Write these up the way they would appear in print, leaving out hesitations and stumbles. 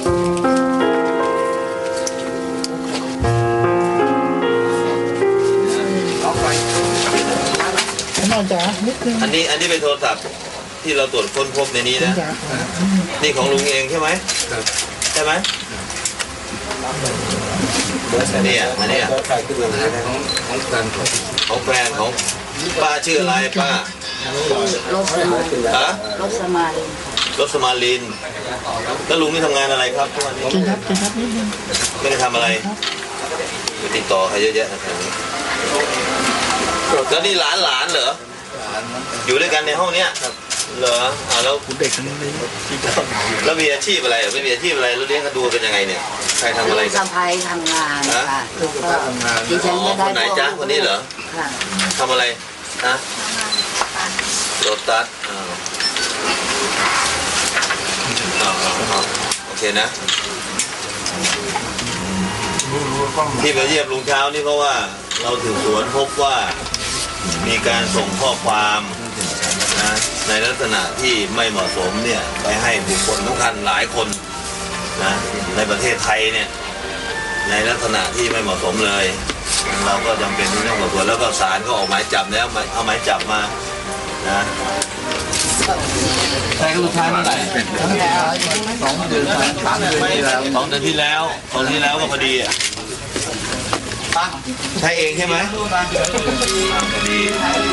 อันนี้เป็นโทรศัพท์ที่เราตรวจค้นพบในนี้นะนี่ของลุงเองใช่ไหมใช่ไหมเนี่ยอันนี้ของแฟนของป้าชื่ออะไรป้ารสมาลินรสมาลินแล้วลุงนี่ทำงานอะไรครับทุกวันนี้ไม่ได้ทำอะไรติดต่อใครเยอะแยะนะครับแล้วนี่หลานเหรออยู่ด้วยกันในห้องเนี้ยเหรอแล้วเด็กทั้งนั้นเลยแล้วมีอาชีพอะไรไม่มีอาชีพอะไรแล้วเลี้ยงกันดูเป็นยังไงเนี่ยใครทำอะไรสะพ้ายทำงานค่ะดิฉันไม่ได้คนไหนจ๊ะคนนี้เหรอทำอะไรนะโรตัสโอเคนะที่มาเยี่ยมลุงเช้านี่เพราะว่าเราสืบสวนพบว่ามีการส่งข้อความนะในลักษณะที่ไม่เหมาะสมเนี่ยไปให้บุคคลสำคัญหลายคนนะในประเทศไทยเนี่ยในลักษณะที่ไม่เหมาะสมเลยเราก็จำเป็นที่ต้องสอบสวนแล้วก็ศาลก็ออกหมายจับแล้วเอาหมายจับมานะใช่ก็ลูกชายเมื่อไหร่2 เดือน3 เดือนที่แล้ว2 เดือนที่แล้วก็พอดีใช่เองใช่ไหมพอดี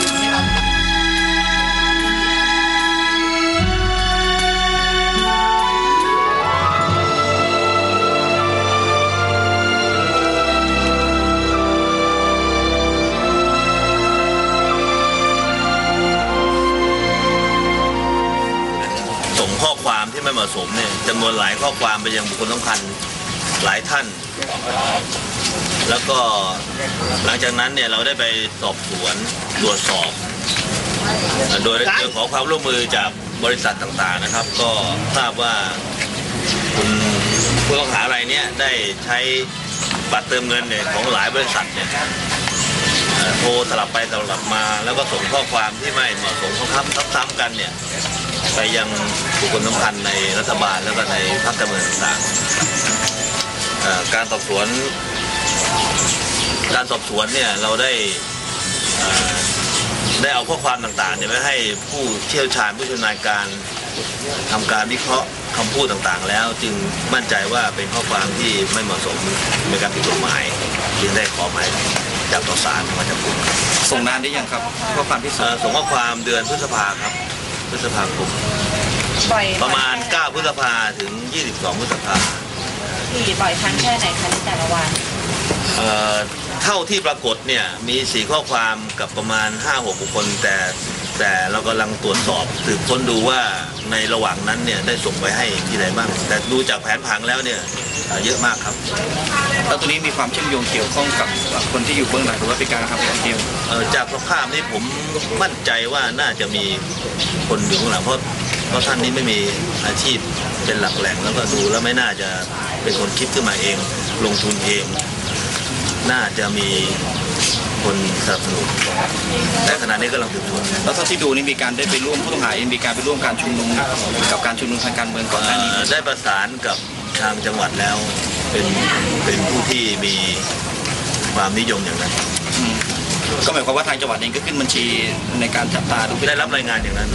ส่งข้อความที่ไม่เหมาะสมเนี่ยจำนวนหลายข้อความไปยังบุคคลสำคัญหลายท่านแล้วก็หลังจากนั้นเนี่ยเราได้ไปสอบสวนตรวจสอบโดยขอความร่วมมือจากบริษัทต่างๆนะครับก็ทราบว่าคุณผู้ต้องหารายนี้ได้ใช้บัตรเติมเงินเนี่ยของหลายบริษัทเนี่ยโทรสลับไปสลับมาแล้วก็ส่งข้อความที่ไม่เหมาะสมซ้ำๆกันเนี่ยไปยังบุคคลสำคัญในรัฐบาลแล้วก็ในพรรคการเมืองต่างๆการสอบสวนเนี่ยเราได้เอาข้อความต่างๆเนี่ยไปให้ผู้เชี่ยวชาญผู้ชำนาญการทำการวิเคราะห์คำพูดต่างๆแล้วจึงมั่นใจว่าเป็นข้อความที่ไม่เหมาะสมในการผิดกฎหมายจึงได้ขอหมายจับต่อศาลมาจับกุมส่งนานได้ยังครับข้อความที่ส่งข้อความเดือนพฤษภาครับพฤษภาคมประมาณ9 พฤษภาถึง22 พฤษภาบ่อยครั้งแค่ไหนคะในแต่ละวันเท่าที่ปรากฏเนี่ยมี4 ข้อความกับประมาณ 5-6 บุคคลแต่เรากำลังตรวจสอบสืบค้นดูว่าในระหว่างนั้นเนี่ยได้ส่งไปให้ที่ไหนบ้างแต่ดูจากแผนผังแล้วเนี่ยเยอะมากครับแล้วตัวนี้มีความเชื่อมโยงเกี่ยวข้องกับคนที่อยู่เบื้องหลังหรือว่าเป็นการกระทำของเดียวจากสภาพนี้ผมมั่นใจว่าน่าจะมีคนอยู่ข้างหลังเพราะท่านนี้ไม่มีอาชีพเป็นหลักแหล่งแล้วก็ดูแล้วไม่น่าจะเป็นคนคิดขึ้นมาเองลงทุนเองน่าจะมีคนสนับสนุนแต่ขณะนี้ก็กำลังสืบสวนแล้วเท่าที่ดูนี่มีการได้ไปร่วมผู้ต้องหาเองมีการไปร่วมการชุมนุมกับการชุมนุมทางการเมืองก่อนหน้านี้ได้ประสานกับทางจังหวัดแล้วเป็นผู้ที่มีความนิยมอย่างนั้นก็หมายความว่าทางจังหวัดเองก็ขึ้นบัญชีในการจับตาดูได้รับรายงานอย่างนั้น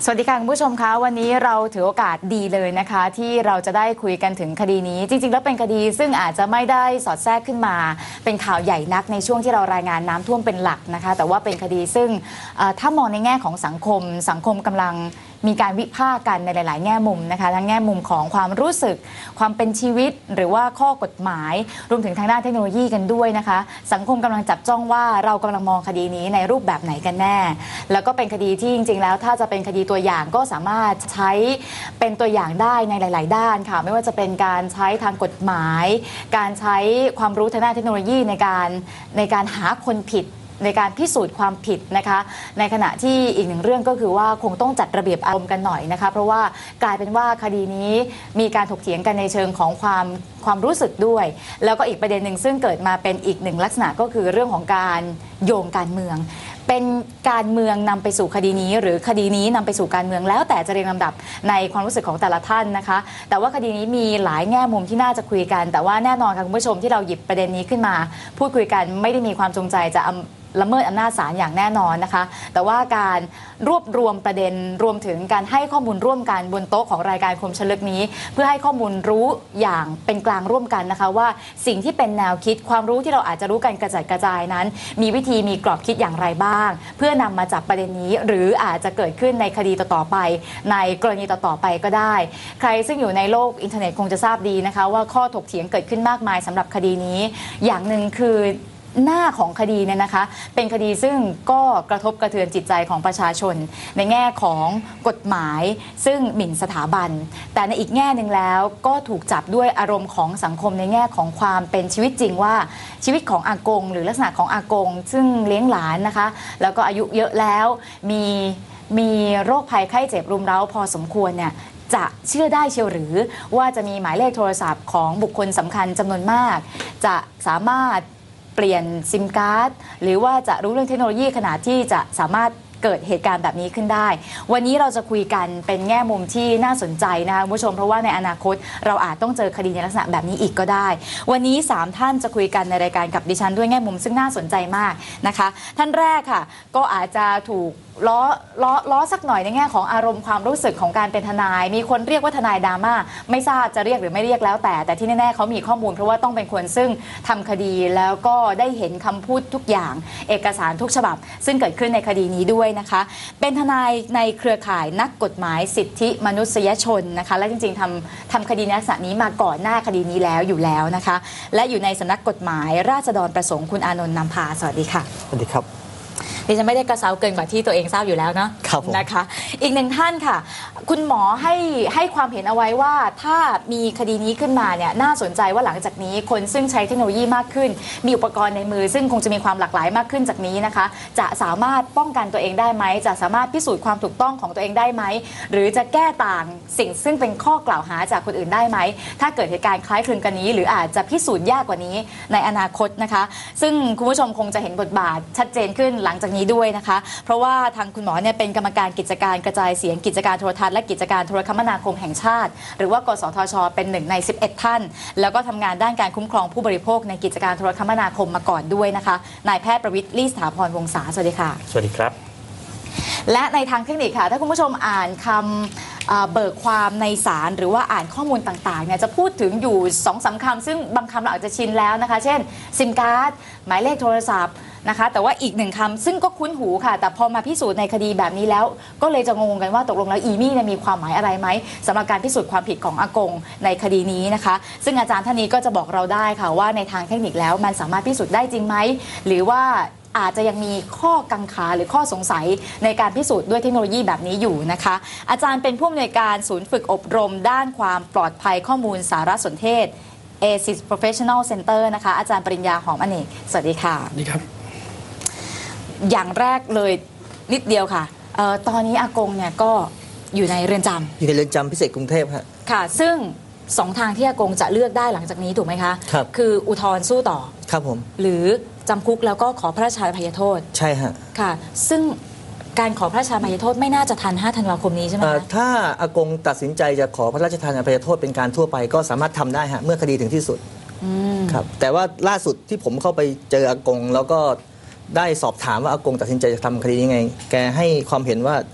สวัสดีค่ะคุณผู้ชมคะวันนี้เราถือโอกาสดีเลยนะคะที่เราจะได้คุยกันถึงคดีนี้จริงๆแล้วเป็นคดีซึ่งอาจจะไม่ได้สอดแทรกขึ้นมาเป็นข่าวใหญ่นักในช่วงที่เรารายงานน้ำท่วมเป็นหลักนะคะแต่ว่าเป็นคดีซึ่งถ้ามองในแง่ของสังคมกำลังมีการวิพากษ์กันในหลายๆแง่มุมนะคะทั้งแง่มุมของความรู้สึกความเป็นชีวิตหรือว่าข้อกฎหมายรวมถึงทางด้านเทคโนโลยีกันด้วยนะคะสังคมกำลังจับจ้องว่าเรากำลังมองคดีนี้ในรูปแบบไหนกันแน่แล้วก็เป็นคดีที่จริงๆแล้วถ้าจะเป็นคดีตัวอย่างก็สามารถใช้เป็นตัวอย่างได้ในหลายๆด้านค่ะไม่ว่าจะเป็นการใช้ทางกฎหมายการใช้ความรู้ทางด้านเทคโนโลยีในการหาคนผิดในการพิสูจน์ความผิดนะคะในขณะที่อีกหนึ่งเรื่องก็คือว่าคงต้องจัดระเบียบอารมณ์กันหน่อยนะคะเพราะว่ากลายเป็นว่าคดีนี้มีการถกเถียงกันในเชิงของความรู้สึกด้วยแล้วก็อีกประเด็นหนึ่งซึ่งเกิดมาเป็นอีกหนึ่งลักษณะก็คือเรื่องของการโยงการเมืองเป็นการเมืองนำไปสู่คดีนี้หรือคดีนี้นำไปสู่การเมืองแล้วแต่จะเรียงลำดับในความรู้สึกของแต่ละท่านนะคะแต่ว่าคดีนี้มีหลายแง่มุมที่น่าจะคุยกันแต่ว่าแน่นอนค่ะคุณผู้ชมที่เราหยิบประเด็นนี้ขึ้นมาพูดคุยกันไม่ได้มีความจงใจจะละเมิดอำนาจศาลอย่างแน่นอนนะคะแต่ว่าการรวบรวมประเด็นรวมถึงการให้ข้อมูลร่วมกันบนโต๊ะของรายการคมชลึกนี้เพื่อให้ข้อมูลรู้อย่างเป็นกลางร่วมกันนะคะว่าสิ่งที่เป็นแนวคิดความรู้ที่เราอาจจะรู้กันกระจัดกระจายนั้นมีวิธีมีกรอบคิดอย่างไรบ้างเพื่อนำมาจับประเด็นนี้หรืออาจจะเกิดขึ้นในคดีต่อๆไปในกรณีต่อๆไปก็ได้ใครซึ่งอยู่ในโลกอินเทอร์เน็ตคงจะทราบดีนะคะว่าข้อถกเถียงเกิดขึ้นมากมายสำหรับคดีนี้อย่างหนึ่งคือหน้าของคดีเนี่ยนะคะเป็นคดีซึ่งก็กระทบกระเทือนจิตใจของประชาชนในแง่ของกฎหมายซึ่งหมิ่นสถาบันแต่ในอีกแง่หนึ่งแล้วก็ถูกจับด้วยอารมณ์ของสังคมในแง่ของความเป็นชีวิตจริงว่าชีวิตของอากงหรือลักษณะของอากงซึ่งเลี้ยงหลานนะคะแล้วก็อายุเยอะแล้วมีโรคภัยไข้เจ็บรุมเร้าพอสมควรเนี่ยจะเชื่อได้เชียวหรือว่าจะมีหมายเลขโทรศัพท์ของบุคคลสำคัญจำนวนมากจะสามารถเปลี่ยนซิมการ์ดหรือว่าจะรู้เรื่องเทคโนโลยีขนาดที่จะสามารถเกิดเหตุการณ์แบบนี้ขึ้นได้วันนี้เราจะคุยกันเป็นแง่มุมที่น่าสนใจนะคะคุณผู้ชมเพราะว่าในอนาคตเราอาจต้องเจอคดีในลักษณะแบบนี้อีกก็ได้วันนี้3ท่านจะคุยกันในรายการกับดิฉันด้วยแง่มุมซึ่งน่าสนใจมากนะคะท่านแรกค่ะก็อาจจะถูกล้อสักหน่อยในแง่ของอารมณ์ความรู้สึกของการเป็นทนายมีคนเรียกว่าทนายดราม่าไม่ทราบจะเรียกหรือไม่เรียกแล้วแต่ที่แน่ๆเขามีข้อมูลเพราะว่าต้องเป็นคนซึ่งทำคดีแล้วก็ได้เห็นคำพูดทุกอย่างเอกสารทุกฉบับซึ่งเกิดขึ้นในคดีนี้ด้วยนะคะเป็นทนายในเครือข่ายนักกฎหมายสิทธิมนุษยชนนะคะและจริงๆทำคดีในลักษณะนี้มาก่อนหน้าคดีนี้แล้วอยู่แล้วนะคะและอยู่ในสำนักกฎหมายราษฎรประสงค์คุณอานนท์นำพาสวัสดีค่ะสวัสดีครับดิฉันไม่ได้กระเซาเกินกว่าที่ตัวเองทราบอยู่แล้วเนาะนะคะอีกหนึ่งท่านค่ะคุณหมอให้ความเห็นเอาไว้ว่าถ้ามีคดีนี้ขึ้นมาเนี่ยน่าสนใจว่าหลังจากนี้คนซึ่งใช้เทคโนโลยีมากขึ้นมีอุปกรณ์ในมือซึ่งคงจะมีความหลากหลายมากขึ้นจากนี้นะคะจะสามารถป้องกันตัวเองได้ไหมจะสามารถพิสูจน์ความถูกต้องของตัวเองได้ไหมหรือจะแก้ต่างสิ่งซึ่งเป็นข้อกล่าวหาจากคนอื่นได้ไหมถ้าเกิดเหตุการณ์คล้ายคลึงกันนี้หรืออาจจะพิสูจน์ยากกว่านี้ในอนาคตนะคะซึ่งคุณผู้ชมคงจะเห็นบทบาทชัดเจนขึ้นหลังจากนี้ด้วยนะคะเพราะว่าทางคุณหมอเนี่ยเป็นกรรมการกิจการกระจายเสียงกิจการโทรทัศน์และกิจการโทรคมนาคมแห่งชาติหรือว่ากสทช.เป็น1ใน11ท่านแล้วก็ทำงานด้านการคุ้มครองผู้บริโภคในกิจการโทรคมนาคมมาก่อนด้วยนะคะนายแพทย์ประวิตร ลี่สถาพรวงศาสวัสดีค่ะสวัสดีครับและในทางเทคนิคค่ะถ้าคุณผู้ชมอ่านคำเบิกความในศาลหรือว่าอ่านข้อมูลต่างๆเนี่ยจะพูดถึงอยู่ 2-3 คำซึ่งบางคำเราอาจจะชินแล้วนะคะเช่นซิมการ์ดหมายเลขโทรศัพท์นะคะแต่ว่าอีกหนึ่งคำซึ่งก็คุ้นหูค่ะแต่พอมาพิสูจน์ในคดีแบบนี้แล้วก็เลยจะงงกันว่าตกลงแล้วอีมี่เนี่ยมีความหมายอะไรไหมสำหรับการพิสูจน์ความผิดของอากงในคดีนี้นะคะซึ่งอาจารย์ท่านนี้ก็จะบอกเราได้ค่ะว่าในทางเทคนิคแล้วมันสามารถพิสูจน์ได้จริงไหมหรือว่าอาจจะยังมีข้อกังขาหรือข้อสงสัยในการพิสูจน์ด้วยเทคโนโลยีแบบนี้อยู่นะคะอาจารย์เป็นผู้อำนวยการศูนย์ฝึกอบรมด้านความปลอดภัยข้อมูลสารสนเทศ ASIS Professional Center นะคะอาจารย์ปริญญาหอมอเนกสวัสดีค่ะสวัสดีครับอย่างแรกเลยนิดเดียวค่ะตอนนี้อากงเนี่ยก็อยู่ในเรือนจำอยู่ในเรือนจำพิเศษกรุงเทพค่ะซึ่ง2ทางที่อากงจะเลือกได้หลังจากนี้ถูกไหมคะครับคืออุทธรณ์สู้ต่อครับผมหรือจำคุกแล้วก็ขอพระราชทานอภัยโทษใช่ฮะค่ะซึ่งการขอพระราชทานอภัยโทษไม่น่าจะทัน5 ธันวาคมนี้ใช่ไหมคะถ้าอากงตัดสินใจจะขอพระราชทานอภัยโทษเป็นการทั่วไปก็สามารถทำได้ฮะเมื่อคดีถึงที่สุดครับแต่ว่าล่าสุดที่ผมเข้าไปเจออากงแล้วก็ได้สอบถามว่าอากงตัดสินใจจะทำคดียังไงแกให้ความเห็นว่า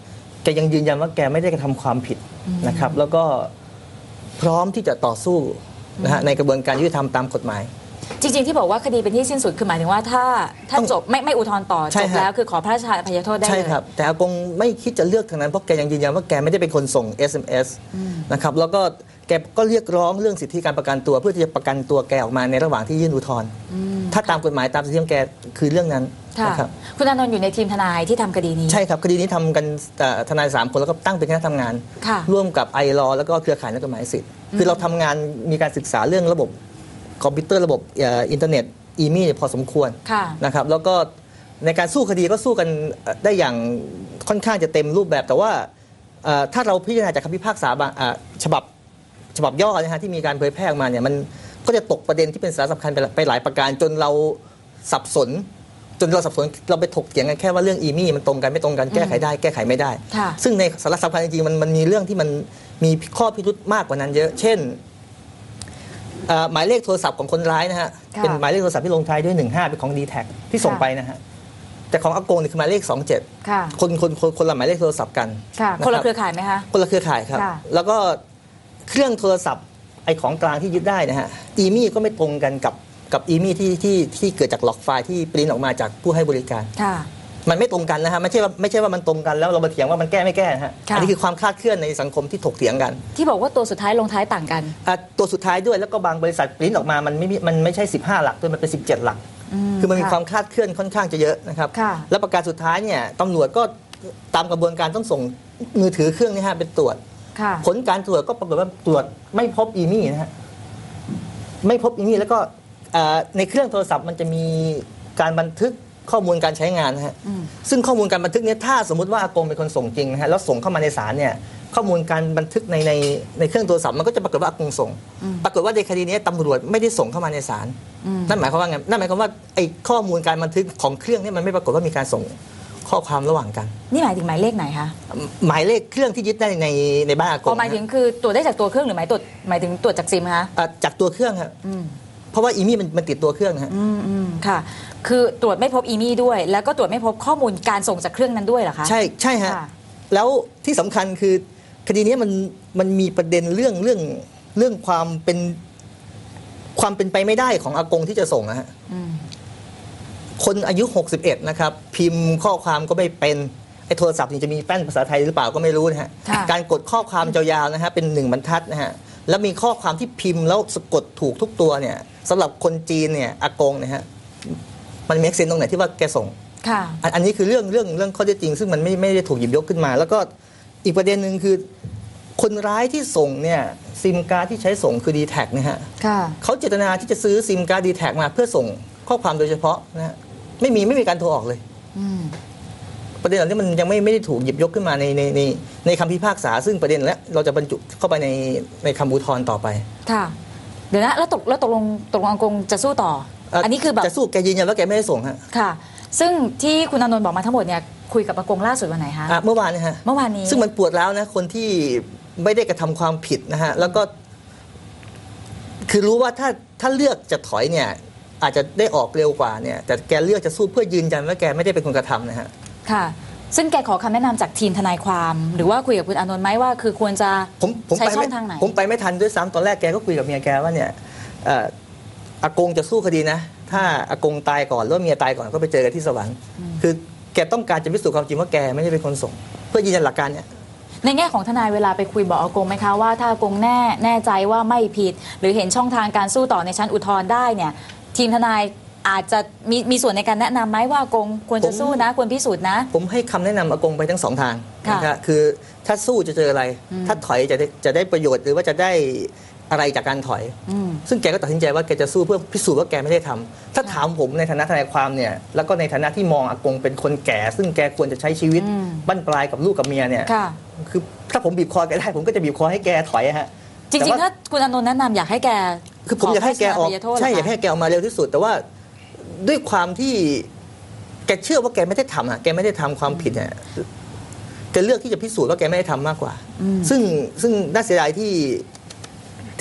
แกยังยืนยันว่าแกไม่ได้กระทำความผิดนะครับแล้วก็พร้อมที่จะต่อสู้นะฮะในกระบวนการยุติธรรมตามกฎหมายจริงๆที่บอกว่าคดีเป็นที่สิ้นสุดคือหมายถึงว่าถ้าจบไม่อุทธรณ์ต่อจบแล้วคือขอพระราชทานอภัยโทษได้เลยใช่ครับแต่อากงไม่คิดจะเลือกทางนั้นเพราะแกยังยืนยันว่าแกไม่ได้เป็นคนส่ง SMS นะครับแล้วก็แกก็เรียกร้องเรื่องสิทธิการประกันตัวเพื่อที่จะประกันตัวแกออกมาในระหว่างที่ยื่นอุทธรณ์ถ้าตามกฎหมายตามสิทธิของแกคือเรื่องนั้นนะครับคุณอานนท์อยู่ในทีมทนายที่ทำคดีนี้ใช่ครับคดีนี้ทำกันทนาย3 คนแล้วก็ตั้งเป็นคณะทำงานร่วมกับไอรอแล้วก็เครือข่ายนักกฎหมายสิทธิ์คือเราทำงานมีการศึกษาเรื่องระบบคอมพิวเตอร์ระบบอินเทอร์เน็ตอีมี่พอสมควรนะครับแล้วก็ในการสู้คดีก็สู้กันได้อย่างค่อนข้างจะเต็มรูปแบบแต่ว่าถ้าเราพิจารณาจากคำพิพากษาฉบับย่อนะฮะที่มีการเผยแพร่ออกมาเนี่ยมันก็จะตกประเด็นที่เป็นสาระสำคัญไปหลายประการจนเราสับสนเราไปถกเถียงกันแค่ว่าเรื่องอีมี่มันตรงกันไม่ตรงกันแก้ไขได้แก้ไขไม่ได้ซึ่งในสาระสำคัญจริงๆมันมีเรื่องที่มันมีข้อพิรุธมากกว่านั้นเยอะเช่นหมายเลขโทรศัพท์ของคนร้ายนะฮะเป็นหมายเลขโทรศัพท์ที่ลงท้ายด้วย15เป็นของ D-Tag ที่ส่งไปนะฮะแต่ของอากงนี่คือหมายเลข27คนละหมายเลขโทรศัพท์กันคนละเครือข่ายไหมคะคนละเครือข่ายครับแล้วก็เครื่องโทรศัพท์ไอของกลางที่ยึดได้นะฮะอีมี่ก็ไม่ตรงกันกับอีมี่ที่เกิดจากหลอกไฟล์ที่ปริ้นออกมาจากผู้ให้บริการมันไม่ตรงกันนะฮะไม่ใช่ว่ามันตรงกันแล้วเรามาเถียงว่ามันแก้ไม่แก้นะฮะอันนี้คือความคลาดเคลื่อนในสังคมที่ถกเถียงกันที่บอกว่าตัวสุดท้ายลงท้ายต่างกันตัวสุดท้ายด้วยแล้วก็บางบริษัทปริ้นออกมามันไม่ใช่15 หลักด้วยมันเป็น17 หลักคือมันมีความคลาดเคลื่อนค่อนข้างจะเยอะนะครับแล้วประการสุดท้ายเนี่ยตำรวจก็ตามกระบวนการต้องส่งมือถือเครื่องนี้ฮะเป็นตรวจผลการตรวจก็ปรากฏว่าตรวจไม่พบอีมี่นะฮะไม่พบอีมี่แล้วก็ในเครื่องโทรศัพท์มันจะมีการบันทึกข้อมูลการใช้งานนะฮะซึ่งข้อมูลการบันทึกนี้ถ้าสมมุติว่าอากงเป็นคนส่งจริงนะฮะแล้วส่งเข้ามาในศาลเนี่ยข้อมูลการบันทึกในเครื่องโทรศัพท์มันก็จะปรากฏว่าอากงส่งปรากฏว่าในคดีนี้ตำรวจไม่ได้ส่งเข้ามาในศาลนั่นหมายความว่าไงนั่นหมายความว่าไอ้ข้อมูลการบันทึกของเครื่องนี้มันไม่ปรากฏว่ามีการส่งข้อความระหว่างกันนี่หมายถึงหมายเลขไหนคะหมายเลขเครื่องที่ยึดได้ในบ้านอากงหมายถึงคือตรวจได้จากตัวเครื่องหรือหมายถึงตรวจจากซิมคะจากตัวเครื่องครับเพราะว่าอีมี่มันติดตัวเครื่องฮะค่ะคือตรวจไม่พบอีมี่ด้วยแล้วก็ตรวจไม่พบข้อมูลการส่งจากเครื่องนั้นด้วยเหรอคะใช่ฮะแล้วที่สำคัญคือคดีนี้มันมีประเด็นเรื่องความเป็นไปไม่ได้ของอากงที่จะส่งนะฮะคนอายุ61นะครับพิมพ์ข้อความก็ไม่เป็นไอ้โทรศัพท์นี่จะมีแป้นภาษาไทยหรือเปล่าก็ไม่รู้นะฮะการกดข้อความยาวๆนะฮะเป็น1 บรรทัดนะฮะแล้วมีข้อความที่พิมพ์แล้วสะกดถูกทุกตัวเนี่ยสำหรับคนจีนเนี่ยอากงเนี่ยฮะมันมีเอกเซนตรงไหนที่ว่าแกส่งอันนี้คือเรื่องข้อเท็จจริงซึ่งมันไม่ได้ถูกหยิบยกขึ้นมาแล้วก็อีกประเด็นหนึ่งคือคนร้ายที่ส่งเนี่ยซิมการ์ดที่ใช้ส่งคือ D-Tag นะฮะเขาเจตนาที่จะซื้อซิมการ์ด D-Tag มาเพื่อส่งข้อความโดยเฉพาะนะฮะไม่มีการโทรออกเลยประเด็นเหล่านี้มันยังไม่ได้ถูกหยิบยกขึ้นมาในคำพิพากษาซึ่งประเด็นและเราจะบรรจุเข้าไปในคำอุทธรณ์ต่อไปค่ะเดี๋ยวนะแล้วตกลงอากงจะสู้ต่ออันนี้คือแบบจะสู้แกยืนยันว่าแกไม่ได้ส่งฮะค่ะซึ่งที่คุณอานนท์บอกมาทั้งหมดเนี่ยคุยกับอากงล่าสุดวันไหนคะเมื่อวานนี้ฮะเมื่อวานนี้ซึ่งมันปวดแล้วนะคนที่ไม่ได้กระทำความผิดนะฮะแล้วก็คือรู้ว่าถ้าเลือกจะถอยเนี่ยอาจจะได้ออกเร็วกว่าเนี่ยแต่แกเลือกจะสู้เพื่อยืนยันว่าแกไม่ได้เป็นคนกระทำนะฮะค่ะซึ่งแกขอคำแนะนำจากทีมทนายความหรือว่าคุยกับคุณอานนท์ไหมว่าคือควรจะใช้ช่องทางไหนผมไปไม่ทันด้วยซ้ำตอนแรกแกก็คุยกับเมียแกว่าเนี่ยอากงจะสู้คดีนะถ้าอากงตายก่อนหรือเมียตายก่อนก็ไปเจอกันที่สวรรค์คือแกต้องการจะพิสูจน์ความจริงว่าแกไม่ได้เป็นคนส่งเพื่อยืนยันหลักการเนี่ยในแง่ของทนายเวลาไปคุยบอกอากงไหมคะว่าถ้าอากงแน่ใจว่าไม่ผิดหรือเห็นช่องทางการสู้ต่อในชั้นอุทธรณ์ได้เนี่ยทีมทนายอาจจะมีส่วนในการแนะนำไหมว่าอากงควรจะสู้นะควรพิสูจน์นะผมให้คำแนะนำอากงไปทั้ง2 ทางนะครับคือถ้าสู้จะเจออะไรถ้าถอยจะได้ประโยชน์หรือว่าจะได้อะไรจากการถอยซึ่งแกก็ตัดสินใจว่าแกจะสู้เพื่อพิสูจน์ว่าแกไม่ได้ทำถ้าถามผมในฐานะทนายความเนี่ยแล้วก็ในฐานะที่มองอากงเป็นคนแก่ซึ่งแกควรจะใช้ชีวิตบั้นปลายกับลูกกับเมียเนี่ยคือถ้าผมบีบคอแกได้ผมก็จะบีบคอให้แกถอยฮะจริงๆถ้าคุณอานนท์แนะนำอยากให้แกคือผมอยากให้แกออกใช่อยากให้แกออกมาเร็วที่สุดแต่ว่าด้วยความที่แกเชื่อว่าแกไม่ได้ทำแกไม่ได้ทำความผิดเนี่ยแกเลือกที่จะพิสูจน์ว่าแกไม่ได้ทำมากกว่าซึ่งน่าเสียดายที่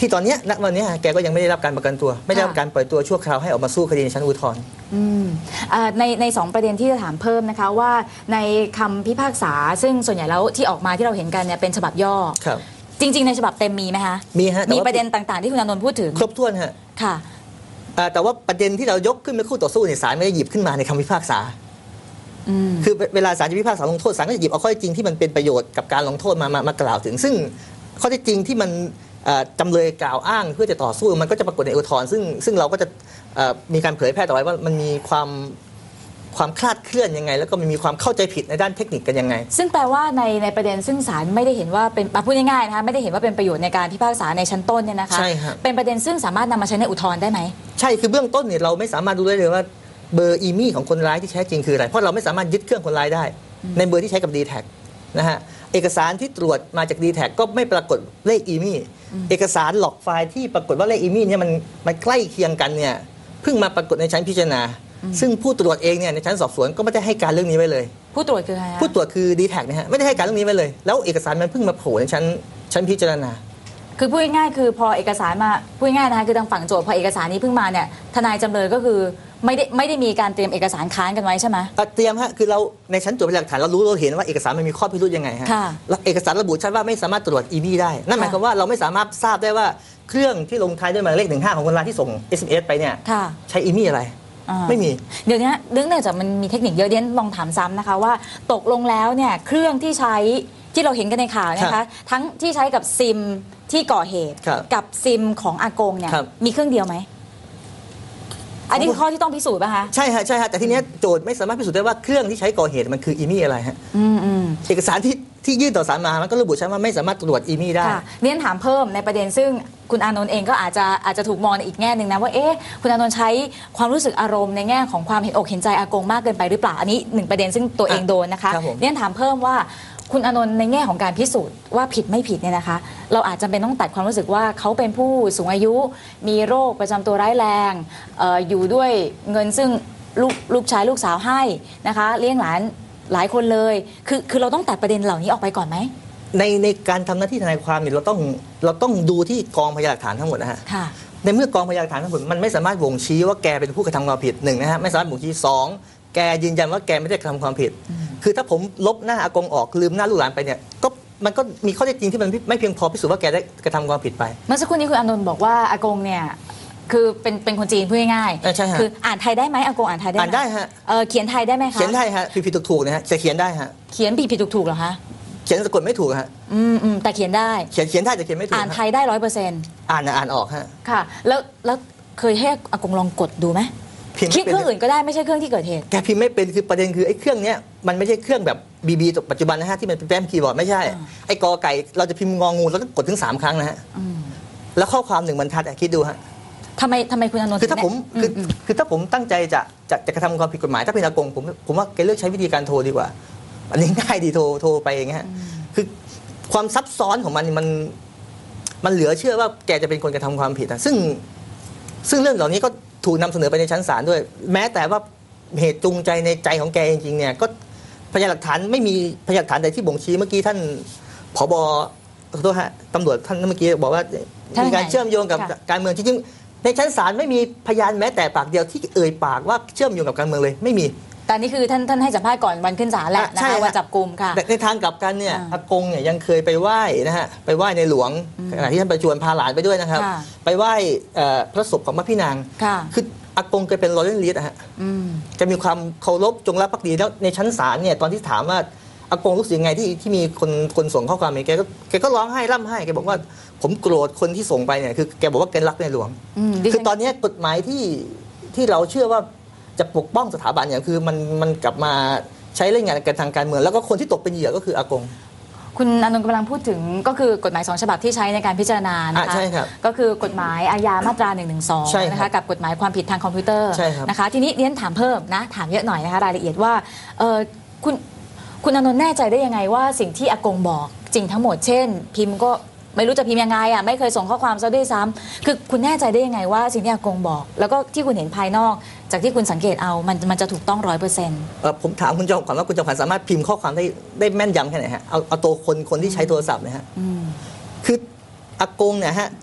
ที่ตอนเนี้ยณวันเนี้ยแกก็ยังไม่ได้รับการประกันตัว ไม่ได้รับการปล่อยตัวชั่วคราวให้ออกมาสู้คดีในชั้นอุทธรณ์ในสองประเด็นที่จะถามเพิ่มนะคะว่าในคำพิพากษาซึ่งส่วนใหญ่แล้วที่ออกมาที่เราเห็นกันเนี่ยเป็นฉบับย่อครับจริง ๆ ในฉบับเต็มมีไหมคะมีฮะแต่มีว่าประเด็นต่างๆที่คุณอานนท์พูดถึงครบถ้วนฮะค่ะแต่ว่าประเด็นที่เรายกขึ้นเป็นคู่ต่อสู้เนี่ยศาลไม่ได้หยิบขึ้นมาในคำพิพากษา คือเวลาศาลจะพิพากษาลงโทษศาลก็จะหยิบเอาข้อเท็จจริงที่มันเป็นประโยชน์กับการลงโทษมากล่าวถึง ซึ่งข้อเท็จจริงที่มันจำเลยกล่าวอ้างเพื่อจะต่อสู้มันก็จะปรากฏในอุทธรณ์ซึ่งเราก็จะมีการเผยแพร่ต่อไปว่ามันมีความคลาดเคลื่อนยังไงแล้วก็มันมีความเข้าใจผิดในด้านเทคนิคกันยังไงซึ่งแปลว่าในประเด็นซึ่งศาลไม่ได้เห็นว่าเป็นพูดง่ายๆนะคะไม่ได้เห็นว่าเป็นประโยชน์ในการพิพากษาในชั้นต้นเนี่ยนะคะใช่ครับเป็นประเด็นซึ่งสามารถนำมาใช้ในอุทธรณ์ได้ไหมใช่คือเบื้องต้นเนี่ยเราไม่สามารถรู้ได้เลยว่าเบอร์อีมี่ของคนร้ายที่แท้จริงคืออะไรเพราะเราไม่สามารถยึดเครื่องคนร้ายได้ในเบอร์ที่ใช้กับ D-Tag นะฮะเอกสารที่ตรวจมาจาก D-Tag ก็ไม่ปรากฏเลขอีมี่เอกสารหลอกไฟล์ที่ปรากฏว่าเลขอีมี่เนี่ยมันใกล้เคียงกันเนี่ยเพิ่งมาปรากฏในชั้นพิจารณาซึ่งผู้ตรวจเองเนี่ยในชั้นสอบสวนก็ไม่ได้ให้การเรื่องนี้ไว้เลยผู้ตรวจคือใครคะผู้ตรวจคือ D-Tag นะฮะไม่ได้ให้การเรื่องนี้ไว้เลยแล้วเอกสารมันเพิ่งมาโผล่ในชั้นพิจารณาคือพูดง่ายๆคือพอเอกสารมาพูดง่ายๆนะคะคือทางฝั่งโจทย์พอเอกสารนี้เพิ่งมาเนี่ยทนายจำเลยก็คือไม่ได้มีการเตรียมเอกสารค้านกันไว้ใช่ไหมเตรียมฮะคือเราในชั้นตรวจพยานหลักฐานเราเห็นว่าเอกสารมันมีข้อพิรุธยังไงฮะค่ะแล้วเอกสารระบุชัดว่าไม่สามารถตรวจ EB ได้นั่นหมายความว่าเราไม่สามารถทราบได้ว่าเครื่องที่ลงท้ายด้วยหมายเลข15ของคนร้ายที่ส่ง SMS ไปเนี่ยค่ะใช้ EB อะไร ไม่มีเดี๋ยวนี้เนื่องจากมันมีเทคนิคเยอะเดี๋ยวลองถามซ้ำนะคะว่าตกลงแล้วเนี่ยเครื่องที่ใช้ที่เราเห็นกันในข่าวนะคะทั้งที่ใช้กับซิมที่ก่อเหตุครับกับซิมของอากงเนี่ยครับมีเครื่องเดียวไหมอันนี้คือข้อที่ต้องพิสูจน์ป่ะคะใช่ฮะแต่ทีเนี้ยโจทย์ไม่สามารถพิสูจน์ได้ว่าเครื่องที่ใช้ก่อเหตุมันคือ EB อะไรฮะ เอกสารที่ยื่นต่อศาลมามันก็ระบุชัดว่าไม่สามารถตรวจ EB ได้ค่ะเรียนถามเพิ่มในประเด็นซึ่งคุณอานนท์เองก็อาจจะถูกมองในอีกแง่หนึ่งนะว่าคุณอานนท์ใช้ความรู้สึกอารมณ์ในแง่ของความเห็นอกเห็นใจอากงมากเกินไปหรือเปล่าอันนี้หนึ่งประเด็นซึ่งตัวเองโดนนะคะครับผมเรียนถามเพิ่มว่าคุณอานนท์ในแง่ของการพิสูจน์ว่าผิดไม่ผิดเนี่ยนะคะเราอาจจะเป็นต้องตัดความรู้สึกว่าเขาเป็นผู้สูงอายุมีโรคประจำตัวร้ายแรงอยู่ด้วยเงินซึ่งลูกชายลูกสาวให้นะคะเลี้ยงหลานหลายคนเลยคือเราต้องตัดประเด็นเหล่านี้ออกไปก่อนไหมในการทำหน้าที่ทนายความเนี่ยเราต้องดูที่กองพยานหลักฐานทั้งหมดนะฮะค่ะในเมื่อกองพยานหลักฐานทั้งหมดมันไม่สามารถบ่งชี้ว่าแกเป็นผู้กระทำความผิดหนึ่งนะฮะไม่สามารถบ่งชี้สองแกยืนยันว่าแกไม่ได้กระทำความผิด คือถ้าผมลบหน้าอากงออกลืมหน้าลูกหลานไปเนี่ยมันก็มีข้อเท็จจริงที่มันไม่เพียงพอพิสูจน์ว่าแกได้กระทำความผิดไปเมื่อสักครู่นี้คุณอานนท์บอกว่าอากงเนี่ยคือเป็นคนจีนพูดง่ายๆใช่ฮะคืออ่านไทยได้ไหมอากงอ่านไทยได้ไหมอ่านได้ฮะเขียนไทยได้ไหมคะเขียนได้ฮะผิดถูกๆนะฮะจะเขียนได้ฮะเขียนผิดถูกๆเหรอคะเขียนสะกดไม่ถูกฮะแต่เขียนได้เขียนได้แต่เขียนไม่ถูกอ่านไทยได้ 100% อ่านออกฮะค่ะ แล้วเคยให้อากงลองกดดูไหมพิมพ์คิไม่ดเป็นเครื่องอื่นก็ได้ไม่ใช่เครื่องที่เกิดเหตุแกพิมพ์ไม่เป็นคือประเด็นคือไอ้เครื่องเนี้ยมันไม่ใช่เครื่องแบบBB ปัจจุบันนะฮะที่มันเป็นแฟ้มคีย์บอร์ดไม่ใช่ไอ้กอไก่เราจะพิมพ์งองูแล้วก็กดถึง3ครั้งนะฮะแล้วข้อความ1 บรรทัดคิดดูฮะทำไมคุณอานนท์คือถ้าผมถึงคือถ้าผมตั้งใจจะกระทำความผิดกฎหมายถ้าเป็นอากงผมว่าแกเลือกใช้วิธีการโทรดีกว่า อันนี้ง่ายดีโทรไปอย่างเงี้ยคือความซับซ้อนของมันเหลือเชื่อว่าแกจะเป็นคนกระทำความผิดซึ่งเรื่องเหล่านี้ก็ถูกนำเสนอไปในชั้นศาลด้วย แม้แต่ว่าเหตุจูงใจในใจของแกจริงๆเนี่ยก็พยานหลักฐานไม่มีพยานหลักฐานใดที่บ่งชี้เมื่อกี้ท่านผบ.ขอโทษฮะตำรวจท่านเมื่อกี้บอกว่ามีการเชื่อมโยงกับการเมืองจริงๆในชั้นศาลไม่มีพยานแม้แต่ปากเดียวที่เอ่ยปากว่าเชื่อมโยงกับการเมืองเลยไม่มีแต่นี่คือท่านให้สัมภาษณ์ก่อนวันขึ้นศาลแหละนะคะวันจับกุมค่ะในทางกลับกันเนี่ยอากงเนี่ยยังเคยไปไหว้นะฮะไปไหว้ในหลวงขณะที่ท่านประชวนพาหลานไปด้วยนะครับค่ะไปไหว้พระศพของพระพี่นางค่ะคืออากงเคยเป็นรอยัลลิสต์ฮะจะมีความเคารพจงรักภักดีแล้วในชั้นศาลเนี่ยตอนที่ถามว่าอากงรู้สึกยังไงที่มีคนส่งข้อความมาแกก็ร้องไห้ร่ำไห้แกบอกว่าผมโกรธคนที่ส่งไปเนี่ยคือแกบอกว่าแกรักในหลวงคือตอนนี้กฎหมายที่เราเชื่อว่าจะปกป้องสถาบันเนี่ยคือมันกลับมาใช้เล่นงานกันทางการเมืองแล้วก็คนที่ตกเป็นเหยื่อก็คืออากงคุณอานนท์กำลังพูดถึงก็คือกฎหมาย2ฉบับที่ใช้ในการพิจารณานะคะใช่ครับก็คือกฎหมายอาญามาตราใช่ 112 ครับนะคะกับกฎหมายความผิดทางคอมพิวเตอร์ใช่ครับนะคะทีนี้เรียนถามเพิ่มนะถามเยอะหน่อยนะคะรายละเอียดว่าคุณอานนท์แน่ใจได้ยังไงว่าสิ่งที่อากงบอกจริงทั้งหมดเช่น พิมพ์ก็ไม่รู้จะพิมพ์ยังไงอ่ะไม่เคยส่งข้อความซะด้วยซ้ำคือคุณแน่ใจได้ยังไงว่าสิ่งที่อากงบอก แล้วก็ที่คุณเห็นภายนอกจากที่คุณสังเกตเอามันจะถูกต้อง 100% ผมถามคุณจอมขวัญว่าคุณจอมขวัญสามารถพิมพ์ข้อความได้แม่นยำแค่ไหนฮะเอาตัวคนที่ใช้โทรศัพท์นะฮะคืออากงเนี่ยฮะ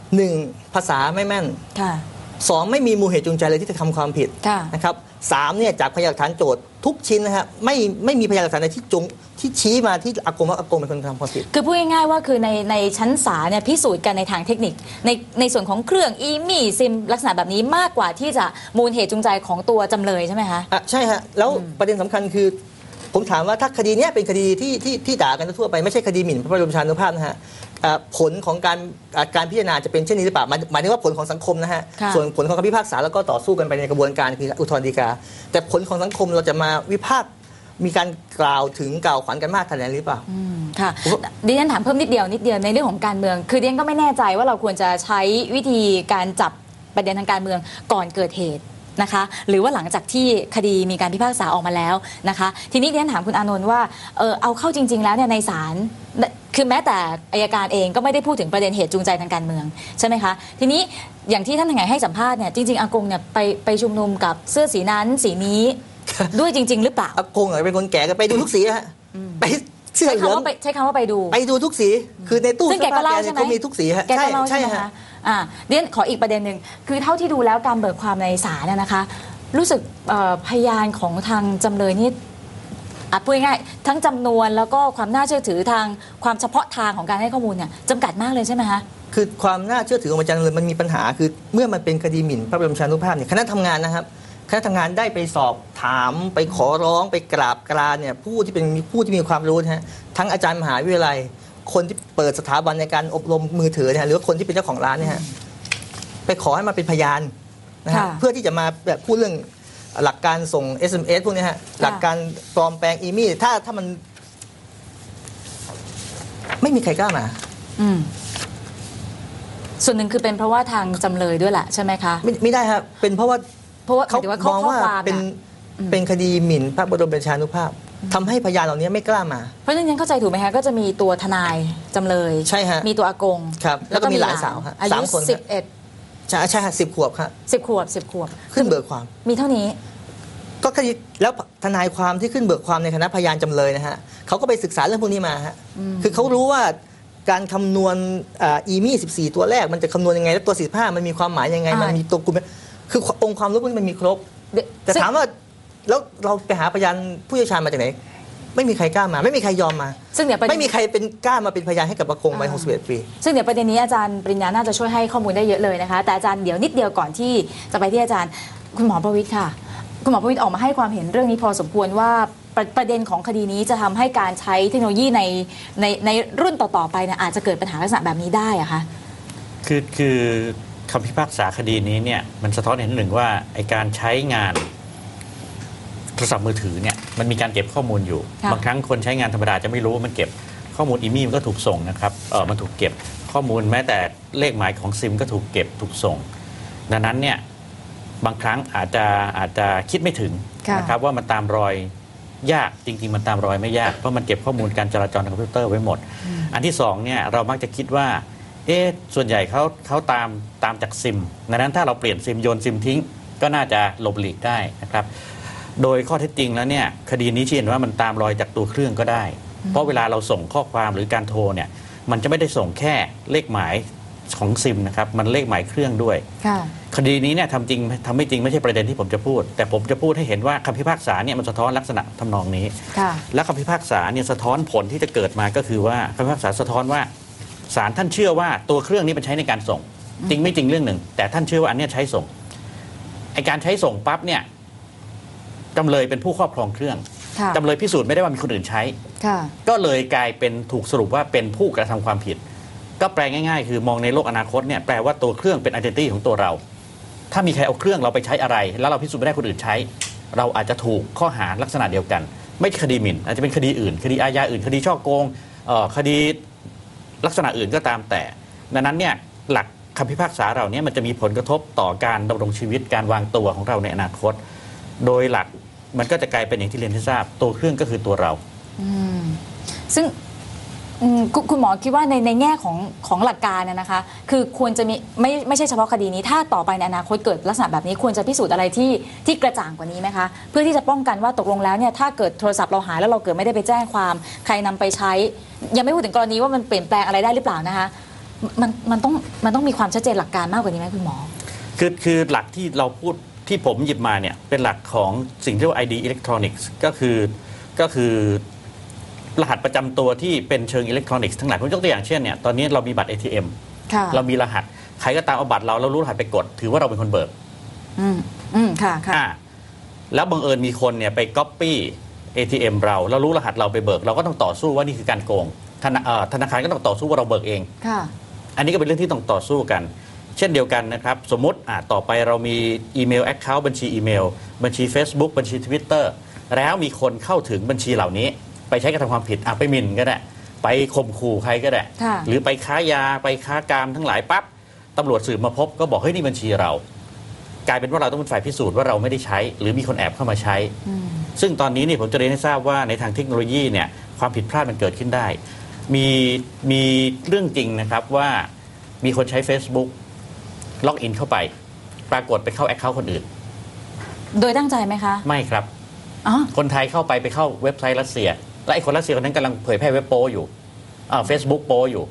1. ภาษาไม่แม่นค่ะ 2. ไม่มีมูลเหตุจูงใจเลยที่จะทำความผิดค่ะนะครับ 3. เนี่ยจากพยานหลักฐานโจทย์ทุกชิ้นนะฮะไม่มีพยานหลักฐานใดที่ชี้มาที่อากงว่าอากงเป็นคนทำความผิดคือพูดง่ายๆว่าคือในชั้นศาลเนี่ยพิสูจน์กันในทางเทคนิคในส่วนของเครื่องอีมี่ซิมลักษณะแบบนี้มากกว่าที่จะมูลเหตุจูงใจของตัวจำเลยใช่ไหมคะใช่ฮะแล้วประเด็นสำคัญคือผมถามว่าถ้าคดีเนี้ยเป็นคดีที่ด่ากันทั่วไปไม่ใช่คดีหมิ่นพระบรมชานุภาพนะฮะผลของการพิจารณาจะเป็นเช่นนี้หรือเปล่าหมายถึงว่าผลของสังคมนะฮะส่วนผลของคำพิพากษาแล้วก็ต่อสู้กันไปในกระบวนการอุทธรณ์ฎีกาแต่ผลของสังคมเราจะมาวิพากษ์มีการกล่าวขวัญกันมากขนาดนั้นหรือเปล่าค่ะดิฉันถามเพิ่มนิดเดียวในเรื่องของการเมืองคือดิฉันก็ไม่แน่ใจว่าเราควรจะใช้วิธีการจับประเด็นทางการเมืองก่อนเกิดเหตุนะคะหรือว่าหลังจากที่คดีมีการพิพากษาออกมาแล้วนะคะทีนี้ดิฉันถามคุณอานนท์ว่าเอาเข้าจริงๆแล้วเนี่ยในศาลคือแม้แต่อัยการเองก็ไม่ได้พูดถึงประเด็นเหตุจูงใจทางการเมืองใช่ไหมคะทีนี้อย่างที่ท่านทนายให้สัมภาษณ์เนี่ยจริงๆอากงเนี่ยไปชุมนุมกับเสื้อสีนั้นสีนี้ด้วยจริงๆหรือเปล่าอากงเป็นคนแก่ก็ไปดูทุกสีฮะไปเสื้อเหลืองใช้คำว่าไปดูทุกสีคือในตู้ซึ่งแกก็เล่าใช่ไหมก็มีทุกสีฮะใช่ฮะเดี๋ยวขออีกประเด็นหนึ่งคือเท่าที่ดูแล้วการเบิกความในศาลนะคะรู้สึกพยานของทางจำเลยนี่พูดง่ายๆทั้งจำนวนแล้วก็ความน่าเชื่อถือทางความเฉพาะทางของการให้ข้อมูลเนี่ยจำกัดมากเลยใช่ไหมคะคือความน่าเชื่อถือของอาจารย์เลยมันมีปัญหาคือเมื่อมันเป็นคดีหมิ่นพระบรมชานุภาพเนี่ยคณะทำงานนะครับคณะทำงานได้ไปสอบถามไปขอร้องไปกราบกรานเนี่ยผู้ที่มีความรู้นะฮะทั้งอาจารย์มหาวิทยาลัยคนที่เปิดสถาบันในการอบรมมือถือเนี่ยหรือคนที่เป็นเจ้าของร้านเนี่ยฮะไปขอให้มาเป็นพยานนะฮะเพื่อที่จะมาแบบพูดเรื่องหลักการส่ง SMS พวกนี้ฮะหลักการปลอมแปลงอีมี่ถ้ามันไม่มีใครกล้ามาส่วนหนึ่งคือเป็นเพราะว่าทางจำเลยด้วยแหละใช่ไหมคะไม่ได้ครับเป็นเพราะว่าเขามองว่าเป็นคดีหมิ่นพระบรมชานุภาพทำให้พยานเหล่านี้ไม่กล้ามาเพราะฉะนั้นเข้าใจถูกไหมคะก็จะมีตัวทนายจำเลยใช่ฮะมีตัวอากงครับแล้วก็มีหลานสาวฮะอายุ 11ใช่ฮะ10 ขวบครับ 10 ขวบขึ้นเบิกความมีเท่านี้ก็คดีแล้วทนายความที่ขึ้นเบิกความในคณะพยานจำเลยนะฮะเขาก็ไปศึกษาเรื่องพวกนี้มาฮะคือเขารู้ว่าการคำนวณอีมี่14ตัวแรกมันจะคำนวณยังไงแล้วตัว45มันมีความหมายยังไงมันมีตัวกลุ่มคือองค์ความรู้พวกนี้มันมีครบแต่ถามว่าแล้วเราไปหาพยานผู้เชี่ยวชาญมาจากไหนไม่มีใครกล้ามาไม่มีใครยอมมาซึ่งเดี๋ยวไม่มีใครเป็นกล้ามาเป็นพยานให้กับอากงวัย61 ปีซึ่งเดี๋ยวประเด็นนี้อาจารย์ปริญญาน่าจะช่วยให้ข้อมูลได้เยอะเลยนะคะแต่อาจารย์เดี๋ยวนิดเดียวก่อนที่จะไปที่อาจารย์คุณหมอประวิตรค่ะคุณหมอประวิตรออกมาให้ความเห็นเรื่องนี้พอสมควรว่าประเด็นของคดีนี้จะทำให้การใช้เทคโนโลยีในรุ่นต่อๆไปเนี่ยอาจจะเกิดปัญหาลักษณะแบบนี้ได้อะคะคือคำพิพากษาคดีนี้เนี่ยมันสะท้อนเห็นหนึ่งว่าไอการใช้งานโทรศัพท์มือถือเนี่ยมันมีการเก็บข้อมูลอยู่บางครั้งคนใช้งานธรรมดาจะไม่รู้ว่ามันเก็บข้อมูลอีมี่มันก็ถูกส่งนะครับมันถูกเก็บข้อมูลแม้แต่เลขหมายของซิมก็ถูกเก็บถูกส่งดังนั้นเนี่ยบางครั้งอาจจะคิดไม่ถึงนะครับว่ามันตามรอยยากจริงๆมันตามรอยไม่ยากเพราะมันเก็บข้อมูลการจราจรทางคอมพิวเตอร์ไว้หมดอันที่สองเนี่ยเรามักจะคิดว่าส่วนใหญ่เขาตามจากซิมดังนั้นถ้าเราเปลี่ยนซิมโยนซิมทิ้งก็น่าจะหลบหลีกได้นะครับโดยข้อเท็จจริงแล้วเนี่ยคดีนี้เห็นว่ามันตามรอยจากตัวเครื่องก็ได้เพราะเวลาเราส่งข้อความหรือการโทรเนี่ยมันจะไม่ได้ส่งแค่เลขหมายของซิมนะครับมันเลขหมายเครื่องด้วยคดีนี้เนี่ยทำไม่จริงไม่ใช่ประเด็นที่ผมจะพูดแต่ผมจะพูดให้เห็นว่าคำพิพากษาเนี่ยมันสะท้อนลักษณะทำนองนี้และคำพิพากษาเนี่ยสะท้อนผลที่จะเกิดมาก็คือว่าคำพิพากษาสะท้อนว่าศาลท่านเชื่อว่าตัวเครื่องนี้เป็นใช้ในการส่งจริงไม่จริงเรื่องหนึ่งแต่ท่านเชื่อว่าอันนี้ใช้ส่งไอการใช้ส่งปั๊บเนี่ยจำเลยเป็นผู้ครอบครองเครื่องจำเลยพิสูจน์ไม่ได้ว่ามีคนอื่นใช้ก็เลยกลายเป็นถูกสรุปว่าเป็นผู้กระทำความผิดก็แปลง่ายๆคือมองในโลกอนาคตเนี่ยแปลว่าตัวเครื่องเป็น identity ของตัวเราถ้ามีใครเอาเครื่องเราไปใช้อะไรแล้วเราพิสูจน์ไม่ได้คนอื่นใช้เราอาจจะถูกข้อหาลักษณะเดียวกันไม่คดีหมิ่นอาจจะเป็นคดีอื่นคดีอาญาอื่นคดีฉ้อโกงคดีลักษณะอื่นก็ตามแต่ดังนั้นเนี่ยหลักคำพิพากษาเราเนี่ยมันจะมีผลกระทบต่อการดำรงชีวิตการวางตัวของเราในอนาคตโดยหลักมันก็จะกลายเป็นอย่างที่เรียนให้ทราบตัวเครื่องก็คือตัวเราซึ่งคุณหมอคิดว่าในแง่ของหลักการนะคะคือควรจะมีไม่ใช่เฉพาะคดีนี้ถ้าต่อไปในอนาคตเกิดลักษณะแบบนี้ควรจะพิสูจน์อะไรที่กระจ่างกว่านี้ไหมคะเพื่อที่จะป้องกันว่าตกลงแล้วเนี่ยถ้าเกิดโทรศัพท์เราหายแล้วเราเกิดไม่ได้ไปแจ้งความใครนำไปใช้ยังไม่พูดถึงกรณีว่ามันเปลี่ยนแปลงอะไรได้หรือเปล่านะคะมันต้องมีความชัดเจนหลักการมากกว่านี้ไหมคุณหมอคือหลักที่เราพูดที่ผมหยิบมาเนี่ยเป็นหลักของสิ่งที่เรียกว่า ID Electronics ก็คือรหัสประจำตัวที่เป็นเชิงอิเล็กทรอนิกส์ทั้งหลายผมยกตัวอย่างเช่นเนี่ยตอนนี้เรามีบัตร ATM ค่ะเรามีรหัสใครก็ตามเอาบัตรเราแล้วรู้รหัสไปกด ถือว่าเราเป็นคนเบิกค่ะแล้วบังเอิญมีคนเนี่ยไปก๊อปปี้ ATM เราแล้วรู้รหัสเราไปเบิกเราก็ต้องต่อสู้ว่านี่คือการโกงธนาคารก็ต้องต่อสู้ว่าเราเบิกเองค่ะอันนี้ก็เป็นเรื่องที่ต้องต่อสู้กัน เช่นเดียวกันนะครับสมมติต่อไปเรามีอีเมล Account บัญชีอีเมลบัญชี Facebook บัญชี Twitter แล้วมีคนเข้าถึงบัญชีเหล่านี้ไปใช้กระทำความผิดไปหมิ่นก็ได้ไปข่มขู่ใครก็ได้ค่ะหรือไปค้ายาไปค้ากามทั้งหลายปั๊บตำรวจสืบมาพบก็บอกเฮ้ยนี่บัญชีเรา กลายเป็นว่าเราต้องเป็นฝ่ายพิสูจน์ว่าเราไม่ได้ใช้ หรือมีคนแอบเข้ามาใช้ ซึ่งตอนนี้นี่ผมจะเรียนให้ทราบว่าในทางเทคโนโลยีเนี่ยความผิดพลาดมันเกิดขึ้นได้ มีเรื่องจริงนะครับว่ามีคนใช้ Facebook ล็อกอินเข้าไปปรากฏไปเข้า Account คนอื่นโดยตั้งใจไหมคะไม่ครับอ๋อคนไทยเข้าไปเข้าเว็บไซต์รัสเซีย และไอ้คนรัสเซียคนนั้นกำลังเผยแพร่เว็บโป้อยู่Facebook โป้อยู่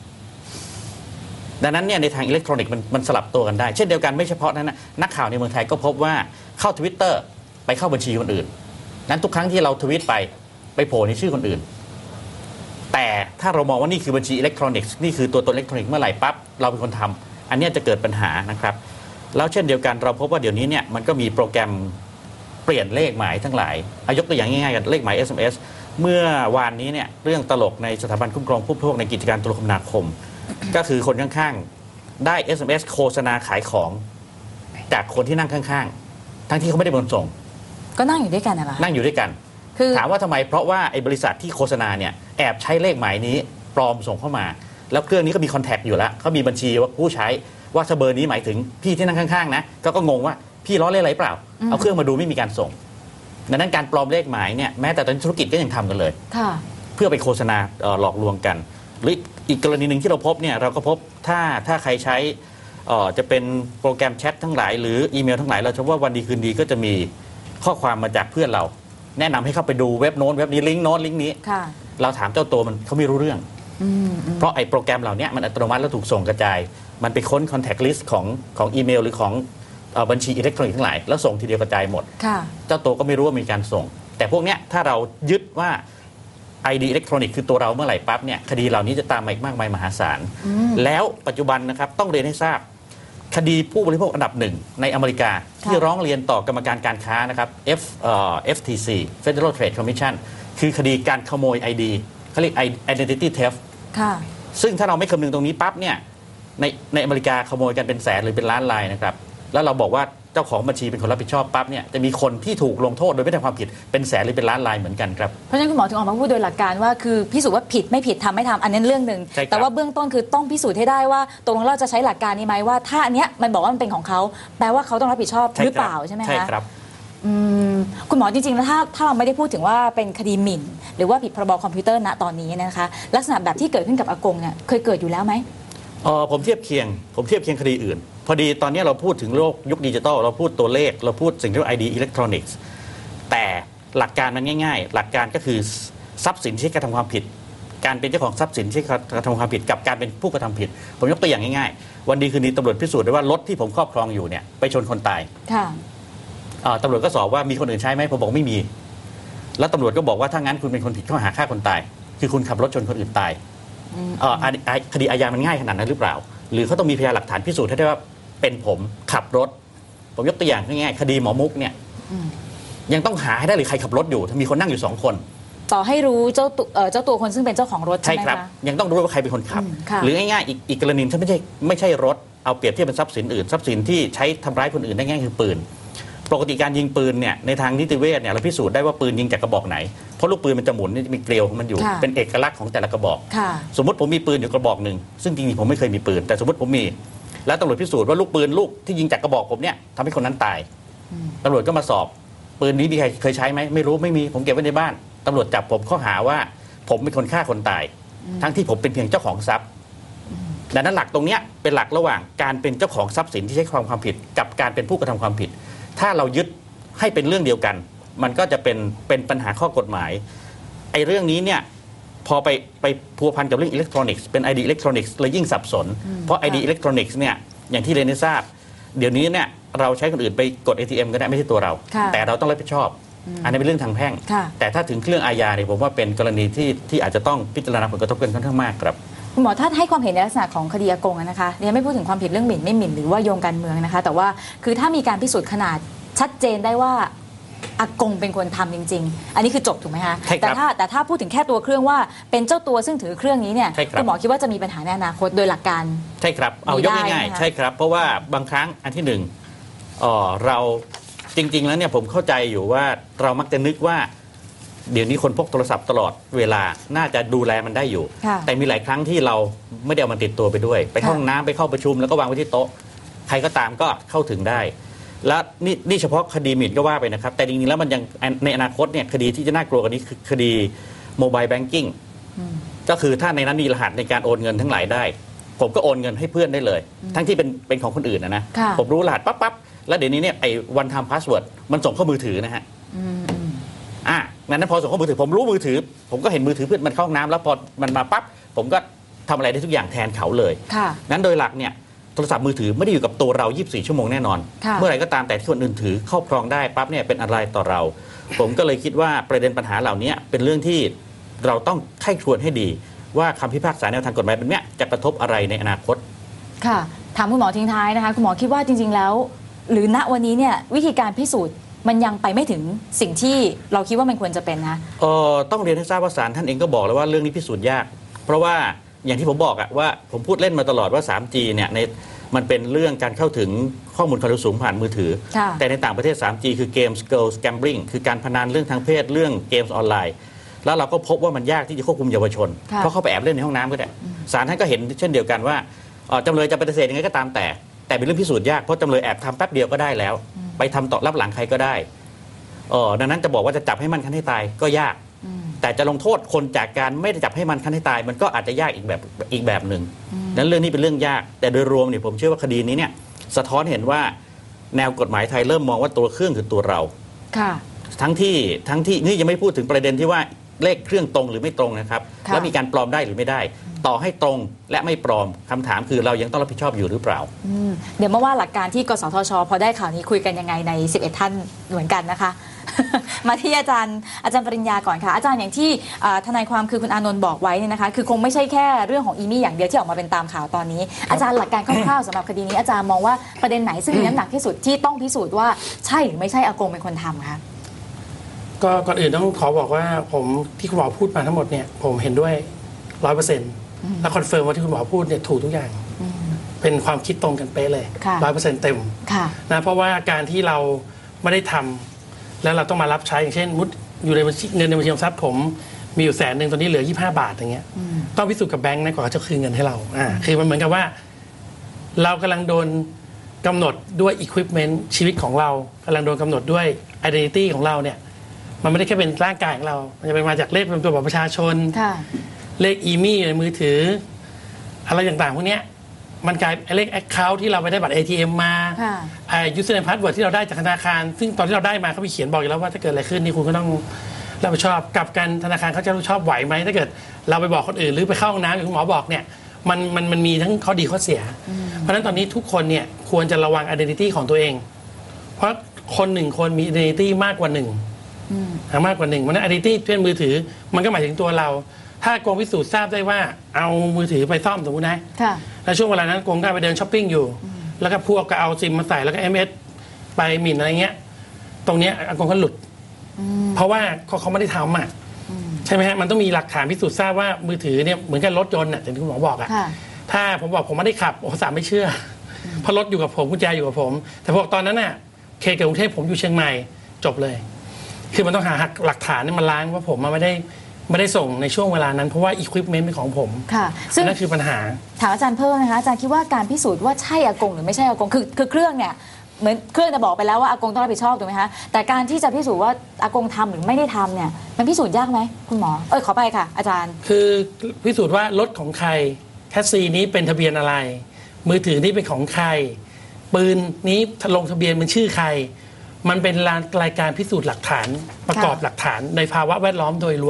ดังนั้นเนี่ยในทางอิเล็กทรอนิกส์มันสลับตัวกันได้ เช่นเดียวกันไม่เฉพาะนั้นนะนักข่าวในเมืองไทยก็พบว่าเข้า Twitter ไปเข้าบัญชีคนอื่นนั้นทุกครั้งที่เราทวีตไปโผล่ในชื่อคนอื่น แต่ถ้าเรามองว่านี่คือบัญชีอิเล็กทรอนิกส์นี่คือตัวตนอิเล็กทรอนิกส์เมื่อไหร่ปั๊บเราเป็นคนทำอันนี้จะเกิดปัญหานะครับแล้วเช่นเดียวกันเราพบว่าเดี๋ยวนี้เนี่ยมันก็มีโปรแกรมเปลี่ยนเลขหมายทั้งหลายยกตัวอย่างง่ายๆกันเลขหมาย SMS เมื่อวานนี้เนี่ยเรื่องตลกในสถาบันคุ้มครองผู้บริโภคในกิจการโทรคมนาคม ก็คือคนข้างๆได้ SMS โฆษณาขายของจากคนที่นั่งข้างๆทั้งที่เขาไม่ได้เป็นคนส่งก็นั่งอยู่ด้วยกันอะไรนั่งอยู่ด้วยกันคือถามว่าทำไมเพราะว่าไอ้บริษัทที่โฆษณาเนี่ยแอบใช้เลขหมายนี้ปลอมส่งเข้ามา แล้วเครื่องนี้ก็มีคอนแทคอยู่แล้วเขามีบัญชีว่าผู้ใช้ว่าถ้าเบอร์นี้หมายถึงพี่ที่นั่งข้างๆนะก็งงว่าพี่ล้อเล่นอะไรเปล่าเอาเครื่องมาดูไม่มีการส่งดังนั้นการปลอมเลขหมายเนี่ยแม้แต่ตอนธุรกิจก็ยังทำกันเลยค่ะเพื่อไปโฆษณาหลอกลวงกัน หรืออีกกรณีหนึ่งที่เราพบเนี่ยเราก็พบถ้าใครใช้จะเป็นโปรแกรมแชททั้งหลายหรืออีเมลทั้งหลายเราเชื่อว่าวันดีคืนดีก็จะมีข้อความมาจากเพื่อนเราแนะนำให้เข้าไปดูเว็บโน้นเว็บนี้ลิงก์โน้นลิงก์นี้ค่ะเราถามเจ้าตัวมันเขาไม่รู้เรื่องเพราะไอ้โปรแกรมเหล่านี้มันอัตโนมัติแล้วถูกส่งกระจายมันไปค้น contact list ของอีเมลหรือของบัญชีอิเล็กทรอนิกส์ทั้งหลายแล้วส่งทีเดียวกระจายหมดค่ะเจ้าตัวก็ไม่รู้ว่ามีการส่ง แต่พวกเนี้ยถ้าเรายึดว่า ID อิเล็กทรอนิกส์คือตัวเราเมื่อไหร่ปั๊บเนี่ยคดีเหล่านี้จะตามมาอีกมากมายมหาศาลแล้วปัจจุบันนะครับต้องเรียนให้ทราบคดีผู้บริโภคอันดับหนึ่งในอเมริกาที่ร้องเรียนต่อกรรมการการค้านะครับ FTC Federal Trade Commission คือคดีการขโมย ID เขาเรียก Identity Theft ค่ะซึ่งถ้าเราไม่คำนึงตรงนี้ปั๊บเนี่ยในอเมริกาขโมยกันเป็นแสนหรือเป็นล้านรายนะครับแล้วเราบอกว่าเจ้าของบัญชีเป็นคนรับผิดชอบปั๊บเนี่ยจะมีคนที่ถูกลงโทษโดยไม่ทำความผิดเป็นแสนหรือเป็นล้านรายเหมือนกันครับเพราะฉะนั้นคุณหมอถึงออกมาพูดโดยหลักการว่าคือพิสูจน์ว่าผิดไม่ผิดทำไม่ทำอันนั้นเรื่องหนึ่งใช่ครับแต่ว่าเบื้องต้นคือต้องพิสูจน์ให้ได้ว่าตกลงเราจะใช้หลักการนี้ไหมว่าถ้าอันเนี้ยมันบอกว่ามันเป็นของเขาแปลว่าเขาต้องรับผิดชอบหรือเปล่าใช่ไหมคะใช่ครับคุณหมอจริงๆแล้วถ้าเราไม่ได้พูดถึงว่าเป็นคดีหมิ่น หรือว่าผิดพรบคอมพิวเตอร์ณตอนนี้นะคะลักษณะแบบที่เกิดขึ้นกับอากงเนี่ยเคยเกิดอยู่แล้วไหมผมเทียบเคียงคดีอื่น พอดีตอนนี้เราพูดถึงโลกยุคดิจิทัลเราพูดตัวเลขเราพูดสิ่งที่เรียกว่า ID Electronics แต่หลักการมันง่ายๆหลักการก็คือทรัพย์สินที่กระทำความผิดการเป็นเจ้าของทรัพย์สินที่กระทำความผิดกับการเป็นผู้กระทำผิดผมยกตัวอย่างง่ายๆวันดีคืนดีตำรวจพิสูจน์ได้ว่ารถที่ผมครอบครองอยู่เนี่ยไปชนคนตายค่ะตำรวจก็สอบว่ามีคนอื่นใช้ไหมผมบอกไม่มีแล้วตำรวจก็บอกว่าถ้างั้นคุณเป็นคนผิดข้อหาฆ่าคนตายคือคุณขับรถชนคนอื่นตายคดีอาญามันง่ายขนาดนั้นหรือเปล่าหรือเขาต้องมีพยานหลักฐานพิสูจน์ให้ได้ว่าเป็นผมขับรถผมยกตัวอย่างง่ายๆคดีหมอมุกเนี่ยยังต้องหาให้ได้หรือใครขับรถอยู่ถ้ามีคนนั่งอยู่2คนต่อให้รู้เจ้าตัวคนซึ่งเป็นเจ้าของรถใช่ใช่ไหมครับคะยังต้องรู้ว่าใครเป็นคนขับค่ะหรือง่ายๆอีกกรณีถ้าไม่ใช่รถเอาเปรียบเทียบเป็นทรัพย์สินอื่นทรัพย์สินที่ใช้ทำร้ายคนอื่นได้ง่ายคือปืนปกติการยิงปืนเนี่ยในทางนิติเวชเนี่ยเราพิสูจน์ได้ว่าปืนยิงจากกระบอกไหนเพราะลูกปืนมันจะหมุนจะมีเกลียวของมันอยู่เป็นเอกลักษณ์ของแต่ละกระบอกค่ะสมมติผมมีปืนอยู่กระบอกหนึ่งซึ่งจริงๆผมไม่เคยมีปืนแต่สมมติผมมีแล้วตำรวจพิสูจน์ว่าลูกปืนลูกที่ยิงจากกระบอกผมเนี่ยทำให้คนนั้นตายตำรวจก็มาสอบปืนนี้มีใครเคยใช้ไหมไม่รู้ไม่มีผมเก็บไว้ในบ้านตำรวจจับผมข้อหาว่าผมเป็นคนฆ่าคนตายทั้งที่ผมเป็นเพียงเจ้าของทรัพย์ดังนั้นหลักตรงเนี้ยเป็นหลักระหว่างการเป็นเจ้าของทรัพย์สินที่ใช้ความผิดกับการเป็นผู้กระทำความผิดถ้าเรายึดให้เป็นเรื่องเดียวกันมันก็จะเป็นปัญหาข้อกฎหมายไอ้เรื่องนี้เนี่ยพอไปพัวพันกับเรื่องอิเล็กทรอนิกส์เป็น ID อิเล็กทรอนิกส์เลยยิ่งสับสนเพราะ ID อิเล็กทรอนิกส์เนี่ยอย่างที่เรียนให้ทราบเดี๋ยวนี้เนี่ยเราใช้คนอื่นไปกด ATM ก็ได้ไม่ใช่ตัวเรา แต่เราต้องรับผิดชอบอันนี้เป็นเรื่องทางแพ่งแต่ถ้าถึงเรื่องอาญาเนี่ยผมว่าเป็นกรณีที่อาจจะต้องพิจารณาผลกระทบกันค่อนข้างมากครับคุณหมอถ้าให้ความเห็นในลักษณะของคดีอากงนะคะเรียนไม่พูดถึงความผิดเรื่องหมิ่นไม่หมิ่นหรือว่าโยงการเมืองนะคะแต่ว่าคือถ้ามีการพิสูจน์ขนาดชัดเจนได้ว่าอากงเป็นคนทำจริงๆอันนี้คือจบถูกไหมคะแต่ถ้าพูดถึงแค่ตัวเครื่องว่าเป็นเจ้าตัวซึ่งถือเครื่องนี้เนี่ยคุณหมอคิดว่าจะมีปัญหาในอนาคตโดยหลักการใช่ครับเอายกง่ายๆใช่ครับเพราะว่าบางครั้งอันที่หนึ่งเราจริงๆแล้วเนี่ยผมเข้าใจอยู่ว่าเรามักจะนึกว่าเดี๋ยวนี้คนพกโทรศัพท์ตลอดเวลาน่าจะดูแลมันได้อยู่แต่มีหลายครั้งที่เราไม่ได้เอามันติดตัวไปด้วยไปเข้าห้องน้ำไปเข้าประชุมแล้วก็วางไว้ที่โต๊ะใครก็ตามก็เข้าถึงได้และนี่เฉพาะคดีหมิ่นก็ว่าไปนะครับแต่จริงๆแล้วมันยังในอนาคตเนี่ยคดีที่จะน่ากลัวกว่านี้คือคดีโมบายแบงกิ้งก็คือถ้าในนั้นมีรหัสในการโอนเงินทั้งหลายได้ผมก็โอนเงินให้เพื่อนได้เลยทั้งที่เป็นของคนอื่นนะผมรู้รหัสปั๊บแล้วเดี๋ยวนี้เนี่ยไอ้ one time password มันส่งเข้ามือถือนะฮะนั้นพอส่งเข้ามือถือผมรู้มือถือผมก็เห็นมือถือเพื่อนมันเข้าห้องน้ำแล้วพอมันมาปั๊บผมก็ทำอะไรได้ทุกอย่างแทนเขาเลยนั้นโดยหลักเนี่ยโทรศัพท์มือถือไม่ได้อยู่กับตัวเรา24ชั่วโมงแน่นอนเมื่อไหร่ก็ตามแต่ที่คนอื่นถือครอบครองได้ปั๊บเนี่ยเป็นอะไรต่อเราผมก็เลยคิดว่าประเด็นปัญหาเหล่านี้เป็นเรื่องที่เราต้องไข้ครวญให้ดีว่าคำพิพากษาแนวทางกฎหมายแบบนี้จะกระทบอะไรในอนาคตค่ะถามคุณหมอทิ้งท้ายนะคะคุณหมอคิดว่าจริงๆแล้วหรือณวันนี้เนี่ยวิธีการพิสูจน์มันยังไปไม่ถึงสิ่งที่เราคิดว่ามันควรจะเป็นนะต้องเรียนให้ทราบว่าศาลท่านเองก็บอกแล้วว่าเรื่องนี้พิสูจน์ยากเพราะว่าอย่างที่ผมบอกอะว่าผมพูดเล่นมาตลอดว่า 3G เนี่ยมันเป็นเรื่องการเข้าถึงข้อมูลความเร็วสูงผ่านมือถือแต่ในต่างประเทศ 3G คือเกม Girls Gambling คือการพนันเรื่องทางเพศเรื่องเกมออนไลน์แล้วเราก็พบว่ามันยากที่จะควบคุมเยาวชนเพราะเขาไปแอบเล่นในห้องน้ำก็ได้ศาลท่านก็เห็นเช่นเดียวกันว่าจำเลยจะปฏิเสธยังไงก็ตามแต่เป็นเรื่องพิสูจน์ยากเพราะจำเลยแอบทำแป๊บเดียวก็ได้แล้วไปทำต่อรับหลังใครก็ได้ดังนั้นจะบอกว่าจะจับให้มันคันให้ตายก็ยากแต่จะลงโทษคนจากการไม่ได้จับให้มันคันให้ตายมันก็อาจจะยากอีกแบบหนึ่งนั้นเรื่องนี้เป็นเรื่องยากแต่โดยรวมเนี่ยผมเชื่อว่าคดีนี้เนี่ยสะท้อนเห็นว่าแนวกฎหมายไทยเริ่มมองว่าตัวเครื่องคือตัวเราทั้งที่นี่ยังไม่พูดถึงประเด็นที่ว่าเลขเครื่องตรงหรือไม่ตรงนะครับแล้วมีการปลอมได้หรือไม่ได้ต่อให้ตรงและไม่ปลอมคำถามคือเรายังต้องรับผิดชอบอยู่หรือเปล่าเดี๋ยวมาว่าหลักการที่กสทช.พอได้ข่าวนี้คุยกันยังไงใน11ท่านเหมือนกันนะคะ มาที่อาจารย์ปริญญาก่อนค่ะอาจารย์อย่างที่ทนายความคือคุณอานนท์บอกไว้เนี่ยนะคะคือคงไม่ใช่แค่เรื่องของอีมี่อย่างเดียวที่ออกมาเป็นตามข่าวตอนนี้อาจารย์หลักการคร่าวๆสำหรับคดีนี้อาจารย์มองว่าประเด็นไหนซึ่งมีน้ำหนักที่สุดที่ต้องพิสูจน์ว่าใช่หรือไม่ใช่อากงเป็นคนทำคะก็ก่อนอื่นต้องขอบอกว่าผมที่คุณหมอพูดมาทั้งหมดเนี่ยผมเห็นด้วย 100%และคอนเฟิร์มว่าที่คุณหมอพูดเนี่ยถูกทุกอย่างเป็นความคิดตรงกันเป๊ะเลย 100% เต็มนะเพราะว่าการที่เราไม่ได้ทำแล้วเราต้องมารับใช้อย่างเช่นมุดอยู่ในเงินในบัญชีออมทรัพย์ผมมีอยู่100,000ตอนนี้เหลือ25 บาทอย่างเงี้ยต้องพิสูจน์กับแบงค์นะก่อนเขาจะคืนเงินให้เราคือมันเหมือนกับว่าเรากำลังโดนกำหนดด้วย equipment ชีวิตของเรากำลังโดนกำหนดด้วย identity ของเราเนี่ยมันไม่ได้แค่เป็นร่างกายของเรามันจะเป็นมาจากเลขประจำตัวบัตรประชาชนเลขอีมี่ในมือถืออะไรต่างๆพวกนี้มันกลายเลข account ที่เราไปได้บัตร ATM มาusername password ที่เราได้จากธนาคารซึ่งตอนที่เราได้มาเขามีเขียนบอกอยู่แล้วว่าถ้าเกิดอะไรขึ้นนี่คุณก็ต้องรับผิดชอบกับการธนาคารเขาจะรับผิดชอบไหวไหมถ้าเกิดเราไปบอกคนอื่นหรือไปเข้าห้องน้ำอย่างคุณหมอบอกเนี่ยมันมีทั้งข้อดีข้อเสียเพราะฉะนั้นตอนนี้ทุกคนเนี่ยควรจะระวัง identity ของตัวเองเพราะคนหนึ่งคนมี identity มากกว่าหนึ่งมากกว่าหนึ่งมัน identity เพื่อนมือถือมันก็หมายถึงตัวเราถ้ากงพิสูจน์ทราบได้ว่าเอามือถือไปซ่อมสมมตินะแล้วช่วงเวลานั้นกงก็ไปเดินช้อปปิ้งอยู่แล้วก็พวกก็เอาซิมมาใส่แล้วก็ MS ไปหมิ่นอะไรเงี้ยตรงเนี้ยกงก็หลุดเพราะว่าเขาไม่ได้ทำอ่ะใช่ไหมฮะมันต้องมีหลักฐานพิสูจน์ทราบว่ามือถือเนี่ยเหมือนกับรถยนต์อ่ะอย่างที่คุณหมอบอกอ่ะถ้าผมบอกผมไม่ได้ขับโอ้สามไม่เชื่อเพราะรถอยู่กับผมกุญแจอยู่กับผมแต่พวกตอนนั้นน่ะเคกับกรุงเทพผมอยู่เชียงใหม่จบเลยคือมันต้องหาหลักฐานนี่มาล้างว่าผมไม่ได้ส่งในช่วงเวลานั้นเพราะว่า equipment เป็นของผมค่ะซึ่งนั่นคือปัญหาถามอาจารย์เพิ่มนะคะอาจารย์คิดว่าการพิสูจน์ว่าใช่อากงหรือไม่ใช่อากงคือเครื่องเนี่ยเหมือนเครื่องจะบอกไปแล้วว่าอากงต้องรับผิดชอบถูกไหมคะแต่การที่จะพิสูจน์ว่าอากงทำหรือไม่ได้ทำเนี่ยมันพิสูจน์ยากไหมคุณหมอขอไปค่ะอาจารย์คือพิสูจน์ว่ารถของใครแคสซีนี้เป็นทะเบียนอะไรมือถือนี้เป็นของใครปืนนี้ลงทะเบียนเป็นชื่อใครมันเป็นรายการพิสูจน์หลักฐานประกอบหลักฐานในภาวะแวดล้อมโดยรวม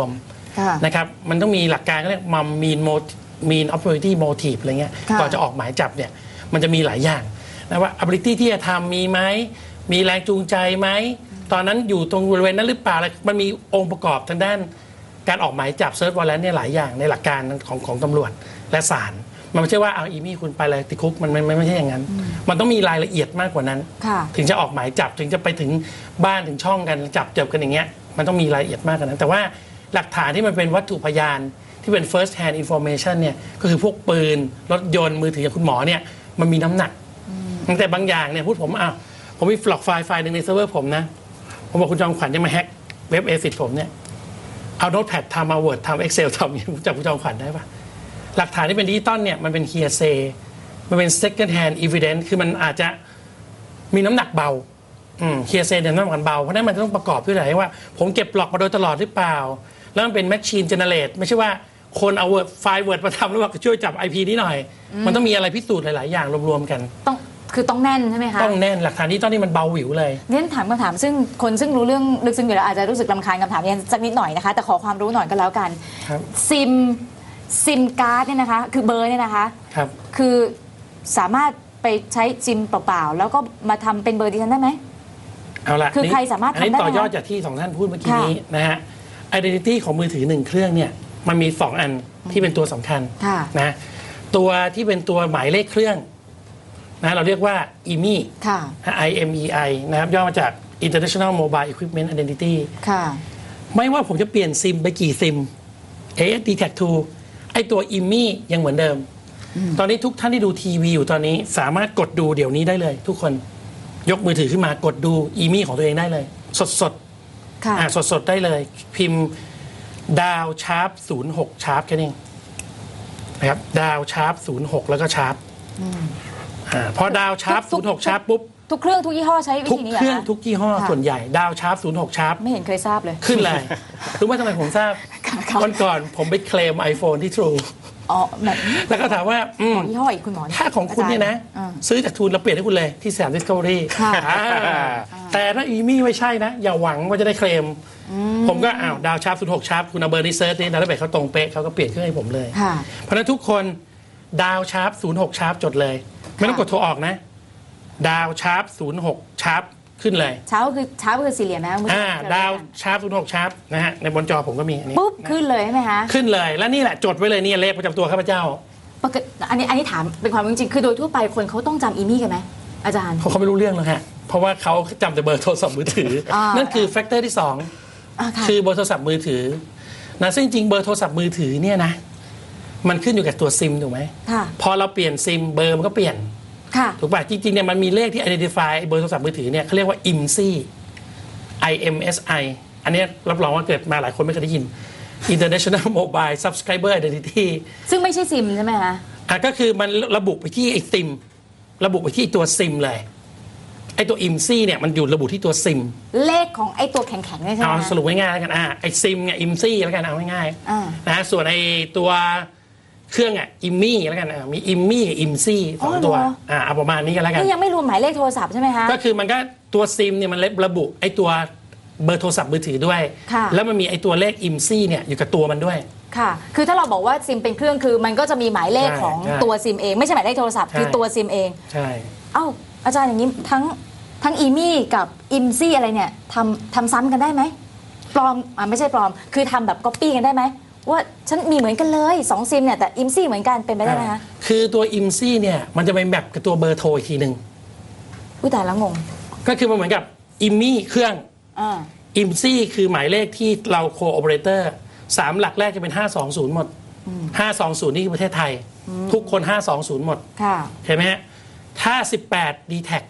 นะครับมันต้องมีหลักการก็เรียกมัมmean opportunity motive อะไรเงี้ยก่อนจะออกหมายจับเนี่ยมันจะมีหลายอย่างนะว่า ability ที่จะทำมีไหมมีแรงจูงใจไหมตอนนั้นอยู่ตรงบริเวณนั้นหรือเปล่ามันมีองค์ประกอบทางด้านการออกหมายจับ search warrant เนี่ยหลายอย่างในหลักการของตำรวจและศาลมันไม่ใช่ว่าเอาอีมี่คุณไปเลยติดคุกมันไม่ใช่อย่างนั้นมันต้องมีรายละเอียดมากกว่านั้นถึงจะออกหมายจับถึงจะไปถึงบ้านถึงช่องกันจับกันอย่างเงี้ยมันต้องมีรายละเอียดมากกว่านั้นแต่ว่าหลักฐานที่มันเป็นวัตถุพยานที่เป็น first hand information เนี่ยก็คือพวกปืนรถยนต์มือถืออย่างคุณหมอเนี่ยมันมีน้ำหนักแต่บางอย่างเนี่ยพูดผมมีหลอกไฟล์หนึ่งในเซิร์ฟเวอร์ผมนะผมบอกคุณจอมขวัญจะมาแฮกเว็บACIDผมเนี่ยเอาโน้ตแพดทำเอา Word ทำ Excel ทำจับคุณจอมขวัญได้ปะหลักฐานที่เป็นดิจิตอลเนี่ยมันเป็น hearsay มันเป็น second hand evidence คือมันอาจจะมีน้ำหนักเบาhearsay เนี่ยน้ำหนักเบาเพราะนั้นมันต้องประกอบด้วยอะไรว่าผมเก็บหลอกมาโดยตลอดหรือเปล่าแล้วมันเป็น machine generate ไม่ใช่ว่าคนเอาไฟล์ Word มาทำแล้วว่าช่วยจับ IP นี้หน่อยมันต้องมีอะไรพิสูจน์หลายๆอย่างรวมๆกันต้องแน่นใช่ไหมคะต้องแน่นหลักฐานที่ต้องนี่มันเบาหวิวเลยเนี่ยถามคำถามซึ่งคนซึ่งรู้เรื่องลึกซึ้งอยู่แล้วอาจจะรู้สึกรำคาญคำถามนี้สักนิดหน่อยนะคะแต่ขอความรู้หน่อยก็แล้วกันซิมการ์ดเนี่ยนะคะคือเบอร์เนี่ยนะคะคือสามารถไปใช้ซิมเปล่าๆแล้วก็มาทำเป็นเบอร์ดิฉันได้ไหมเอาละคือใครสามารถทำได้ต่อยอดจากที่สองท่านพูดเมื่อกี้นี้นะฮะ identity ของมือถือ1เครื่องเนี่ยมันมี2อันที่เป็นตัวสำคัญนะตัวที่เป็นตัวหมายเลขเครื่องนะเราเรียกว่า IMEI IMEI นะครับย่อมาจาก International Mobile Equipment Identity ไม่ว่าผมจะเปลี่ยนซิมไปกี่ซิม AS DTAC2 ไอตัว IMEI ยังเหมือนเดิมตอนนี้ทุกท่านที่ดูทีวีอยู่ตอนนี้สามารถกดดูเดี๋ยวนี้ได้เลยทุกคนยกมือถือขึ้นมากดดู IMEI ของตัวเองได้เลยสดได้เลยพิมพ์ดาวชาร์ป06ชาร์ปแค่นี้นะครับดาวชาร์ป06แล้วก็ชาร์ปพอดาวชาร์ป06ชาร์ปปุ๊บทุกเครื่องทุกยี่ห้อใช้วิธีนี้ทุกเครื่องทุกยี่ห้อส่วนใหญ่ดาวชาร์ป06ชาร์ปไม่เห็นเคยทราบเลยขึ้นเลยรู้ไหมทำไมผมทราบวันก่อนผมไปเคลม iPhone ที่ True แล้วก็ถามว่ายี่ห้ออีกคุณหมอถ้าของคุณเนี่ยนะซื้อจากทูนเราเปลี่ยนให้คุณเลยที่สยาม Discovery แต่ถ้าอีมี่ไม่ใช่นะอย่าหวังว่าจะได้เคลมผมก็ดาวชาร์ป06ชาร์ปคุณเอาเบอร์นี้เซิร์ชนี่ดาวแบบเขาตรงเป๊ะเขาก็เปลี่ยนเครื่องให้ผมเลยเพราะฉะนั้นทุกคนดาวชาร์ป06ชาร์ปจดเลยไม่ต้องกดโทรออกนะดาวชาร์ป06ชาร์ปขึ้นเลยชาร์ปคือสี่เหลี่ยมนะดาวชาร์ป06ชาร์ปนะฮะในบนจอผมก็มีอันนี้ปุ๊บขึ้นเลยใช่ไหมคะขึ้นเลยแล้วนี่แหละจดไว้เลยนี่เลขประจำตัวข้าพเจ้าอันนี้ถามเป็นความจริงคือโดยทั่วไปคนเขาต้องจำอีมี่กันไหมอาจารย์เขาไม่รู้เรื่องหรอกฮะเพราะว่าเขาจำแต่เบอร์โทรศัพท์มือถือนั่นคือแฟกเตอร์ที่2คือเบอร์โทรศัพท์มือถือนะซึ่งจริงเบอร์โทรศัพท์มือถือเนี่ยนะมันขึ้นอยู่กับตัวซิมถูกไหมพอเราเปลี่ยนซิมเบอร์มันก็เปลี่ยนถูกป่ะจริงๆเนี่ยมันมีเลขที่ identify เบอร์โทรศัพท์มือถือเนี่ยเขาเรียกว่า IMSI อันนี้รับรองว่าเกิดมาหลายคนไม่เคยได้ยิน International Mobile Subscriber Identity ซึ่งไม่ใช่ซิมใช่ไหมคะก็คือมันระบุไปที่ไอ้ซิมระบุไปที่ตัวซิมเลยไอ้ตัว IMSI เนี่ยมันอยู่ระบุที่ตัวซิมเลขของไอ้ตัวแข็งๆใช่ไหมสรุปง่ายๆแล้วกันไอ้ซิมเนี่ย IMSI แล้วกันเอาง่ายๆนะส่วนไอ้ตัวเครื่องIMEIแล้วกันมี IMEI กับ IMSI 2ตัวเอาประมาณนี้กันแล้วกันนี่ยังไม่รวมหมายเลขโทรศัพท์ใช่ไหมคะก็คือมันก็ตัวซิมเนี่ยมันระบุไอ้ตัวเบอร์โทรศัพท์มือถือด้วยแล้วมันมีไอ้ตัวเลข IMSI เนี่ยอยู่กับตัวมันด้วยค่ะคือถ้าเราบอกว่าซิมเป็นเครื่องคือมันก็จะมีหมายเลขของตัวซิมเองไม่ใช่หมายเลขโทรศัพท์คือตัวซิมเองใช่อาจารย์อย่างนี้ทั้งIMEIกับ IMSI อะไรเนี่ยทำซ้ำกันได้ไหมปลอมไม่ใช่ปลอมคือทำแบบก๊อปปี้กันได้ไหมว่าฉันมีเหมือนกันเลย2ซิมเนี่ยแต่ IMSI เหมือนกันเป็นไปได้ไหมคะคือตัว IMSI เนี่ยมันจะไปแมปกับตัวเบอร์โทรอีกทีนึงแต่ละงงก็คือมันเหมือนกับ IMEI เครื่องIMSI คือหมายเลขที่เราโคโอเปอเรเตอร์3หลักแรกจะเป็น520หมด520นี่คือประเทศไทยทุกคน520หมดเห็นไหมฮะถ้า18 DTAC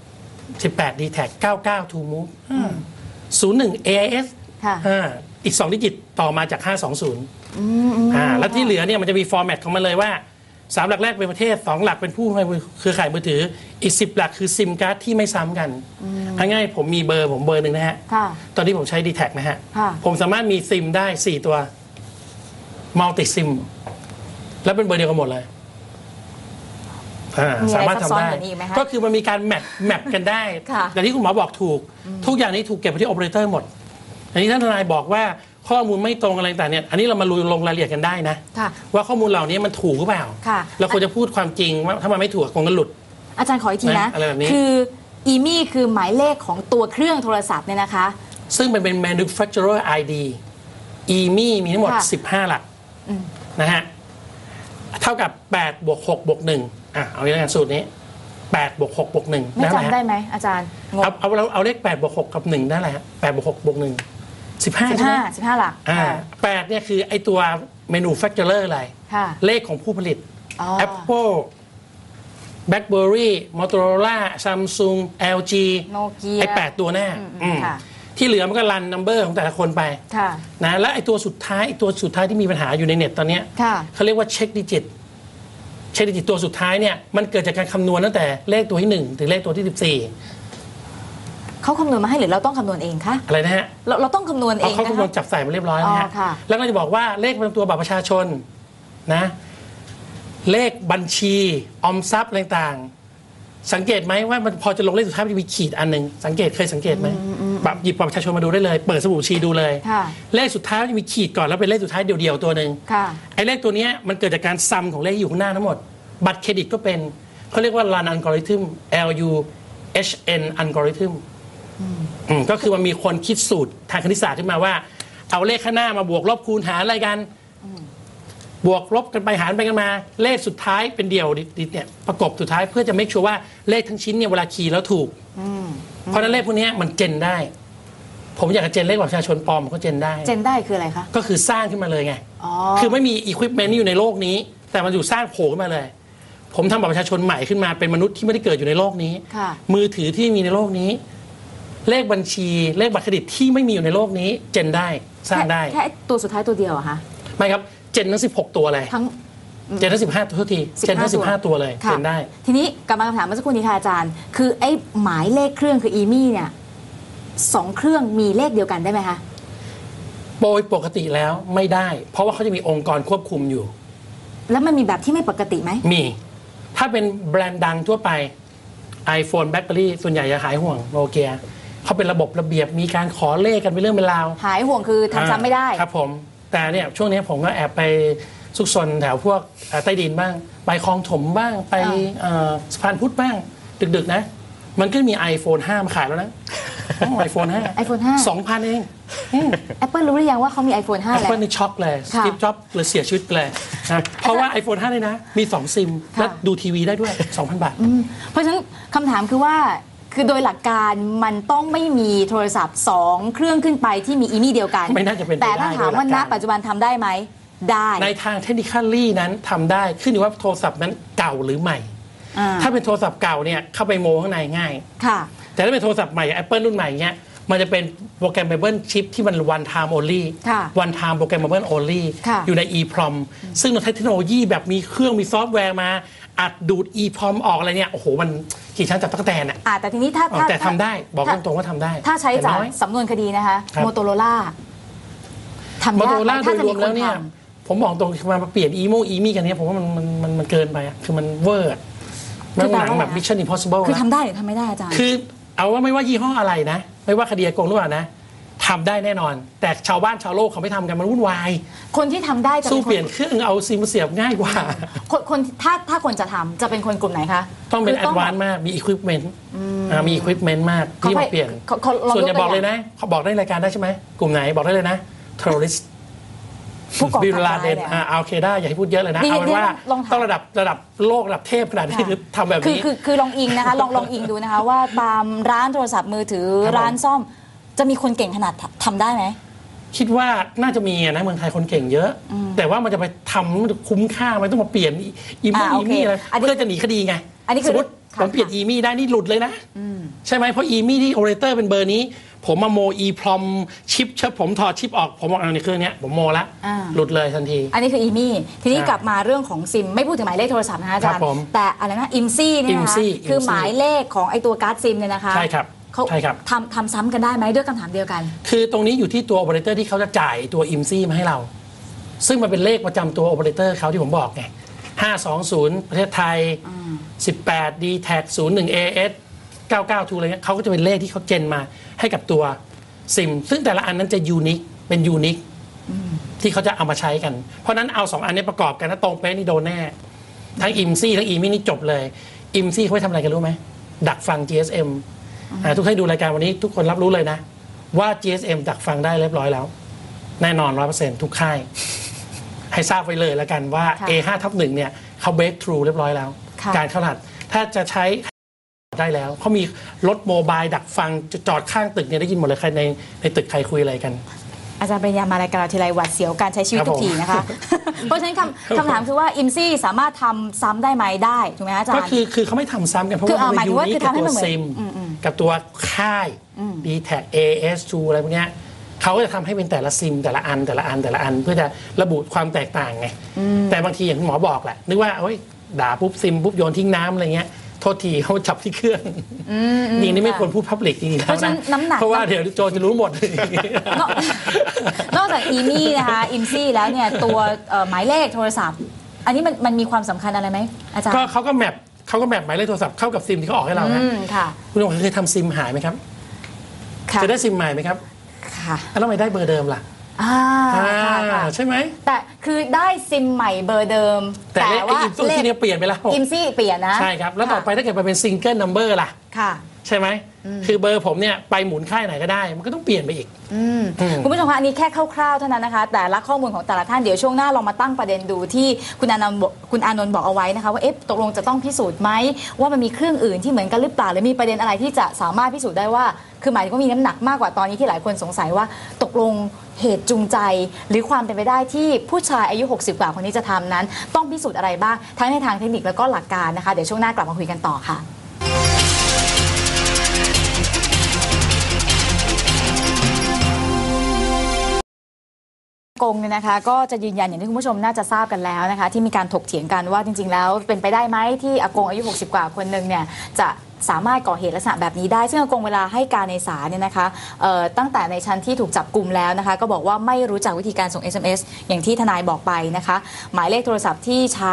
99 To Move 01 AIS อีก2ดิจิตต่อมาจาก520แล้วที่เหลือเนี่ยมันจะมีฟอร์แมตของมันเลยว่า3หลักแรกเป็นประเทศ2หลักเป็นผู้ให้เครือข่ายมือถืออีก10หลักคือซิมการ์ดที่ไม่ซ้ำกันง่ายๆผมมีเบอร์หนึ่งนะฮะตอนนี้ผมใช้ DTAC นะฮะผมสามารถมีซิมได้4ตัวมัลติซิมแล้วเป็นเบอร์เดียวกันหมดเลยสามารถทำได้ก็คือมันมีการแมปกันได้แต่ที่คุณหมอบอกถูกทุกอย่างนี้ถูกเก็บไปที่โอเปอเรเตอร์หมดอันนี้ท่านทนายบอกว่าข้อมูลไม่ตรงอะไรต่างเนี่ยอันนี้เรามาลงรายละเอียดกันได้นะค่ะว่าข้อมูลเหล่านี้มันถูกหรือเปล่าค่ะเราควรจะพูดความจริงว่าถ้ามันไม่ถูกคงจะหลุดอาจารย์ขออีกทีนะอะไรแบบนี้คืออีมี่คือหมายเลขของตัวเครื่องโทรศัพท์เนี่ยนะคะซึ่งมันเป็น manufacturer ID EMI มีทั้งหมดค่ะ 15 หลักนะฮะเท่ากับ8บวก6บวก1เอาอย่างนั้นสูตรนี้8บวก6บวก1 ไม่จำได้ไหมอาจารย์งงเอาเลข8บวก6กับ1ได้แหละฮะ8บวก6บวก1 15ใช่ไหม 15หลักค่ะ 8เนี่ยคือไอตัว manufacturer อะไรค่ะเลขของผู้ผลิตอ๋อ Apple BlackBerry Motorola Samsung LG โนเกียไอ้8ตัวหน้าค่ะที่เหลือมันก็รันนัมเบอร์ของแต่ละคนไปค่ะนะและไอ้ตัวสุดท้ายที่มีปัญหาอยู่ในเน็ตตอนเนี้ยค่ะเขาเรียกว่าเช็คดิจิตตัวสุดท้ายเนี่ยมันเกิดจากการคำนวณตั้งแต่เลขตัวที่1ถึงเลขตัวที่14 เขาคำนวณมาให้หรือเราต้องคำนวณเองคะอะไรนะฮะเราต้องคำนวณเองเขานะคำนวณคะจับใส่มาเรียบร้อยแล้วฮะอ๋อค่ะแล้วก็จะบอกว่าเลขประจำตัวบัตรประชาชนนะเลขบัญชีออมทรัพย์อะไรต่างๆสังเกตไหมว่ามันพอจะลงเลขสุดท้ายมันจะมีขีดอันหนึ่งเคยสังเกตไหมแบบหยิบบัตรประชาชนมาดูได้เลยเปิดสมุดบัญชีดูเลยค่ะเลขสุดท้ายมันจะมีขีดก่อนแล้วเป็นเลขสุดท้ายเดี่ยวๆตัวหนึ่งค่ะไอ้เลขตัวเนี้ยมันเกิดจากการซัมของเลขอยู่ข้างหน้าทั้งหมดบัตรเครดิตก็เป็นเขาเรียกว่า run algorithm LUHN algorithm ก็คือมันมีคนคิดสูตรทางคณิตศาสตร์ขึ้นมาว่าเอาเลขข้างหน้ามาบวกลบคูณหารอะไรกันบวกลบกันไปหารไปกันมาเลขสุดท้ายเป็นเดี่ยวเนี่ยประกบสุดท้ายเพื่อจะmake sureว่าเลขทั้งชิ้นเนี่ยเวลาคีย์แล้วถูกเพราะฉะนั้นเลขพวกนี้มันเจนได้ผมอยากจะเจนเลขบัตรประชาชนปลอมก็เจนได้เจนได้คืออะไรคะก็คือสร้างขึ้นมาเลยไงอ๋อคือไม่มีอุปกรณ์นี้อยู่ในโลกนี้ แต่มันอยู่สร้างโผล่ขึ้นมาเลย ผมทำบัตรประชาชนใหม่ขึ้นมาเป็นมนุษย์ที่ไม่ได้เกิดอยู่ในโลกนี้ค่ะมือถือที่มีในโลกนี้ เลขบัญชีเลขบัตรเครดิตที่ไม่มีอยู่ในโลกนี้ เจนได้สร้างได้แค่ตัวสุดท้ายตัวเดียวเหรอะคะไม่ครับเจนทั้ง16 ตัวเลยทั้งเจนทั้ง15 ตัวทีเจนทั้ง15 ตัวเลยค่ะเจนได้ทีนี้กลับมาคำถามเมื่อสักครู่นี้ค่ะอาจารย์ คือไอ้หมายเลขเครื่องคืออีมี่เนี่ย2เครื่องมีเลขเดียวกันได้ไหมคะโดยปกติแล้วไม่ได้ เพราะว่าเขาจะมีองค์กรควบคุมอยู่แล้วมันมีแบบที่ไม่ปกติไหมมีถ้าเป็นแบรนด์ดังทั่วไป iPhone BlackBerry ส่วนใหญ่จะหายห่วงโนเกียเขาเป็นระบบระเบียบมีการขอเลขกันเป็นเรื่องเป็นราวหายห่วงคือทำซ้ำไม่ได้ครับผมแต่เนี่ยช่วงนี้ผมก็แอบไปซุกซนแถวพวกใต้ดินบ้าง ไปคลองถมบ้างไปสะพานพุทธบ้าง ดึกๆนะ มันก็มี iPhone 5 มาขายแล้วนะไอโฟน5 iPhone 5 2,000 เอง Apple รู้หรือยังว่าเขามี iPhone 5 แล้ว Apple นี่ช็อกเลยสค่ะตีฟจ็อบส์เลยเสียชีวิตไปเลยนะเพราะว่า iPhone 5 เลยนะ มี 2 ซิมค่ะและดูทีวีได้ด้วย 2,000 บาทเพราะฉะนั้นคำถามคือว่าคือโดยหลักการมันต้องไม่มีโทรศัพท์ 2 เครื่องขึ้นไปที่มีอีมี่เดียวกันไม่น่าจะเป็นไปได้แต่ถ้าถามว่าโดยหลัณกการปัจจุบันทำได้ไหมได้ในทางเทคนิคลี่นั้นทำได้ขึ้นอยู่ว่าโทรศัพท์นั้นเก่าหรือใหม่อ่าถ้าเป็นโทรศัพท์เก่าเนี่ยเข้าไปโมข้างในง่ายค่ะแต่ถ้าเป็นโทรศัพท์ใหม่ Apple รุ่นใหม่เงี้ยมันจะเป็นโปรแกรมเมเบิลชิปที่มัน one time only ค่ะ one time programmable only ค่ะอยู่ใน EEPROM ซึ่งเราใช้เทคโนโลยีแบบมีเครื่องมีซอฟต์แวร์มาอัดดูด EEPROM ออกอะไรเนี่ยโอ้โหมันกี่ชั้นจับตั๊กแตนอ่ะแต่ทีนี้ถ้าแต่ทำได้บอกตรงๆว่าทำได้ถ้าใช้จากแต่น้อยสำนวนคดีนะคะครับโมโตโรล่าทำมอโตยากโรไหมล่าโดถ้าย จะรมีวมคแล้วนเนี่ยทผมบอกตรงมาเปลี่ยนอีมี่กันเนี้ยผมว่ามันเกินไปอะคือมันเวอร์มันหนังแบบ Mission Impossible ำคือนะทำได้หรือทำไม่ได้อาจารย์คือเอาว่าไม่ว่ายี่ห้ออะไรนะ ไม่ว่าคดีโกงหรือเปล่านะทำได้แน่นอน แต่ชาวบ้านชาวโลกเขาไม่ทำกันมันวุ่นวายคนที่ทำได้จะสู้เป็นเปลี่ยนเครื่องเอาซิมมาเสียบง่ายกว่าคนถ้าคนจะทำจะเป็นคนกลุ่มไหนคะต้องเป็นคืแอดวานซ์มากมีอุปกรณ์มีอุปกรณ์มากที่มาเปลี่ยนเขาลองส่วนยจะกตัวบอกเลยอย่างนะเขาบอกได้รายการได้ใช่ไหมกลุ่มไหนบอกได้เลยนะ terrorist ผู้ก่อบิลการลาร้ายเดนเนี่ยเอาเคได้อย่าให้พูดเยอะเลยนะนี่เอาเป็นว่าลองถามต้องระดับโลกระดับเทพขนาดนี้ค่ะคือทำแบบคือนี้คือลองอิงนะคะลองอิงดูนะคะว่าตามร้านโทรศัพท์มือถือครับผมร้านซ่อมจะมีคนเก่งขนาดทำได้ไหมคิดว่าน่าจะมีนะเมืองไทยคนเก่งเยอะ แต่ว่ามันจะไปทำมันจะคุ้มค่ามันต้องมาเปลี่ยนอีมี่โอเคอะไรอันนี้เพื่อจะหนีคดีไงอันนี้คือสมมติค่ะผมเปลี่ยนอีมี่ได้นี่หลุดเลยนะใช่ไหมเพราะอีมี่ที่โอเปอเรเตอร์เป็นเบอร์นี้ ผมมาโมอีพรอมชิปผมถอดชิปออกผมบอกเอาในเครื่องเนี้ยผมโมละอ่าหลุดเลยทันทีอันนี้คืออีมี่ทีนี้ครับกลับมาเรื่องของซิมไม่พูดถึงหมายเลขโทรศัพท์นะคะอาจารครัย์บผมแต่อะไรนะอิมซี่เนี่ยนะคะ IMSI คือหมายเลขของไอตัวการ์ดซิมเนี่ยนะคะใช่ครับเขาใช่ครับทำซ้ำกันได้ไหมด้วยคำถามเดียวกันคือตรงนี้อยู่ที่ตัวโอเปอเรเตอร์ที่เขาจะจ่ายตัวอิมซี่มาให้เรา ซึ่งมันเป็นเลขประจำตัวโอเปอเรเตอร์เขาที่ผมบอกไง520 ประเทศไทย 18 d t a g 01 AS 99 2อะไรเงี้ยเขาก็จะเป็นเลขที่เขาเจนมาให้กับตัวซิมซึ่งแต่ละอันนั้นจะยูนิคเป็นยูนิคที่เขาจะเอามาใช้กันเพราะนั้นเอา2อันนี้ประกอบกันนะตรงเป๊ะนี่โดนแน่ทั้งอิมซี่ทั้งอีมี่นี่จบเลยอิมซี่เขาไปทำอะไรกันรู้ไหมดักฟัง GSM ทุกท่านดูรายการวันนี้ทุกคนรับรู้เลยนะว่า GSM ดักฟังได้เรียบร้อยแล้วแน่นอน 100% ทุกค่ายให้ทราบไว้เลยแล้วกันว่า A5/1 เนี่ยเขา break through เรียบร้อยแล้วการเข้ารหัสถ้าจะใช้ได้แล้วเขามีรถโมบายดักฟังจอดข้างตึกเนี่ยได้ยินหมดเลยใครในตึกใครคุยอะไรกันอาจารย์ปริญญามารายการเราทีไรหวัดเสียวการใช้ชีวิตทุกทีนะคะ เพราะฉะนั้นคำถามคือว่าอิมซี่สามารถทำซ้ำได้ไหมได้ถูกไหมอาจารย์ก็คือเขาไม่ทำซ้ำกันเพราะว่ามันอยู่นี่กับตัวซิมกับตัวค่าย D-Tag AS2 อะไรพวกเนี้ยเขาก็จะทำให้เป็นแต่ละซิมแต่ละอันเพื่อจะระบุความแตกต่างไงแต่บางทีอย่างหมอบอกแหละนึกว่าด่าปุ๊บซิมปุ๊บโยนทิ้งน้ำอะไรเงี้ยโทษทีเขาจับที่เครื่องนี่ไม่ควรพูดพับลิกจริงๆแล้วนะเพราะว่าเดี๋ยวโจจะรู้หมดนอกจากอีมี่นะคะอิมซี่แล้วเนี่ยตัวหมายเลขโทรศัพท์อันนี้มันมีความสำคัญอะไรไหมอาจารย์ก็เขาก็แมปหมายเลขโทรศัพท์เข้ากับซิมที่เขาออกให้เรานะคุณผู้ชมเคยทำซิมหายไหมครับจะได้ซิมใหม่ไหมครับค่ะแล้วทำไมได้เบอร์เดิมล่ะใช่ไหมแต่คือได้ซิมใหม่เบอร์เดิมแต่ว่าเลขที่เปลี่ยนไปแล้วอิมซี่เปลี่ยนนะใช่ครับแล้วต่อไปถ้าเกิดมาเป็นซิงเกิลนัมเบอร์ล่ะใช่ไหมคือเบอร์ผมเนี่ยไปหมุนค่ายไหนก็ได้มันก็ต้องเปลี่ยนไปอีกคุณผู้ชมคะอันนี้แค่คร่าวๆเท่านั้นนะคะแต่ละข้อมูลของแต่ละท่านเดี๋ยวช่วงหน้าเรามาตั้งประเด็นดูที่คุณอานนท์บอกเอาไว้นะคะว่าตกลงจะต้องพิสูจน์ไหมว่ามันมีเครื่องอื่นที่เหมือนกันหรือเปล่าหรือมีประเด็นอะไรที่จะสามารถพิสูจน์ได้ว่าคือหมายถึงว่ามีน้ำหนักมากกว่าตอนนี้ที่หลายคนสงสัยว่าตกลงเหตุจูงใจหรือความเป็นไปได้ที่ผู้ชายอายุ60กว่าคนนี้จะทำนั้นต้องพิสูจน์อะไรบ้างทั้งในทางเทคนิคแล้วก็หลักการนะคะเดี๋ยวช่วงหน้ากลับมาคุยกันต่อค่ะกงเนี่ยนะคะก็จะยืนยันอย่างที่คุณผู้ชมน่าจะทราบกันแล้วนะคะที่มีการถกเถียงกันว่าจริงๆแล้วเป็นไปได้ไหมที่อากงอายุ60กว่าคนหนึ่งเนี่ยจะสามารถก่อเหตุลักษณะแบบนี้ได้ซึ่งอากงเวลาให้การในศาลเนี่ยนะคะตั้งแต่ในชั้นที่ถูกจับกุมแล้วนะคะก็บอกว่าไม่รู้จักวิธีการส่ง SMS อย่างที่ทนายบอกไปนะคะหมายเลขโทรศัพท์ที่ใช้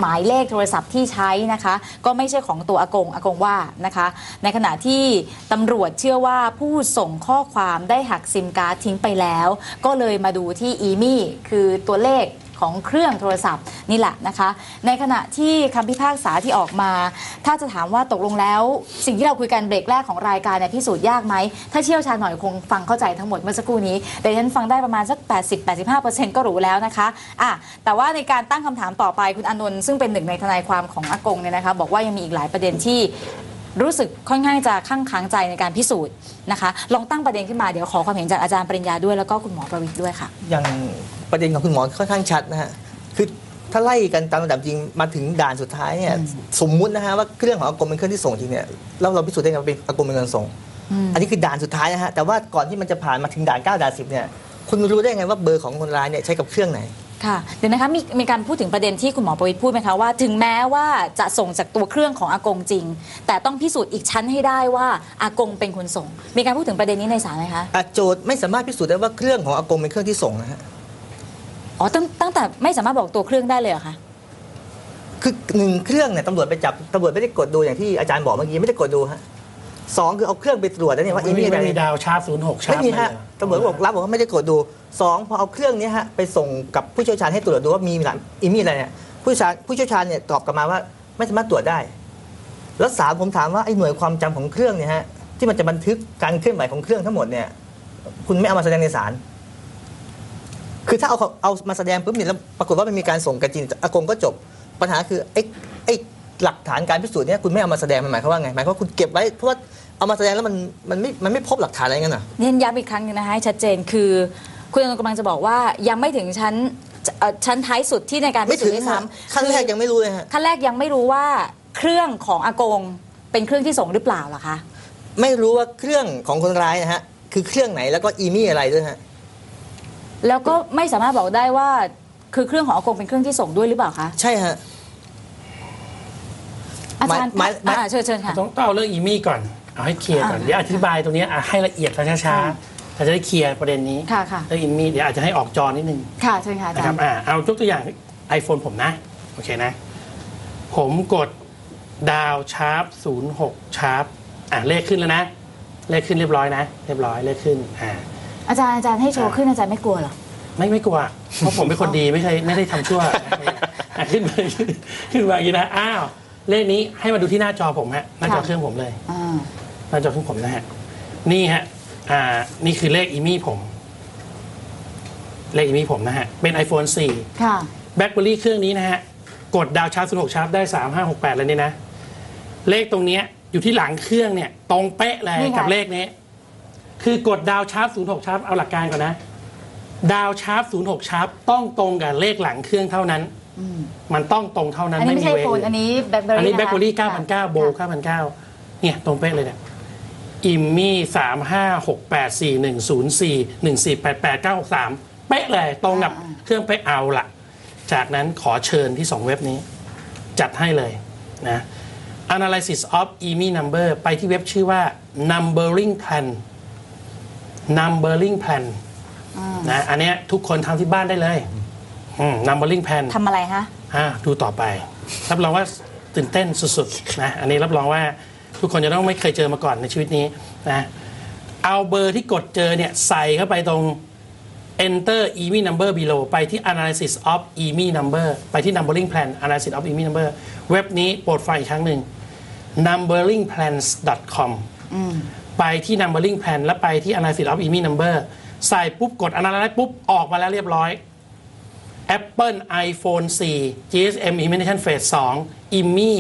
นะคะก็ไม่ใช่ของตัวอากงว่านะคะในขณะที่ตำรวจเชื่อว่าผู้ส่งข้อความได้หักซิมการ์ดทิ้งไปแล้วก็เลยมาดูที่อีมี่คือตัวเลขของเครื่องโทรศัพท์นี่แหละนะคะในขณะที่คำพิพากษาที่ออกมาถ้าจะถามว่าตกลงแล้วสิ่งที่เราคุยกันเบรกแรกของรายการเนี่ยพิสูจน์ยากไหมถ้าเชี่ยวชาญหน่อยคงฟังเข้าใจทั้งหมดเมื่อสักครู่นี้แต่ฉันฟังได้ประมาณสัก 80-85% ก็รู้แล้วนะคะแต่ว่าในการตั้งคำถามต่อไปคุณอานนท์ซึ่งเป็นหนึ่งในทนายความของอากงเนี่ยนะคะบอกว่ายังมีอีกหลายประเด็นที่รู้สึกค่อนข้างจะข้างค้างใจในการพิสูจน์นะคะลองตั้งประเด็นขึ้นมาเดี๋ยวขอความเห็นจากอาจารย์ปริญญาด้วยแล้วก็คุณหมอประวิตรด้วยค่ะอย่างประเด็นของคุณหมอค่อนข้างชัดนะฮะคือถ้าไล่กันตามระดับจริงมาถึงด่านสุดท้ายเนี่ยสมมุตินะฮะว่าเครื่องของอากงเป็นเครื่องที่ส่งจริงเนี่ยเราพิสูจน์ได้ไงว่าเป็นอากงเป็นเงินส่งอันนี้คือด่านสุดท้ายนะฮะแต่ว่าก่อนที่มันจะผ่านมาถึงด่าน9ด่าน10เนี่ยคุณรู้ได้ไงว่าเบอร์ของคนร้ายเนี่ยใช้กับเครื่องไหนค่ะเดี๋ยวนะคะมีการพูดถึงประเด็นที่คุณหมอประวิตรพูดไหมคะว่าถึงแม้ว่าจะส่งจากตัวเครื่องของอากงจริงแต่ต้องพิสูจน์อีกชั้นให้ได้ว่าอากงเป็นคนส่งมีการพูดถึงประเด็นนี้ในศาลไหมคะโจทย์ไม่สามารถพิสูจน์ได้ว่าเครื่องของอากงเป็นเครื่องที่ส่งนะฮะตั้งแต่ไม่สามารถบอกตัวเครื่องได้เลยเหรอคะคือ1เครื่องเนี่ยตำรวจไปจับตำรวจไม่ได้กดดูอย่างที่อาจารย์บอกเมื่อกี้ไม่ได้กดดูฮะ2คือเอาเครื่องไปตรวจแล้วเนี่ยว่าไม่มีดาวชาร์ป06ชาร์ปไม่มีฮะตำรวจบอกรับบอกว่าไม่ได้กดดู2พอเอาเครื่องนี้ฮะไปส่งกับผู้เชี่ยวชาญให้ตรวจดูว่ามีอีมี่อะไรเนี่ยผู้เชี่ยวชาญเนี่ยตอบกลับมาว่าไม่สามารถตรวจได้แล้ว3ผมถามว่าไอ้หน่วยความจำของเครื่องเนี่ยฮะที่มันจะบันทึกการเคลื่อนไหวของเครื่องทั้งหมดเนี่ยคุณไม่เอามาแสดงในศาลคือถ้าเอามาแสดงปุ๊บเนี่ยแล้วปรากฏว่ามันมีการส่งกันจริงอากงก็จบปัญหาคือไอ้หลักฐานการพิสูจน์เนี่ยคุณไม่เอามาแสดงหมายความว่าไงหมายความว่าคุณเก็บไว้เพราะว่าเอามาแสดงแล้วมันไม่พบหลักฐานอะไรเงี้ยนะเน้นย้ำอีกครั้งนึงนะคะให้ชัดเจนคือคุณอนุกำลังจะบอกว่ายังไม่ถึงชั้นท้ายสุดที่ในการพิสูจน์ด้วยซ้ำขั้นแรกยังไม่รู้เลยฮะขั้นแรกยังไม่รู้ว่าเครื่องของอากงเป็นเครื่องที่ส่งหรือเปล่าหรอคะไม่รู้ว่าเครื่องของคนร้ายนะฮะคือเครื่องไหนแล้วก็อีมี่อะไรด้วยฮะแล้วก็ไม่สามารถบอกได้ว่าคือเครื่องของอากงเป็นเครื่องที่ส่งด้วยหรือเปล่าคะใช่ฮะอาจารย์เชิญค่ะต้องเอาเรื่องอีมี่ก่อนเอาให้เคลียร์ก่อนเดี๋ยวอธิบายตรงนี้ให้ละเอียดและช้าๆเราจะได้เคลียร์ประเด็นนี้เรื่องอีมี่เดี๋ยวอาจจะให้ออกจอนิดนึงค่ะเชิญค่ะอาจารย์เอายกตัวอย่าง iPhone ผมนะโอเคนะผมกดดาวชาร์ป06ชาร์ปเลขขึ้นแล้วนะเลขขึ้นเรียบร้อยนะเรียบร้อยเลขขึ้นอาจารย์ให้โชว์ขึ้นอาจารย์ไม่กลัวหรอไม่กลัวเพราะผมเป็นคนดีไม่ได้ทำชั่วขึ้นมาอย่างนี้นะอ้าวเลขนี้ให้มาดูที่หน้าจอผมฮะหน้าจอเครื่องผมเลยหน้าจอเครื่องผมนะฮะนี่ฮะนี่คือเลขอีมี่ผมเลขอีมี่ผมนะฮะเป็น iPhone 4 ค่ะ BlackBerry เครื่องนี้นะฮะกดดาวชาร์จ06ชาร์จได้3568แล้วนี่นะเลขตรงนี้อยู่ที่หลังเครื่องเนี่ยตรงเป๊ะเลยกับเลขนี้คือกดดาวชาร์จ06ชาร์จเอาหลักการก่อนนะดาวชาร์จ06ชาร์จต้องตรงกับเลขหลังเครื่องเท่านั้นมันต้องตรงเท่านั้นอันนี้ไม่ใช่เวโฟนอันนี้แบล็คเบอร์รี่อันนี้ BlackBerry 9,900 โบ 9,900 เนี่ยตรงเป๊ะเลยเนี่ยอิมมี่3568410414889963เป๊ะเลยตรงกับเครื่องเป๊ะเอาละจากนั้นขอเชิญที่2เว็บนี้จัดให้เลยนะ Analysis of EMI Number ไปที่เว็บชื่อว่า Numbering Plan นะอันเนี้ยทุกคนทำที่บ้านได้เลย Numbering Plan ทำอะไรฮะดูต่อไปรับรองว่าตื่นเต้นสุดๆนะอันนี้รับรองว่าทุกคนจะต้องไม่เคยเจอมาก่อนในชีวิตนี้นะเอาเบอร์ที่กดเจอเนี่ยใส่เข้าไปตรง Enter EMI Number below ไปที่ Analysis of EMI Number ไปที่ Numbering Plan Analysis of EMI Number เว็บนี้โปรดฟังอีกครั้งหนึ่ง numberingplans.com ไปที่ Numbering Plan แล้วไปที่ Analysis of EMI Number ใส่ปุ๊บกด Analyze ปุ๊บออกมาแล้วเรียบร้อย Apple iPhone 4 GSM Implementation Phase 2 EMI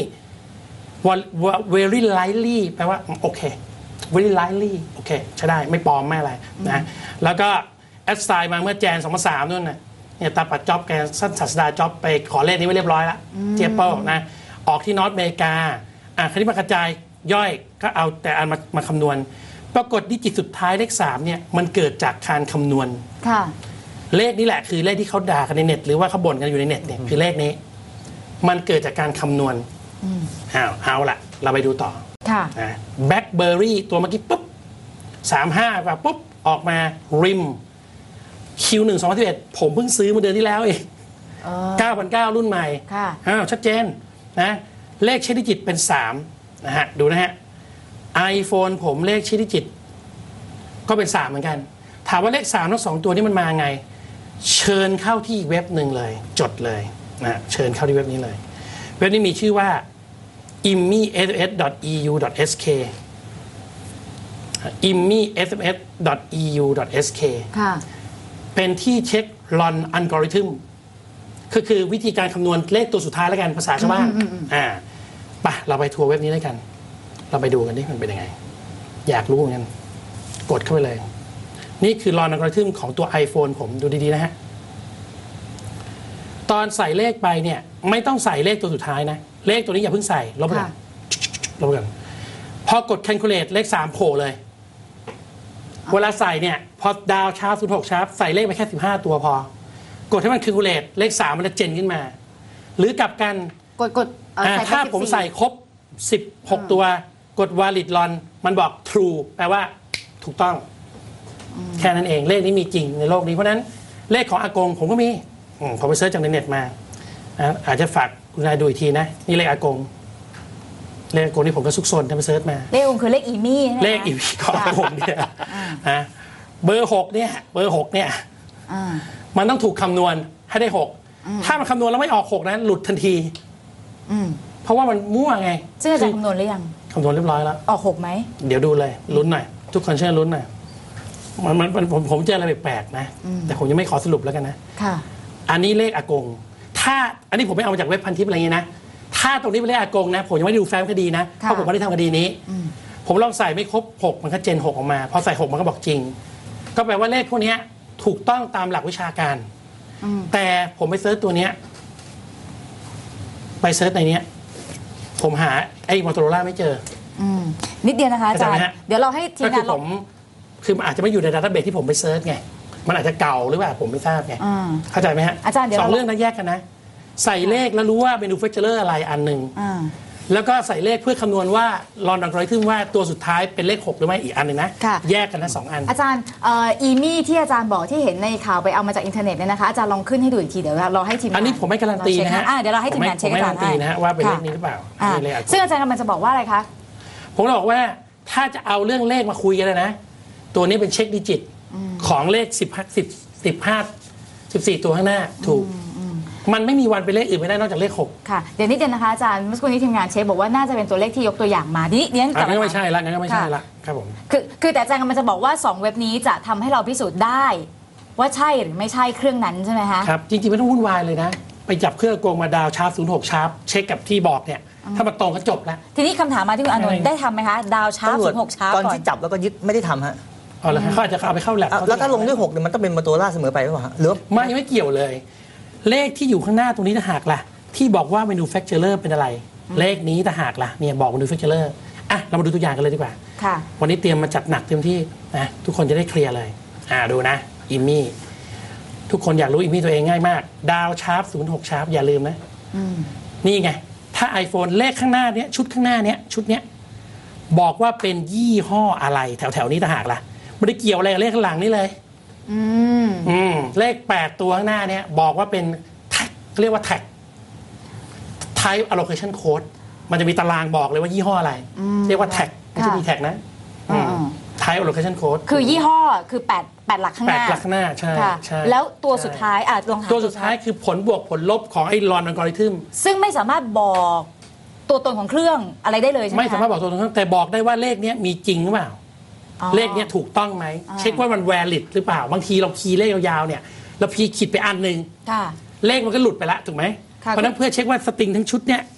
very likely แปลว่าโอเค very likely โอเคใช้ได้ไม่ปลอมไม่อะไรนะแล้วก็แอดไซน์มาเมื่อแจน 2003นู่นน่ะเนี่ยตาปัดจ็อบแกสั้นศาสดาจ็อบไปขอเลขนี้ไว้เรียบร้อยแล้วเทียบเปิลนะออกที่นอร์ทอเมริกาคราวนี้มากระจายย่อยก็เอาแต่อันมาคำนวณปรากฏดิจิตสุดท้ายเลข3เนี่ยมันเกิดจากการคำนวณค่ะเลขนี้แหละคือเลขที่เขาด่ากันในเน็ตหรือว่าเขาบ่นกันอยู่ในเน็ตเนี่ยคือเลขนี้มันเกิดจากการคำนวณเอาละเราไปดูต่อค่ะนะแบล็คเบอร์รี่ตัวเมื่อกี้ปุ๊บ35กว่าปุ๊บออกมาริม Q1 2011ผมเพิ่งซื้อเมื่อเดือนที่แล้วเอง9,900 รุ่นใหม่ชัดเจนนะเลขเช็คดิจิตเป็น3นะฮะดูนะฮะ iPhone ผมเลขเช็คดิจิตก็เป็น3เหมือนกันถามว่าเลข3ทั้ง2ตัวนี้มันมาไงเชิญเข้าที่เว็บหนึ่งเลยจดเลยนะเชิญเข้าที่เว็บนี้เลยเว็บนี้มีชื่อว่า immysms.eu.sk immysms.eu.sk ค่ะเป็นที่เช็คลอนอัลกอริทึมคือวิธีการคำนวณเลขตัวสุดท้ายแล้วกันภาษาชาวบ้านไปเราไปทัวร์เว็บนี้ด้วยกันเราไปดูกันดิมันเป็นยังไงอยากรู้เหมือนกันกดเข้าไปเลยนี่คือลอนอัลกอริทึมของตัว iPhone ผมดูดีๆนะฮะตอนใส่เลขไปเนี่ยไม่ต้องใส่เลขตัวสุดท้ายนะเลขตัวนี้อย่าเพิ่งใส่ลบไปก่อนพอกด calculate เลข3โผล่เลยเวลาใส่เนี่ยพอดาวชาร์ป06ชาร์ปใส่เลขไปแค่15ตัวพอกดให้มัน calculate เลข3มันจะเจนขึ้นมาหรือกลับกันกดถ้าผมใส่ครบ16ตัวกด valid run มันบอก true แปลว่าถูกต้องแค่นั้นเองเลขนี้มีจริงในโลกนี้เพราะนั้นเลขของอากงผมก็มีผมไปเสิร์ชจากในเน็ตมาอาจจะฝากคุณนายดูอีกทีนะนี่เลขอากงเลขอากงที่ผมก็ซุกซนทำไปเสิร์ชมาเลของค์คือเลขอีมี่เลขอีมี่ของอากงเนี่ยนะเบอร์6เนี่ยมันต้องถูกคำนวณให้ได้6ถ้ามันคำนวณแล้วไม่ออก6นั้นหลุดทันทีเพราะว่ามันมั่วไงซึ่งอาจารย์คำนวณหรือยังคำนวณเรียบร้อยแล้วออก6ไหมเดี๋ยวดูเลยลุ้นหน่อยทุกคนช่วยลุ้นหน่อยผมเจออะไรแปลกๆนะแต่ผมยังไม่ขอสรุปแล้วกันนะค่ะอันนี้เลขอากงถ้าอันนี้ผมไม่เอามาจากเว็บพันทิปอะไรอย่างนี้นะถ้าตรงนี้เป็นเลขอากงนะผมยังไม่ได้ดูแฟ้มคดีนะเพราะผมไม่ได้ทำคดีนี้ผมลองใส่ไม่ครบ6มันก็เจน6ออกมาพอใส่6มันก็บอกจริงก็แปลว่าเลขพวกนี้ถูกต้องตามหลักวิชาการแต่ผมไปเซิร์ชตัวนี้ไปเซิร์ชในนี้ผมหาไอ้มอโตโรล่าไม่เจอนิดเดียวนะคะอาจารย์เดี๋ยวเราให้ทีมงานคืออาจจะไม่อยู่ในดัตต้าเบสที่ผมไปเซิร์ชไงมันอาจจะเก่าหรือเปล่าผมไม่ทราบไงเข้าใจไหมฮะอาจารย์เดี๋ยว 2เรื่องนั้นแยกกันนะใส่เลขแล้วรู้ว่าเป็นmanufacturerอะไรอันหนึ่งแล้วก็ใส่เลขเพื่อคำนวณว่าลอนอัลกอริทึมว่าตัวสุดท้ายเป็นเลข6หรือไม่อีกอันหนึ่งนะแยกกันนะ2อันอาจารย์อีมี่ที่อาจารย์บอกที่เห็นในข่าวไปเอามาจากอินเทอร์เน็ตเนี่ยนะคะอาจารย์ลองขึ้นให้ดูอีกทีเดี๋ยวเราให้ทีมงานอันนี้ผมไม่การันตีนะฮะเดี๋ยวเราให้ทีมงานเช็คอาจารย์ให้นะฮะว่าเป็นเลขนี้หรือเปล่าซึ่งอาจารย์กำลังจะบอกว่าอะไรคะผมบอกว่าถ้าจะเอาเรื่องเลขมาคุยกันนะตัวนี้เป็นเช็คดิจิตของเลข15 14 ตัวข้างหน้าถูกมันไม่มีวันเป็นเลขอื่นไม่ได้นอกจากเลข6 ค่ะเดี๋ยวนิดเดียวนะคะอาจารย์เมื่อสักครู่นี้ทีมงานเช็คบอกว่าน่าจะเป็นตัวเลขที่ยกตัวอย่างมาทีนี้กลับงั้นก็มาไม่ใช่ละงั้นก็ไม่ใช่ละครับผมคือแต่อาจารย์กำลังจะบอกว่า2เว็บนี้จะทำให้เราพิสูจน์ได้ว่าใช่หรือไม่ใช่เครื่องนั้นใช่ไหมคะครับจริงๆไม่ต้องวุ่นวายเลยนะไปจับเครื่องโกงมาดาวชาร์ป06ชาร์ปเช็คกับที่บอกเนี่ยถ้ามันตรงก็จบแล้วทีนี้คำถามมาที่คุณอานนท์ได้ทำไหมคะดาวชาร์ป06ชาร์ปตอนก่อนที่จับแล้วก็ยึดไม่ได้ทำฮะอ๋อแล้วเขาอาจจะเอาไปเข้าแลบแล้วถ้าลงด้วย6เนี่ยมันต้องเป็นโมโตโรล่าเสมอไปหรือเปล่าฮะหรือไม่เกี่ยวเลย เลขที่อยู่ข้างหน้าตรงนี้ถ้าหากล่ะที่บอกว่า manufacturer เป็นอะไรเลขนี้ถ้าหากล่ะเนี่ยบอก manufacturer อ่ะเรามาดูตัวอย่างกันเลยดีกว่าค่ะวันนี้เตรียมมาจัดหนักเต็มที่นะทุกคนจะได้เคลียร์เลยดูนะอิมมี่ทุกคนอยากรู้อิมมี่ตัวเองง่ายมากดาวชาร์ป06ชาร์ปอย่าลืมนะนี่ไงถ้า iPhone เลขข้างหน้าเนี้ยชุดข้างหน้าเนี้ยชุดเนี้ยบอกว่าเป็นยี่ห้ออะไรแถวๆนี้ถ้าหากล่ะไม่ได้เกี่ยวอะไรกับเลขข้างหลังนี่เลยเลข8ตัวข้างหน้าเนี้ยบอกว่าเป็นแท็กเรียกว่าแท็ก type allocation code มันจะมีตารางบอกเลยว่ายี่ห้ออะไรเรียกว่าแท็กไม่ใช่มีแท็กนะtype allocation code คือยี่ห้อคือ8หลักข้างหน้า 8หลักข้างหน้าใช่แล้วตัวสุดท้ายลองถามตัวสุดท้ายคือผลบวกผลลบของไอ้ลอนอัลกอริทึมซึ่งไม่สามารถบอกตัวตนของเครื่องอะไรได้เลยใช่ไหมไม่สามารถบอกตัวตนของเครื่องแต่บอกได้ว่าเลขนี้มีจริงหรือเปล่าเลขนี้ถูกต้องไหมเช็คว่ามัน valid หรือเปล่าบางทีเราคีย์เลขยาวๆเนี่ยเราพีขีดไปอันนึงเลขมันก็หลุดไปละถูกไหมเพราะนั้นเพื่อเช็คว่าสตริงทั้งชุดเนี่ย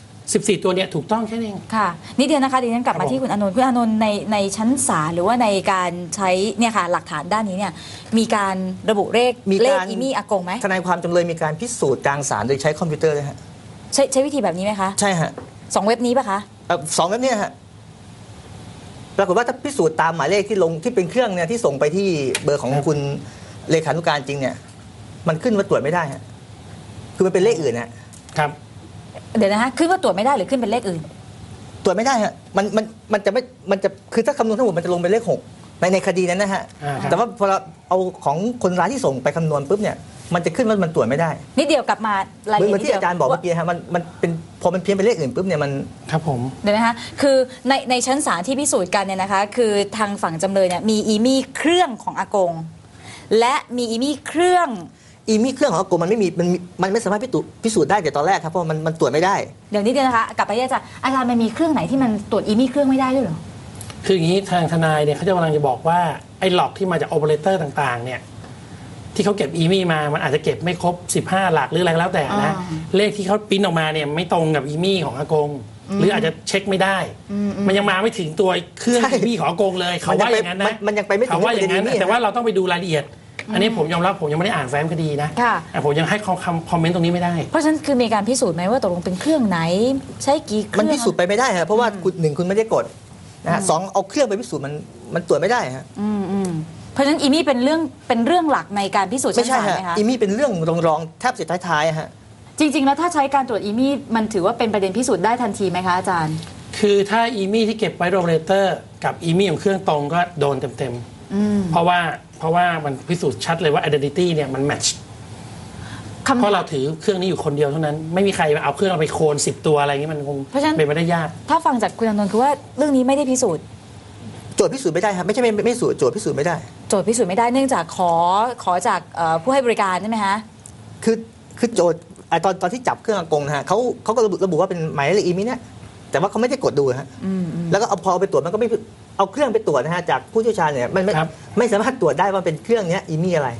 14ตัวเนี่ยถูกต้องแค่นี้ค่ะนิดเดียวนะคะดิฉันกลับมาที่คุณอานนท์คุณอานนท์ในชั้นศาลหรือว่าในการใช้เนี่ยค่ะหลักฐานด้านนี้เนี่ยมีการระบุเลขอีมี่อากงไหมทนายความจำเลยมีการพิสูจน์กลางศาลโดยใช้คอมพิวเตอร์เลยฮะใช้วิธีแบบนี้ไหมคะใช่ฮะ 2เว็บนี้ป่ะคะ 2เว็บนี้ฮะปรากฏว่าถ้าพิสูจน์ตามหมายเลขที่ลงที่เป็นเครื่องเนี่ยที่ส่งไปที่เบอร์ของคุณเลขานุการจริงเนี่ยมันขึ้นว่าตรวจไม่ได้ฮะคือมันเป็นเลขอื่นครับเดี๋ยวนะฮะขึ้นว่าตรวจไม่ได้หรือขึ้นเป็นเลขอื่นตรวจไม่ได้ฮะมันจะไม่มันจะคือถ้าคำนวณทั้งหมดมันจะลงเป็นเลข6ในคดีนั้นนะฮะแต่ว่าพอเราเอาของคนร้ายที่ส่งไปคำนวณปุ๊บเนี่ยมันจะขึ้นว่ามันตรวจไม่ได้นิดเดียวกลับมาเหมือนที่อาจารย์บอกเมื่อกี้ฮะมันเป็นพอมันเพี้ยนเป็นเลขอื่นปุ๊บเนี่ยมันครับผมเดี๋ยวนะคะคือในชั้นศาลที่พิสูจน์กันเนี่ยนะคะคือทางฝั่งจำเลยเนี่ยมีอีมี่เครื่องของอากงและมีอีมี่เครื่องของอากงมันไม่มีมันไม่สามารถพิสูจน์ได้แต่ตอนแรกครับเพราะมันตรวจไม่ได้เดี๋ยวนี้เดียวนะคะกลับไปที่อาจารย์มันมีเครื่องไหนที่มันตรวจอีมี่เครื่องไม่ได้ด้วยเหรอคืออย่างนี้ทางทนายเนี่ยเขาจะกำลังจะบอกว่าไอ้หลอกที่มาจากโอเปอเรเตอร์ต่างๆเนี่ยที่เขาเก็บอีมี่มามันอาจจะเก็บไม่ครบ15หลักหรืออะไรก็แล้วแต่นะเลขที่เขาปริ้นออกมาเนี่ยไม่ตรงกับอีมี่ของอากงหรืออาจจะเช็คไม่ได้มันยังมาไม่ถึงตัวเครื่องอีมี่ของอากงเลยเขาว่าอย่างนั้นนะมันยังไปไม่ถึงเขาว่าอย่างนั้นแต่ว่าเราต้องไปดูรายละเอียดอันนี้ผมยอมรับผมยังไม่ได้อ่านแฟ้มคดีนะผมยังให้คอมเมนต์ตรงนี้ไม่ได้เพราะฉะนั้นคือมีการพิสูจน์ไหมว่าตกลงเป็นเครื่องไหนใช้กี่เครื่องมันพิสูจน์ไปไม่ได้ครับเพราะว่า1คุณไม่ได้กดนะฮะ2เอาเครื่องไปพิสูจน์มันตรวจไม่ได้ฮะเพราะฉะนั้นอีมี่เป็นเรื่องหลักในการพิสูจน์ชั้นศาลไหมคะอีมี่เป็นเรื่องรองแทบสุดท้ายๆฮะจริงๆแล้วถ้าใช้การตรวจอีมี่มันถือว่าเป็นประเด็นพิสูจน์ได้ทันทีไหมคะอาจารย์คือถ้าอีมี่ที่เก็บไว้โรเลเตอร์กับอีมี่ของเครื่องตรงก็โดนเต็มๆเพราะว่ามันพิสูจน์ชัดเลยว่า identity เนี่ยมัน match เพราะเราถือเครื่องนี้อยู่คนเดียวเท่านั้นไม่มีใครเอาเครื่องเราไปโคลน10ตัวอะไรอย่างนี้มันคงเป็นไปได้ยากถ้าฟังจากคุณอานนท์คือว่าเรื่องนี้ไม่ได้พิสูจน์โจทย์พิสูจน์ไม่ได้ครับไม่ใช่ไม่สูจน์โจทย์พิสูจน์ไม่ได้โจทย์พิสูจน์ไม่ได้เนื่องจากขอจากผู้ให้บริการใช่ไหมฮะคือโจทย์ตอนที่จับเครื่องอากงนะฮะเขาก็ระบุว่าเป็นหมายเลขอีมี่เนี่ยแต่ว่าเขาไม่ได้กดดูฮะแล้วก็พอเอาไปตรวจมันก็ไม่เอาเครื่องไปตรวจนะฮะจากผู้เชี่ยวชาญเนี่ยไม่สามารถตรวจได้ว่าเป็นเครื่องนี้อีมี่อะไร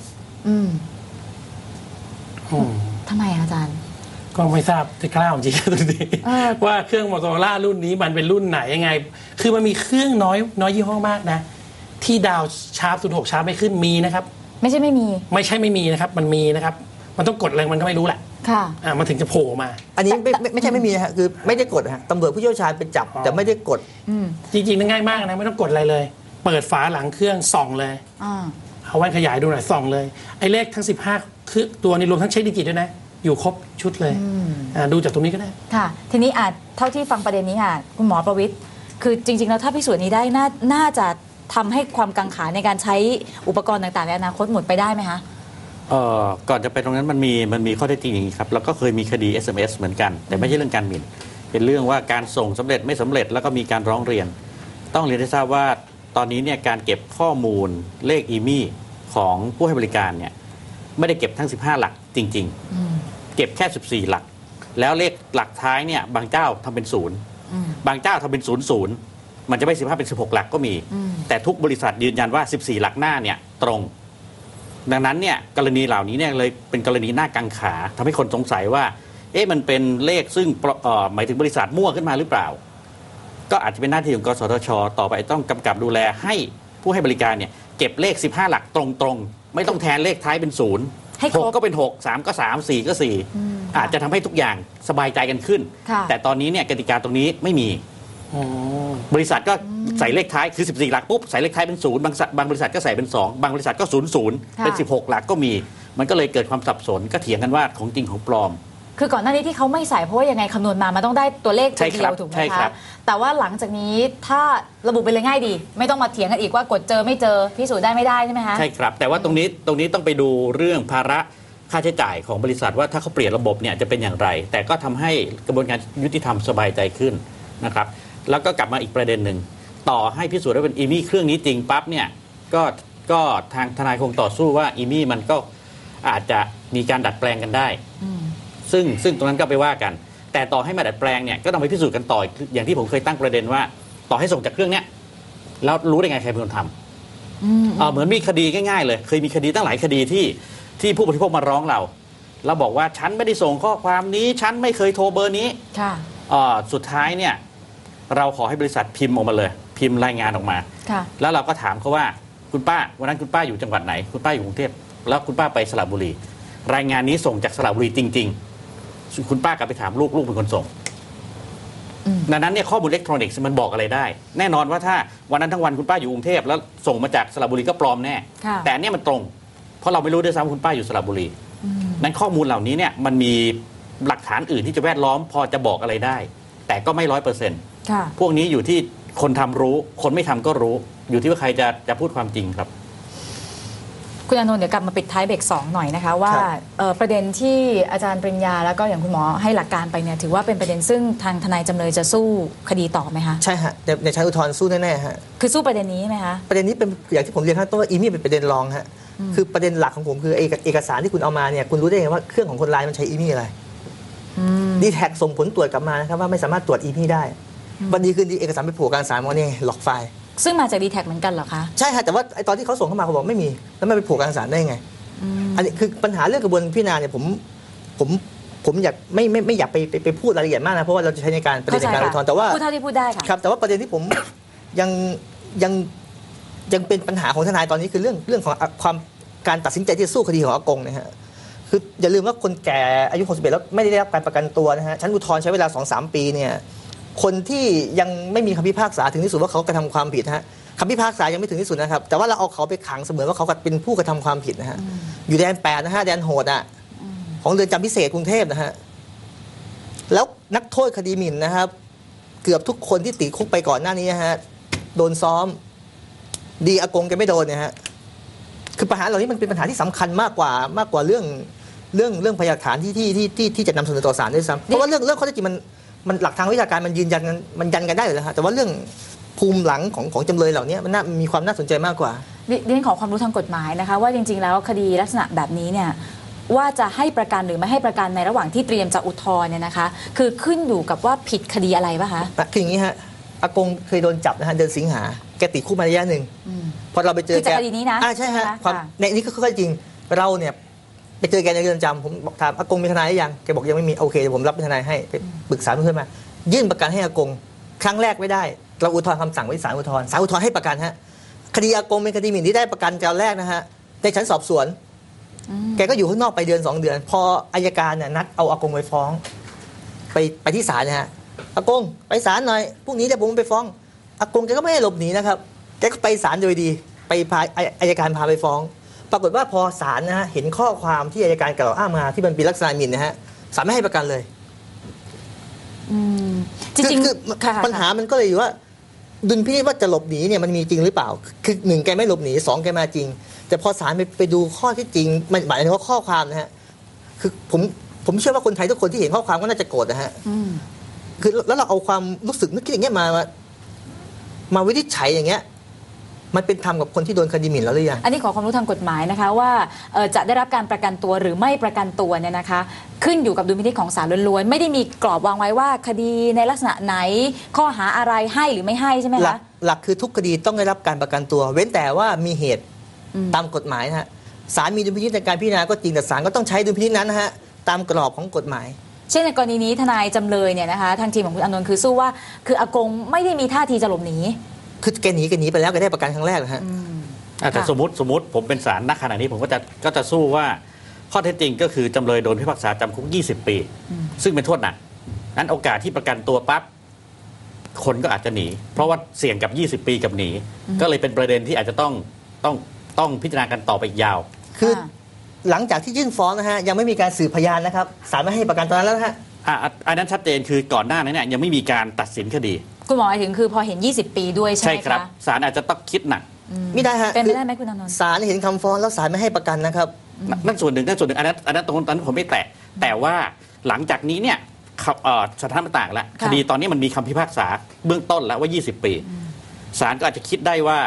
ทำไมอาจารย์ก็ไม่ทราบที่กล้าจริงๆตรงนี้ว่าเครื่องมอโตโรล่ารุ่นนี้มันเป็นรุ่นไหนยังไงคือมันมีเครื่องน้อยยี่ห้อมากนะที่ดาวชาร์ป06ชาร์ปไม่ขึ้นมีนะครับไม่ใช่ไม่มีนะครับมันมีนะครับมันต้องกดอะไรมันก็ไม่รู้แหละค่ะมันถึงจะโผล่มาอันนี้ไม่ใช่ไม่มีนะฮะคือไม่ได้กดฮะตำรวจผู้เชี่ยวชาญไปจับแต่ไม่ได้กดจริงๆง่ายมากนะไม่ต้องกดอะไรเลยเปิดฝาหลังเครื่องส่องเลยเอาแว่นขยายดูหน่อยส่องเลยไอ้เลขทั้ง15คือตัวนี้รวมทั้งเช็คดิจิตด้วยนะอยู่ครบชุดเลยดูจากตรงนี้ก็ได้ค่ะทีนี้เท่าที่ฟังประเด็นนี้ค่ะคุณหมอประวิตรคือจริงๆแล้วถ้าพิสูจน์นี้ได้น่าจะทำให้ความกังขาในการใช้อุปกรณ์ต่างๆในอนาคตหมดไปได้ไหมคะก่อนจะไปตรงนั้นมันมีข้อเท็จจริงอย่างนี้ครับแล้วก็เคยมีคดี SMS เหมือนกันแต่ไม่ใช่เรื่องการหมิ่นเป็นเรื่องว่าการส่งสำเร็จไม่สำเร็จแล้วก็มีการร้องเรียนต้องเรียนให้ทราบว่าตอนนี้เนี่ยการเก็บข้อมูลเลขอีมี่ของผู้ให้บริการเนี่ยไม่ได้เก็บทั้ง15หลักจริงๆเก็บแค่14หลักแล้วเลขหลักท้ายเนี่ยบางเจ้าทำเป็น0บางเจ้าทำเป็น00มันจะไม่15เป็น16หลักก็มีแต่ทุกบริษัทยืนยันว่า14หลักหน้าเนี่ยตรงดังนั้นเนี่ยกรณีเหล่านี้เนี่ยเลยเป็นกรณีหน้ากังขาทำให้คนสงสัยว่ามันเป็นเลขซึ่งหมายถึงบริษัทมั่วขึ้นมาหรือเปล่าก็อาจจะเป็นหน้าที่ของกสทช.ต่อไปต้องกำกับดูแลให้ผู้ให้บริการเนี่ยเก็บเลข15หลักตรงๆไม่ต้องแทนเลขท้ายเป็น0 6ก็เป็น6 3ก็3 4ก็4อาจจะทำให้ทุกอย่างสบายใจกันขึ้นแต่ตอนนี้เนี่ยกติกาตรงนี้ไม่มีบริษัทก็ใส่เลขท้ายคือ14หลักปุ๊บใส่เลขท้ายเป็น0บางบริษัทก็ใส่เป็น2บางบริษัทก็00เป็น16หลักก็มีมันก็เลยเกิดความสับสนก็เถียงกันว่าของจริงของปลอมคือก่อนหน้านี้ที่เขาไม่ใส่เพราะว่ายังไงคำนวณมามันต้องได้ตัวเลขตัวเดียวถูกไหมคะแต่ว่าหลังจากนี้ถ้าระบุไปเลยง่ายดีไม่ต้องมาเถียงกันอีกว่ากดเจอไม่เจอพิสูจน์ได้ไม่ได้ใช่ไหมคะใช่ครับแต่ว่าตรงนี้ต้องไปดูเรื่องภาระค่าใช้จ่ายของบริษัทว่าถ้าเขาเปลี่ยนระบบเนี่ยจะเป็นอย่างไรแต่ก็ทำให้กระบวนการยุติธรรมสบายใจขึ้นนะครับแล้วก็กลับมาอีกประเด็นหนึ่งต่อให้พิสูจน์ได้เป็นอีมี่เครื่องนี้จริงปั๊บเนี่ยก็ทางทนายคงต่อสู้ว่าอีมี่มันก็อาจจะมีการดัดแปลงกันได้ซึ่งตรงนั้นก็ไปว่ากันแต่ต่อให้มาดัดแปลงเนี่ยก็ต้องไปพิสูจน์กันต่ออย่างที่ผมเคยตั้งประเด็นว่าต่อให้ส่งจากเครื่องเนี้ยแล้วรู้ได้ไงใครเป็นคนทำเหมือนมีคดีง่ายๆเลยเคยมีคดีตั้งหลายคดีที่ผู้บริโภคมาร้องเราแล้วบอกว่าฉันไม่ได้ส่งข้อความนี้ฉันไม่เคยโทรเบอร์นี้สุดท้ายเนี่ยเราขอให้บริษัทพิมพ์ออกมาเลยพิมพ์รายงานออกมาแล้วเราก็ถามเขาว่าคุณป้าวันนั้นคุณป้าอยู่จังหวัดไหนคุณป้าอยู่กรุงเทพแล้วคุณป้าไปสระบุรีรายงานนี้ส่งจากสระบุรีจริงๆคุณป้ากลับไปถามลูกเป็นคนส่งดังนั้นเนี่ยข้อมูลอิเล็กทรอนิกส์มันบอกอะไรได้แน่นอนว่าถ้าวันนั้นทั้งวันคุณป้าอยู่กรุงเทพแล้วส่งมาจากสระบุรีก็ปลอมแน่แต่เนี่ยมันตรงเพราะเราไม่รู้ด้วยซ้ำคุณป้าอยู่สระบุรีนั้นข้อมูลเหล่านี้เนี่ยมันมีหลักฐานอื่นที่จะแวดล้อมพอจะบอกอะไรได้แต่ก็ไม่100%พวกนี้อยู่ที่คนทำรู้คนไม่ทำก็รู้อยู่ที่ว่าใครจะพูดความจริงครับคุณอานนท์เดี๋ยวกลับมาปิดท้ายเบรก2หน่อยนะคะว่าประเด็นที่อาจารย์ปริญญาแล้วก็อย่างคุณหมอให้หลักการไปเนี่ยถือว่าเป็นประเด็นซึ่งทางทนายจำเลยจะสู้คดีต่อไหมคะใช่ฮะในชั้นอุทธรณ์สู้แน่ๆฮะคือสู้ประเด็นนี้ไหมคะประเด็นนี้เป็นอย่างที่ผมเรียนข้างต้นว่าอีมี่เป็นประเด็นรองฮะคือประเด็นหลักของผมคือเอกสารที่คุณเอามาเนี่ยคุณรู้ได้ไงว่าเครื่องของคนร้ายมันใช้อีมี่อะไรดีแท็กส่งผลตรวจกลับมานะครับว่าไม่สามารถตรวจอีมี่ได้วันดีคืนดีเอกสารไปผูกกลางสายมันนี่หลอกไฟล์ซึ่งมาจาก D-Tag เหมือนกันเหรอคะใช่ค่ะแต่ว่าตอนที่เขาส่งเข้ามาเขาบอกไม่มีแล้วมันไปผูกกลางสารได้ไงอันนี้คือปัญหาเรื่องกระบวนพิจารณาเนี่ยผมอยากไม่อยากไปพูดรายละเอียดมากนะเพราะว่าเราจะใช้ในการประเด็นในการอุทธรณ์แต่ว่าพูดเท่าที่พูดได้ค่ะครับแต่ว่าประเด็นที่ผมยังเป็นปัญหาของทนายตอนนี้คือเรื่องของความการตัดสินใจที่จะสู้คดีของอากงนะฮะคืออย่าลืมว่าคนแก่อายุ61แล้วไม่ได้รับการประกันตัวนะฮะชั้นอุทธรณ์ใช้เวลา 2-3 ปีเนี่ยคนที่ยังไม่มีคำพิพากษาถึงที่สุดว่าเขากระทำความผิดนะฮะคำพิพากษายังไม่ถึงที่สุดนะครับแต่ว่าเราเอาเขาไปขังเสมือนว่าเขาเป็นผู้กระทำความผิดนะฮะอยู่แดน8นะฮะแดนโหดอ่ะของเรือนจำพิเศษกรุงเทพนะฮะแล้วนักโทษคดีหมิ่นนะครับเกือบทุกคนที่ติดคุกไปก่อนหน้านี้นะฮะโดนซ้อมดีอากงแกไม่โดนเนี่ยฮะคือปัญหาเหล่านี้มันเป็นปัญหาที่สำคัญมากกว่าเรื่องพยานหลักฐานที่จะนำเสนอต่อศาลด้วยซ้ำเพราะว่าเรื่องข้อเท็จจริงมันหลักทางวิชาการมันยันกันได้อยู่แล้วฮะแต่ว่าเรื่องภูมิหลังของจำเลยเหล่านี้มันมีความน่าสนใจมากกว่าเรียนขอความรู้ทางกฎหมายนะคะว่าจริงๆแล้วคดีลักษณะแบบนี้เนี่ยว่าจะให้ประกันหรือไม่ให้ประกันในระหว่างที่เตรียมจะอุทธรณ์เนี่ยนะคะคือขึ้นอยู่กับว่าผิดคดีอะไรป่ะคะคืออย่างนี้ฮะอากงเคยโดนจับนะฮะเดือนสิงหาแกติดคุกมาระยะหนึ่งพอเราไปเจอแกคดีนี้นะใช่ฮะในนี้ก็คือจริงเราเนี่ยไปเจอแกในเรือนจำผมบอกถามอากงมีทนายหรือยังแกบอกยังไม่มีโอเคเดี๋ยวผมรับเป็นทนายให้ไปปรึกษาเพื่อนมายื่นประกันให้อากงครั้งแรกไม่ได้เราอุทธรณ์คำสั่งไว้ศาลอุทธรณ์ให้ประกันฮะคดีอากงเป็นคดีหมิ่นที่ได้ประกันการแรกนะฮะในชั้นสอบสวนแกก็อยู่ข้างนอกไปเดือน2 เดือนพออัยการเนี่ยนัดเอาอากงไปฟ้องไปที่ศาลนะฮะอากงไปศาลหน่อยพรุ่งนี้เดี๋ยวผมไปฟ้องอากงแกก็ไม่ได้หลบหนีนะครับแกก็ไปศาลโดยดีไปพาอัยการพาไปฟ้องปรากฏว่าพอศาลนะฮะเห็นข้อความที่อัยการกล่าวอ้างมาที่มันเป็นลักษณะหมิ่นนะฮะศาลไม่ให้ประกันเลยจริงๆคือปัญหามันก็เลยอยู่ว่าดุลพินิจว่าจะหลบหนีเนี่ยมันมีจริงหรือเปล่าคือ1แกไม่หลบหนี2แกมาจริงแต่พอศาลไปดูข้อที่จริงมันหมายถึงว่าข้อความนะฮะคือผมเชื่อว่าคนไทยทุกคนที่เห็นข้อความก็น่าจะโกรธนะฮะคือแล้วเราเอาความรู้สึกนึกคิดอย่างเงี้ยมาวินิจฉัยอย่างเงี้ยมันเป็นธรรมกับคนที่โดนคดีหมิ่นแล้วหรือยังอันนี้ขอความรู้ทางกฎหมายนะคะว่าจะได้รับการประกันตัวหรือไม่ประกันตัวเนี่ยนะคะขึ้นอยู่กับดุลพินิจของศาลล้วนๆไม่ได้มีกรอบวางไว้ว่าคดีในลักษณะไหนข้อหาอะไรให้หรือไม่ให้ใช่ไหมคะหลักคือทุกคดีต้องได้รับการประกันตัว เว้นแต่ว่ามีเหตุตามกฎหมายนะฮะศาลมีดุลพินิจในการพิจารณาก็จริงแต่ศาลก็ต้องใช้ดุลพินิจนั้นนะฮะตามกรอบของกฎหมายเช่นในกรณีนี้ทนายจำเลยเนี่ยนะคะทางทีมของคุณอานนท์คือสู้ว่าคืออากงไม่ได้มีท่าทีจะหลบหนีคือแกหนีไปแล้วแกได้ประกันครั้งแรกนะฮะแต่สมมติผมเป็นศาลณขณะนี้ผมก็จะสู้ว่าข้อเท็จจริงก็คือจำเลยโดนพิพากษาจำคุก20 ปีซึ่งเป็นโทษหนักนั้นโอกาสที่ประกันตัวปั๊บคนก็อาจจะหนีเพราะว่าเสี่ยงกับ20 ปีกับหนีก็เลยเป็นประเด็นที่อาจจะต้องพิจารณากันต่อไปอีกยาวคือหลังจากที่ยื่นฟ้องนะฮะยังไม่มีการสืบพยานนะครับศาลไม่ให้ประกันตอนนั้นแล้วนะฮะอันนั้นชัดเจนคือก่อนหน้านั้นเนี่ยยังไม่มีการตัดสินคดีคุณหมอหมายถึงคือพอเห็น20 ปีด้วยใช่ไหมคะใช่ครับศาลอาจจะต้องคิดหนักไม่ได้ฮะเป็นไม่ได้ไหมคุณอานนท์ศาลเห็นคำฟ้องแล้วศาลไม่ให้ประกันนะครับนั่นส่วนหนึ่งอันนั้นตรงนั้นผมไม่แตะแต่ว่าหลังจากนี้เนี่ยสถานมันต่างแล้วคดีตอนนี้มันมีคำพิพากษาเบื้องต้นแล้วว่า20 ปีศาลก็อาจจะคิดได้ว่า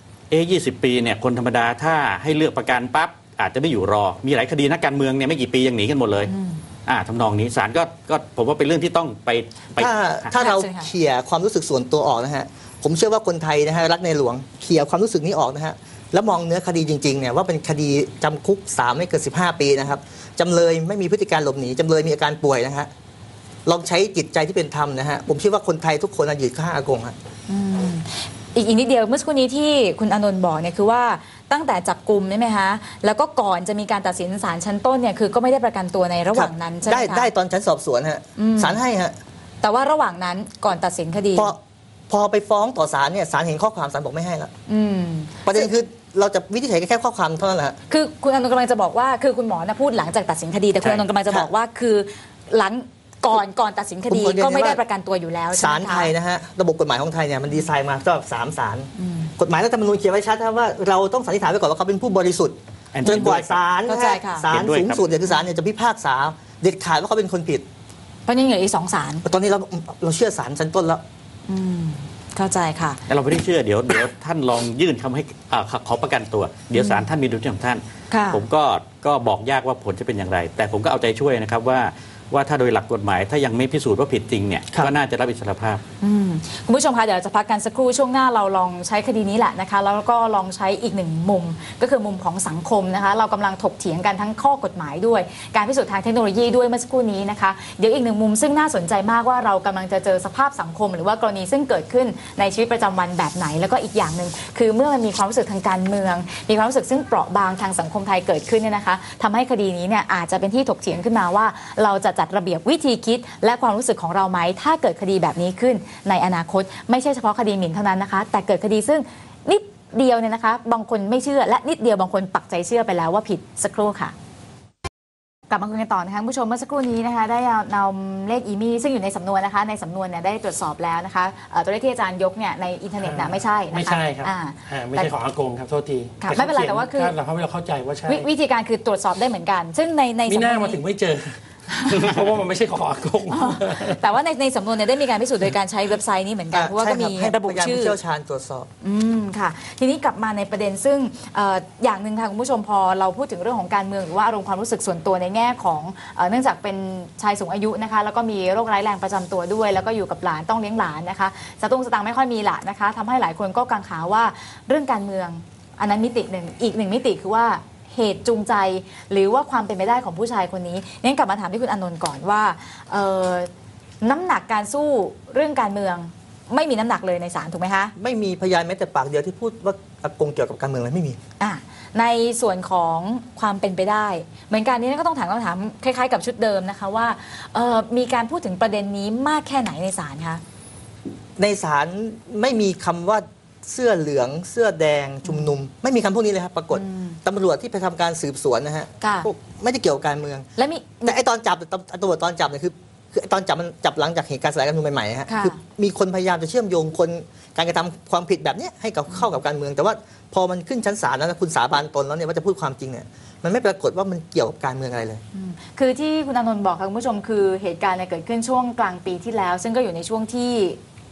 20 ปีเนี่ยคนธรรมดาถ้าให้เลือกประกันปั๊บอาจจะไม่อยู่รอมีหลายคดีนักการเมืองเนี่ยไม่กี่ปียังหนีกันหมดเลยทำนองนี้ศาลก็ผมว่าเป็นเรื่องที่ต้องไปถ้าเราเขี่ยความรู้สึกส่วนตัวออกนะฮะผมเชื่อว่าคนไทยนะฮะรักในหลวงเขี่ยความรู้สึกนี้ออกนะฮะแล้วมองเนื้อคดีจริงๆเนี่ยว่าเป็นคดีจำคุก3ไม่เกิน15 ปีนะครับจำเลยไม่มีพฤติการหลบหนีจำเลยมีอาการป่วยนะฮะลองใช้จิตใจที่เป็นธรรมนะฮะผมเชื่อว่าคนไทยทุกคนยืนข้างอากงฮะอีกนิดเดียวเมื่อสักครู่นี้ที่คุณอานนท์บอกเนี่ยคือว่าตั้งแต่จับกุมใช่ไหมคะแล้วก็ก่อนจะมีการตัดสินศาลชั้นต้นเนี่ยคือก็ไม่ได้ประกันตัวในระหว่างนั้นใช่ไหมคะได้ตอนชั้นสอบสวนฮะศาลให้ฮะแต่ว่าระหว่างนั้นก่อนตัดสินคดีพอไปฟ้องต่อศาลเนี่ยศาลเห็นข้อความศาลบอกไม่ให้แล้วประเด็นคือเราจะวินิจฉัยแค่ข้อความเท่านั้นแหละคือคุณอานนท์กำลังจะบอกว่าคือคุณหมอพูดหลังจากตัดสินคดีแต่คุณอานนท์กำลังจะบอกว่าคือหลังก่อนตัดสินคดีก็ไม่ได้ประกันตัวอยู่แล้วศาลไทยนะฮะระบบกฎหมายของไทยเนี่ยมันดีไซน์มาสำหรับ3 ศาลกฎหมายรัฐธรรมนูญเขียนไว้ชัดว่าเราต้องสันนิษฐานไว้ก่อนว่าเขาเป็นผู้บริสุทธิ์จนกว่าศาลสูงสุดเนี่ยคือศาลเนี่ยจะพิพากษาเด็ดขาดว่าเขาเป็นคนผิดเพราะยังเหลืออีก2 ศาลตอนนี้เราเชื่อศาลชั้นต้นแล้วเข้าใจค่ะแต่เราไม่ได้เชื่อเดี๋ยวท่านลองยื่นคำให้ขอประกันตัวเดี๋ยวศาลท่านมีดุลพินิจของท่านผมก็บอกยากว่าผลจะเป็นอย่างไรแต่ผมก็เอาใจช่วยนะครับว่าถ้าโดยหลักกฎหมายถ้ายังไม่พิสูจน์ว่าผิดจริงเนี่ยก็น่าจะรับอิสรภาพคุณผู้ชมคะเดี๋ยวจะพักกันสักครู่ช่วงหน้าเราลองใช้คดีนี้แหละนะคะแล้วก็ลองใช้อีกหนึ่งมุมก็คือมุมของสังคมนะคะเรากำลังถกเถียงกันทั้งข้อกฎหมายด้วยการพิสูจน์ทางเทคโนโลยีด้วยเมื่อสักครู่นี้นะคะเดี๋ยวอีกหนึ่งมุมซึ่งน่าสนใจมากว่าเรากำลังจะเจอสภาพสังคมหรือว่ากรณีซึ่งเกิดขึ้นในชีวิตประจำวันแบบไหนแล้วก็อีกอย่างหนึ่งคือเมื่อมันมีความรู้สึกทางการเมืองมีความรู้สึกซึ่งเปราะบางทางสังคมไทยเกิดขึ้นเนี่ยนะคะทำให้คดีนี้เนี่ยอาจจะเป็นที่ถกเถียงขึ้นมาว่าเราจะจัดระเบียบวิธีคิดและความรู้สึกของเราไหมถ้าเกิดคดีแบบนี้ขึ้นในอนาคตไม่ใช่เฉพาะคดีหมิ่นเท่านั้นนะคะแต่เกิดคดีซึ่งนิดเดียวเนี่ยนะคะบางคนไม่เชื่อและนิดเดียวบางคนปักใจเชื่อไปแล้วว่าผิดสักครู่ค่ะกลับมาคุยกันต่อนะคะผู้ชมเมื่อสักครู่นี้นะคะได้นำเลขอีมี่ซึ่งอยู่ในสำนวนนะคะในสำนวนเนี่ยได้ตรวจสอบแล้วนะคะตัวเลขที่อาจารย์ยกเนี่ยในอินเทอร์เน็ตนะไม่ใช่นะคะไม่ใช่ครับไม่ใช่ของอากงครับโทษทีไม่เป็นไรแต่ว่าคือเราเข้าใจว่าใช่วิธีการคือตรวจสอบได้เหมือนกันซึ่งในสำนวนนี้มาถึงไม่เจอเพราะว่ามันไม่ใช่ของอากงแต่ว่าในสำนวนเนี่ยได้มีการพิสูจน์โดยการใช้เว็บไซต์นี้เหมือนกันเพราะว่าก็มีระบุชื่อเชี่ยวชาญตรวจสอบค่ะทีนี้กลับมาในประเด็นซึ่งอย่างหนึ่งค่ะคุณผู้ชมพอเราพูดถึงเรื่องของการเมืองหรือว่าอารมณ์ความรู้สึกส่วนตัวในแง่ของเนื่องจากเป็นชายสูงอายุนะคะแล้วก็มีโรคร้ายแรงประจำตัวด้วยแล้วก็อยู่กับหลานต้องเลี้ยงหลานนะคะสตุ้งสตางค์ไม่ค่อยมีละนะคะทำให้หลายคนก็กังขาว่าเรื่องการเมืองอันนั้นมิติหนึ่งอีกหนึ่งมิติคือว่าเหตุจูงใจหรือว่าความเป็นไปได้ของผู้ชายคนนี้งั้นกลับมาถามที่คุณอานนท์ก่อนว่าน้ำหนักการสู้เรื่องการเมืองไม่มีน้ำหนักเลยในศาลถูกไหมคะไม่มีพยานแม้แต่ปากเดียวที่พูดว่าอากงเกี่ยวกับการเมืองเลยไม่มีในส่วนของความเป็นไปได้เหมือนกันนี้ก็ต้องถามคำถามคล้ายๆกับชุดเดิมนะคะว่ามีการพูดถึงประเด็นนี้มากแค่ไหนในศาลคะในศาลไม่มีคำว่าเสื้อเหลืองเสื้อแดงชุมนุมไม่มีคำพวกนี้เลยครับปรากฏตำรวจที่ไปทำการสืบสวนนะฮะไม่ได้เกี่ยวกับการเมืองแต่ไอตอนจับตำรวจตอนจับเนี่ยคือตอนจับมันจับหลังจากเหตุการณ์สลายการชุมนุมใหม่ๆฮะคือมีคนพยายามจะเชื่อมโยงคนการกระทำความผิดแบบนี้ให้เข้ากับการเมืองแต่ว่าพอมันขึ้นชั้นศาลแล้วคุณสาบานตนแล้วเนี่ยว่าจะพูดความจริงเนี่ยมันไม่ปรากฏว่ามันเกี่ยวกับการเมืองอะไรเลยคือที่คุณอานนท์บอกค่ะคุณผู้ชมคือเหตุการณ์เกิดขึ้นช่วงกลางปีที่แล้วซึ่งก็อยู่ในช่วงที่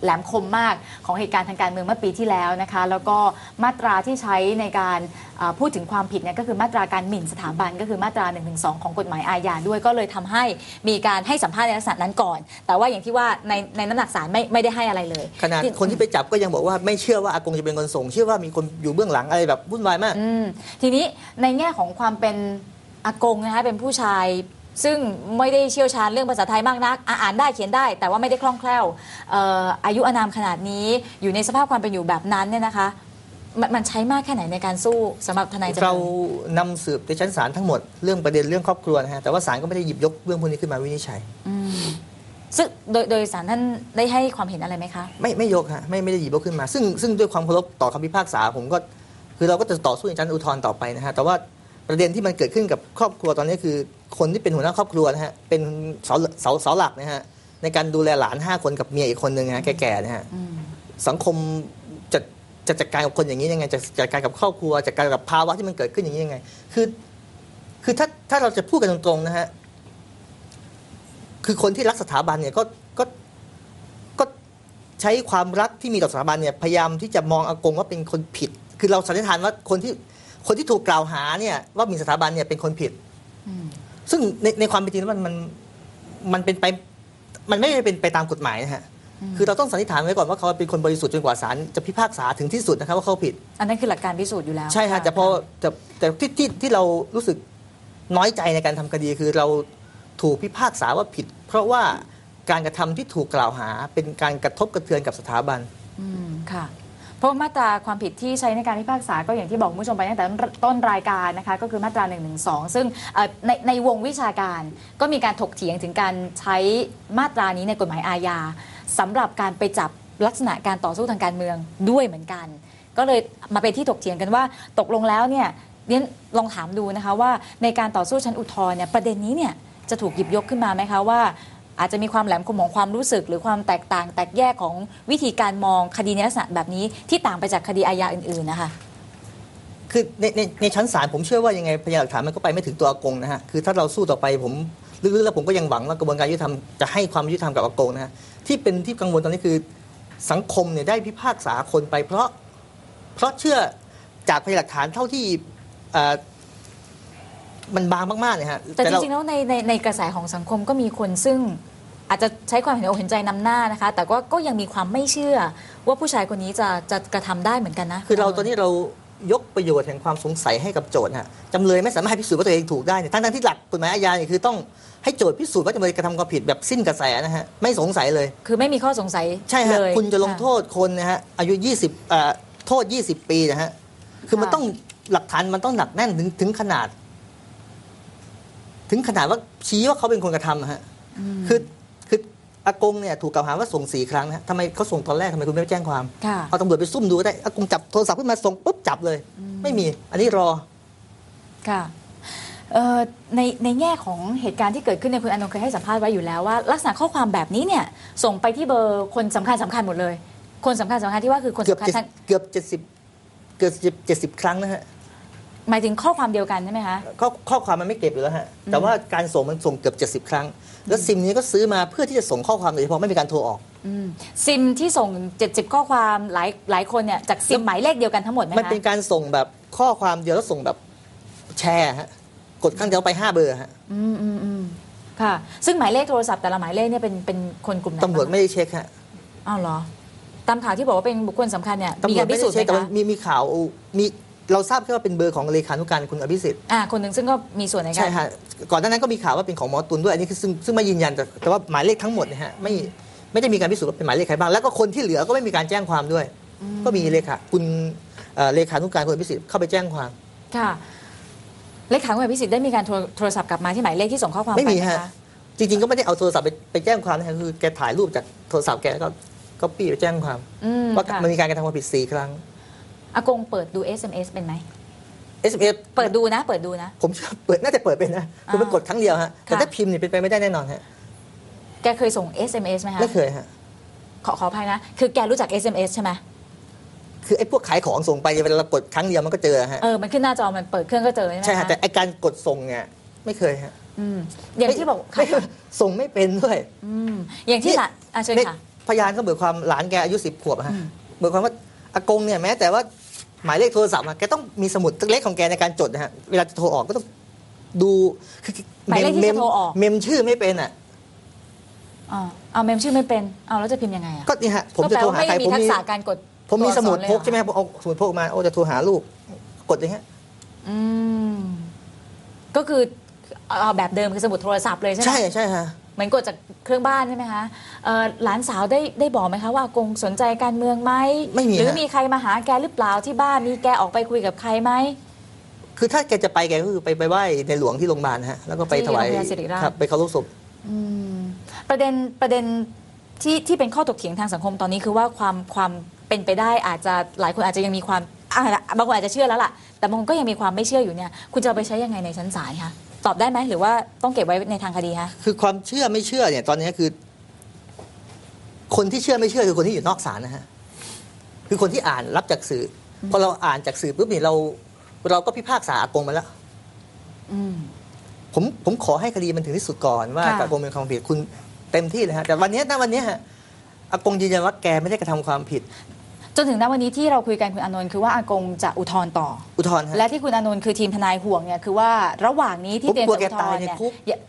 แหลมคมมากของเหตุการณ์ทางการเมืองเมื่อปีที่แล้วนะคะแล้วก็มาตราที่ใช้ในการพูดถึงความผิดเนี่ยก็คือมาตราการหมิ่นสถาบันก็คือมาตรา 112 ของกฎหมายอาญาด้วยก็เลยทำให้มีการให้สัมภาษณ์ในลักษณะนั้นก่อนแต่ว่าอย่างที่ว่าในน้ำหนักศาลไม่ได้ให้อะไรเลยขนาดคนที่ไปจับก็ยังบอกว่าไม่เชื่อว่าอากงจะเป็นคนส่งเชื่อว่ามีคนอยู่เบื้องหลังอะไรแบบวุ่นวายมากทีนี้ในแง่ของความเป็นอากงนะคะเป็นผู้ชายซึ่งไม่ได้เชี่ยวชาญเรื่องภาษาไทยมากนักอ่านได้เขียนได้แต่ว่าไม่ได้คล่องแคล่วอายุอานามขนาดนี้อยู่ในสภาพความเป็นอยู่แบบนั้นเนี่ยนะคะมันใช้มากแค่ไหนในการสู้สำหรับทนายจำเลยเรานำสืบในชั้นศาลทั้งหมดเรื่องประเด็นเรื่องครอบครัวนะฮะแต่ว่าศาลก็ไม่ได้หยิบยกเรื่องพวกนี้ขึ้นมาวินิจฉัยซึ่งโดยศาลท่านได้ให้ความเห็นอะไรไหมคะไม่ยกฮะไม่ได้หยิบยกขึ้นมาซึ่งด้วยความเคารพต่อคำพิพากษาผมก็คือเราก็จะต่อสู้ในชั้นอุทธรณ์ต่อไปนะฮะแต่ว่าประเด็นที่มันเกิดขึ้นกับครอบครัวตอนนี้คือคนที่เป็นหัวหน้าครอบครัวนะฮะเป็นเสาหลักนะฮะในการดูแลหลาน5 คนกับเมียอีกคนนึงนะแก่ๆนะฮะสังคมจะจัดการกับคนอย่างนี้ยังไงจะจัดการกับครอบครัวจัดการกับภาวะที่มันเกิดขึ้นอย่างนี้ยังไงคือถ้าเราจะพูดกันตรงๆนะฮะคือคนที่รักสถาบันเนี่ยก็ใช้ความรักที่มีต่อสถาบันเนี่ยพยายามที่จะมองอากงว่าเป็นคนผิดคือเราสันนิษฐานว่าคนที่ถูกกล่าวหาเนี่ยว่ามีสถาบันเนี่ยเป็นคนผิดซึ่งในความเป็นจริงแล้วมันเป็นไปมันไม่ได้เป็นไปตามกฎหมายนะฮะคือเราต้องสันนิษฐานไว้ก่อนว่าเขาเป็นคนบริสุทธิ์จนกว่าศาลจะพิพากษาถึงที่สุดนะครับว่าเขาผิดอันนั้นคือหลักการพิสูจน์อยู่แล้วใช่ฮะแต่ที่เรารู้สึกน้อยใจในการทำคดีคือเราถูกพิพากษาว่าผิดเพราะว่าการกระทำที่ถูกกล่าวหาเป็นการกระทบกระเทือนกับสถาบันค่ะเพราะมาตราความผิดที่ใช้ในการพิพากษาก็อย่างที่บอกคุณผู้ชมไปตั้งแต่ต้นรายการนะคะก็คือมาตรา 112 ซึ่งในวงวิชาการก็มีการถกเถียงถึงการใช้มาตรานี้ในกฎหมายอาญาสำหรับการไปจับลักษณะการต่อสู้ทางการเมืองด้วยเหมือนกันก็เลยมาเป็นที่ถกเถียงกันว่าตกลงแล้วเนี่ยเรียนลองถามดูนะคะว่าในการต่อสู้ชั้นอุทธรณ์เนี่ยประเด็นนี้เนี่ยจะถูกหยิบยกขึ้นมาไหมคะว่าอาจจะมีความแหลมคมของความรู้สึกหรือความแตกต่างแตกแยกของวิธีการมองคดีในลักษณะแบบนี้ที่ต่างไปจากคดีอาญาอื่นๆนะคะคือในชั้นศาลผมเชื่อว่ายังไงพยานหลักฐานมันก็ไปไม่ถึงตัวอากงนะฮะคือถ้าเราสู้ต่อไปผมลึกๆแล้วผมก็ยังหวังว่ากระบวนการยุติธรรมจะให้ความยุติธรรมกับอากงนะฮะที่กังวลตอนนี้คือสังคมเนี่ยได้พิพากษาคนไปเพราะเชื่อจากพยานหลักฐานเท่าที่มันบางมากๆเนี่ยฮะแต่จริงๆแล้วในกระแสของสังคมก็มีคนซึ่งอาจจะใช้ความเห็นอกเห็นใจนำหน้านะคะแต่ก็ยังมีความไม่เชื่อว่าผู้ชายคนนี้จะกระทำได้เหมือนกันนะคือตอนนี้เรายกประโยชน์แห่งความสงสัยให้กับโจทย์ฮะจำเลยไม่สามารถพิสูจน์ว่าตัวเองถูกได้เนี่ยทั้งที่หลักกฎหมายอาญาเนี่ยคือต้องให้โจทย์พิสูจน์ว่าจำเลยกระทำความผิดแบบสิ้นกระแสนะฮะไม่สงสัยเลยคือไม่มีข้อสงสัยใช่ฮะคุณจะลงโทษคนนะฮะอายุ20โทษ20 ปีนะฮะคือมันต้องหลักฐานมันต้องหนักแน่นถึงขนาดว่าชี้ว่าเขาเป็นคนกระทำนะฮะคืออากงเนี่ยถูกกล่าวหาว่าส่ง4 ครั้งนะทำไมเขาส่งตอนแรกทำไมคุณไม่แจ้งความเอาตำรวจไปซุ่มดูได้อากงจับโทรศัพท์ขึ้นมาส่งปุ๊บจับเลยไม่มีอันนี้รอค่ะในแง่ของเหตุการณ์ที่เกิดขึ้นในคุณอานนท์เคยให้สัมภาษณ์ไว้อยู่แล้วว่าลักษณะข้อความแบบนี้เนี่ยส่งไปที่เบอร์คนสำคัญหมดเลยคนสำคัญที่ว่าคือคนสำคัญเกือบ70 ครั้งนะฮะหมายถึงข้อความเดียวกันใช่ไหมคะข้อความมันไม่เก็บอยู่แล้วฮะแต่ว่าการส่งมันส่งเกือบ70 ครั้งแล้วซิมนี้ก็ซื้อมาเพื่อที่จะส่งข้อความโดยเฉพาะไม่มีการโทรออกซิมที่ส่ง70ข้อความหลายคนเนี่ยจากซิมหมายเลขเดียวกันทั้งหมดไหมคะมันเป็นการส่งแบบข้อความเดียวแล้วส่งแบบแชร์ฮะกดครั้งเดียวไป5 เบอร์ฮะค่ะซึ่งหมายเลขโทรศัพท์แต่ละหมายเลขเนี่ยเป็นคนกลุ่มไหนตำรวจไม่ได้เช็คฮะอ้าวเหรอตามข่าวที่บอกว่าเป็นบุคคลสำคัญเนี่ยมีการพิสูจน์ไหมคะมีข่าวมีเราทราบแค่ว่าเป็นเบอร์ของเลขานุการคุณอภิสิทธิ์คนหนึ่งซึ่งก็มีส่วนในการใช่ฮะก่อนหน้านั้นก็มีข่าวว่าเป็นของหมอตุลด้วยอันนี้คือซึ่งไม่ยืนยันแต่ว่าหมายเลขทั้งหมดเนี่ยฮะไม่ได้มีการพิสูจน์ว่าเป็นหมายเลขใครบ้างแล้วก็คนที่เหลือก็ไม่มีการแจ้งความด้วยก็มีเลขาคุณเลขานุการคุณอภิสิทธิ์เข้าไปแจ้งความค่ะเลขาคุณอภิสิทธิ์ได้มีการโทรศัพท์กลับมาที่หมายเลขที่ส่งข้อความไปไม่มีฮะจริงๆก็ไม่ได้เอาโทรศัพท์ไปแจ้งความนะคือแกถ่ายรูปจากโทรศัพท์แกก็ก๊อปปี้ไปแจ้งความว่ามันมีการกระทำความผิด4 ครั้งอากงเปิดดู SMS เป็นไหม SMS เปิดดูนะผมน่าจะเปิดเป็นนะคือมันกดครั้งเดียวฮะแต่ถ้าพิมพ์เนี่ยเป็นไปไม่ได้แน่นอนฮะแกเคยส่ง SMS ไหมคะไม่เคยฮะขออภัยนะคือแกรู้จัก SMS ใช่ไหมคือไอ้พวกขายของส่งไปเวลาเรากดครั้งเดียวมันก็เจอฮะมันขึ้นหน้าจอมันเปิดเครื่องก็เจอใช่ฮะแต่ไอ้การกดส่งเนี่ยไม่เคยฮะอย่างที่บอกส่งไม่เป็นด้วยอย่างที่เชิญค่ะพยานก็เบิกความหลานแกอายุ10 ขวบฮะเบิกความว่าอากงเนี่ยแม้แต่ว่าหมายเลขโทรศัพท์แกต้องมีสมุดเล็กของแกในการจดนะฮะเวลาจะโทรออกก็ต้องดูคือหมายเลขที่จะโทรออกเมมชื่อไม่เป็นอ่ะเอาเมมชื่อไม่เป็นเอาแล้วจะพิมพ์ยังไงอ่ะก็นี่ฮะผมจะโทรหาใครก็แปลว่าไม่มีทักษะการกดผมมีสมุดตัวอักษรเลยเหรอพกใช่ไหมครับเอาสมุดพกมาโอ้จะโทรหาลูกกดอย่างเงี้ยก็คือเอาแบบเดิมคือสมุดโทรศัพท์เลยใช่ไหมใช่ฮะเหมือนกดจากเครื่องบ้านใช่ไหมคะหลานสาวได้บอกไหมคะว่าอากงสนใจการเมืองไหมไม่มีหรือฮะมีใครมาหาแกหรือเปล่าที่บ้านมีแกออกไปคุยกับใครไหมคือถ้าแกจะไปแกก็คือไปไหว้ในหลวงที่โรงพยาบาลฮะแล้วก็ไปถวายที่โรงพยาบาลศิริราชครับไปเคารพศพประเด็นที่เป็นข้อถกเถียงทางสังคมตอนนี้คือว่าความเป็นไปได้อาจจะหลายคนอาจจะยังมีความบางคนอาจจะเชื่อแล้วล่ะแต่บางคนก็ยังมีความไม่เชื่ออยู่เนี่ยคุณจะเอาไปใช้ยังไงในชั้นศาลคะตอบได้ไหมหรือว่าต้องเก็บไว้ในทางคดีคะคือความเชื่อไม่เชื่อเนี่ยตอนนี้คือ คนที่เชื่อไม่เชื่อคือคนที่อยู่นอกศาลนะฮะคือคนที่อ่านรับจากสื่อพอเราอ่านจากสื่อปุ๊บเนี่ยเราก็พิพากษาอากงมาแล้วผมขอให้คดีมันถึงที่สุดก่อนว่าอากงเป็นความผิดคุณเต็มที่เลยฮะแต่วันนี้ฮะอากงยืนยันว่าแกไม่ได้กระทำความผิดจนถึงณวันนี้ที่เราคุยกันคุณอานนท์คือว่าอากงจะอุทธรณ์ต่ออุทธรณ์ฮะและที่คุณอานนท์คือทีมทนายห่วงเนี่ยคือว่าระหว่างนี้ที่เตรียมจะอุทธรณ์เนี่ย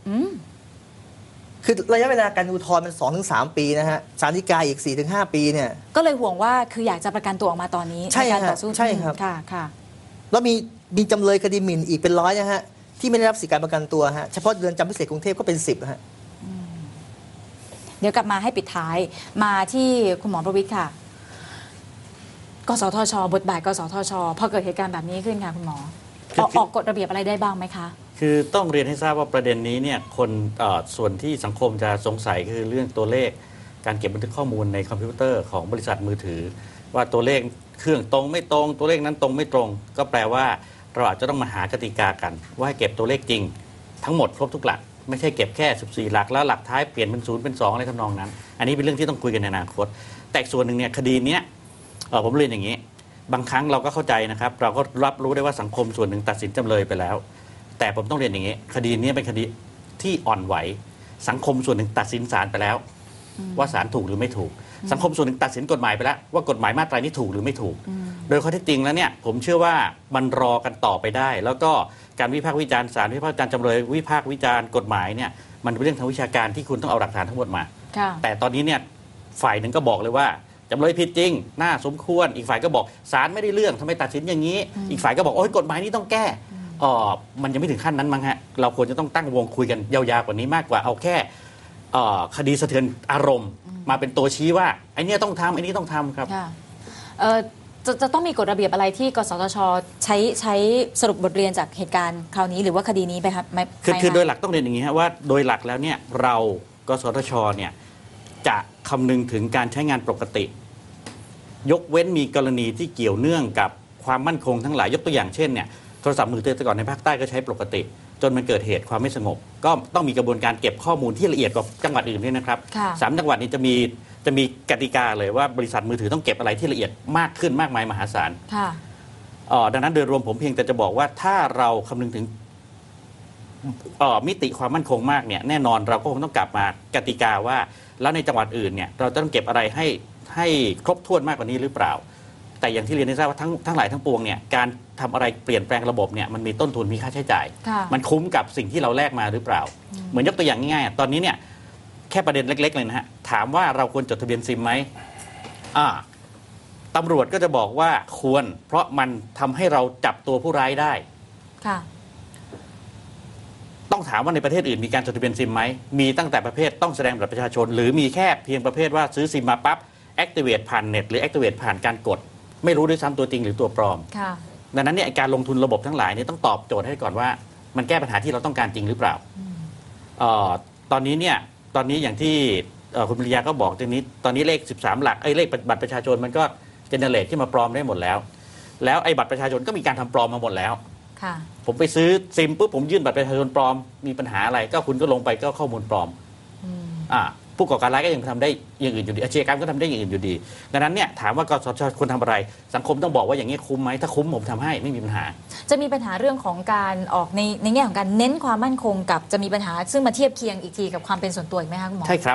คือระยะเวลาการอุทธรณ์มัน 2-3 ปีนะฮะศาลฎีกาอีก 4-5 ปีเนี่ยก็เลยห่วงว่าคืออยากจะประกันตัวออกมาตอนนี้ในการต่อสู้ใช่ครับค่ะแล้วมีจำเลยคดีหมิ่นอีกเป็นร้อยนะฮะที่ไม่ได้รับสิทธิการประกันตัวฮะเฉพาะเรือนจำพิเศษกรุงเทพก็เป็น10ฮะเดี๋ยวกลับมาให้ปิดท้ายมาที่คุณหมอประวิตรค่ะกสทช.บทบาทกสทช.พอเกิดเหตุการณ์แบบนี้ขึ้นค่ะคุณหมอออกกฎระเบียบอะไรได้บ้างไหมคะคือต้องเรียนให้ทราบว่าประเด็นนี้เนี่ยคนส่วนที่สังคมจะสงสัยคือเรื่องตัวเลขการเก็บบันทึกข้อมูลในคอมพิวเตอร์ของบริษัทมือถือว่าตัวเลขเครื่องตรงไม่ตรงตัวเลขนั้นตรงไม่ตรง ก็แปลว่าเราอาจจะต้องมาหากติกากันว่าให้เก็บตัวเลขจริงทั้งหมดครบทุกหลักไม่ใช่เก็บแค่14หลักแล้วหลักท้ายเปลี่ยนเป็น0เป็น2อะไรทำนองนั้นอันนี้เป็นเรื่องที่ต้องคุยกันในอนาคตแต่ส่วนหนึ่งเนี่ยคดีเนี้ยผมเรียนอย่างนี้บางครั้งเราก็เข้าใจนะครับเราก็รับรู้ได้ว่าสังคมส่วนหนึ่งตัดสินจำเลยไปแล้วแต่ผมต้องเรียนอย่างนี้คดีนี้เป็นคดีที่อ่อนไหวสังคมส่วนหนึ่งตัดสินศาลไปแล้วว่าศาลถูกหรือไม่ถูกสังคมส่วนหนึ่งตัดสินกฎหมายไปแล้วว่ากฎหมายมาตรานี้ถูกหรือไม่ถูกโดยข้อเท็จจริงแล้วเนี่ยผมเชื่อว่ามันรอกันต่อไปได้แล้วก็การวิพากษ์วิจารณ์ศาลวิพากษ์วิจารณ์จำเลยวิพากษ์วิจารณ์กฎหมายเนี่ยมันเป็นเรื่องทางวิชาการที่คุณต้องเอาหลักฐานทั้งหมดมาแต่ตอนนี้เนี่ยฝ่ายหนึ่งก็บอกเลยว่าจำเลยผิดจริงน่าสมควรอีกฝ่ายก็บอกศาลไม่ได้เรื่องทำไมตัดสินอย่างนี้อีกฝ่ายก็บอกโอ้ยกฎหมายนี้ต้องแก้มันยังไม่ถึงขั้นนั้นมั้งฮะเราควรจะต้องตั้งวงคุยกันยาวๆกว่านี้มากกว่าเอาแค่คดีสะเทือนอารมณ์มาเป็นตัวชี้ว่าไอ้นี่ต้องทำไอ้นี่ต้องทำครับจะต้องมีกฎระเบียบอะไรที่กสทช.ใช้สรุปบทเรียนจากเหตุการณ์คราวนี้หรือว่าคดีนี้ไปครับคือโดยหลักต้องเรียนอย่างนี้ฮะว่าโดยหลักแล้วเนี่ยเรากสทช.เนี่ยจะคำนึงถึงการใช้งานปกติยกเว้นมีกรณีที่เกี่ยวเนื่องกับความมั่นคงทั้งหลายยกตัวอย่างเช่นเนี่ยโทรศัพท์มือถือแต่ก่อนในภาคใต้ก็ใช้ปกติจนมันเกิดเหตุความไม่สงบก็ต้องมีกระบวนการเก็บข้อมูลที่ละเอียดกว่าจังหวัดอื่นด้วยนะครับ3 จังหวัดนี้จะมีกติกาเลยว่าบริษัทมือถือต้องเก็บอะไรที่ละเอียดมากขึ้นมากมายมหาศาลดังนั้นโดยรวมผมเพียงแต่จะบอกว่าถ้าเราคำนึงถึงมิติความมั่นคงมากเนี่ยแน่นอนเราก็คงต้องกลับมากติกาว่าแล้วในจังหวัดอื่นเนี่ยเราจะต้องเก็บอะไรให้ครบถ้วนมากกว่านี้หรือเปล่าแต่อย่างที่เรียนให้ทราบว่าทั้งหลายทั้งปวงเนี่ยการทำอะไรเปลี่ยนแปลงระบบเนี่ยมันมีต้นทุนมีค่าใช้จ่ายมันคุ้มกับสิ่งที่เราแลกมาหรือเปล่าเหมือนยกตัวอย่างง่ายๆตอนนี้เนี่ยแค่ประเด็นเล็กๆเลยนะฮะถามว่าเราควรจดทะเบียนซิมไหมตำรวจก็จะบอกว่าควรเพราะมันทำให้เราจับตัวผู้ร้ายได้ต้องถามว่าในประเทศอื่นมีการจดทะเบียนซิมไหมมีตั้งแต่ประเภทต้องแสดงบัตรประชาชนหรือมีแค่เพียงประเภทว่าซื้อซิมมาปั๊บactivate ผ่านเน็ตหรือ activate ผ่านการกดไม่รู้ด้วยซ้ำตัวจริงหรือตัวปลอมดังนั้นเนี่ยการลงทุนระบบทั้งหลายนี่ต้องตอบโจทย์ให้ก่อนว่ามันแก้ปัญหาที่เราต้องการจริงหรือเปล่าตอนนี้อย่างที่คุณปริยาก็บอกตอนนี้เลข13หลักเลขบัตรประชาชนมันก็เจเนเรตที่มาปลอมได้หมดแล้วไอ้บัตรประชาชนก็มีการทำปลอมมาหมดแล้วผมไปซื้อซิมปุ๊บผมยื่นบัตรประชาชนปลอมมีปัญหาอะไรก็คุณก็ลงไปก็ข้อมูลปลอมผู้ก่อการร้ายก็ยังทำได้อย่างอื่นอยู่ดีอาชญากรรมก็ทำได้อย่างอื่นอยู่ดีดังนั้นเนี่ยถามว่ากสทช.ควรทำอะไรสังคมต้องบอกว่าอย่างนี้คุ้มไหมถ้าคุ้มผมทำให้ไม่มีปัญหาจะมีปัญหาเรื่องของการออกในแง่ของการเน้นความมั่นคงกับจะมีปัญหาซึ่งมาเทียบเคียงอีกทีกับความเป็นส่วนตัวอีกไหมคะคุณหมอใช่ครับ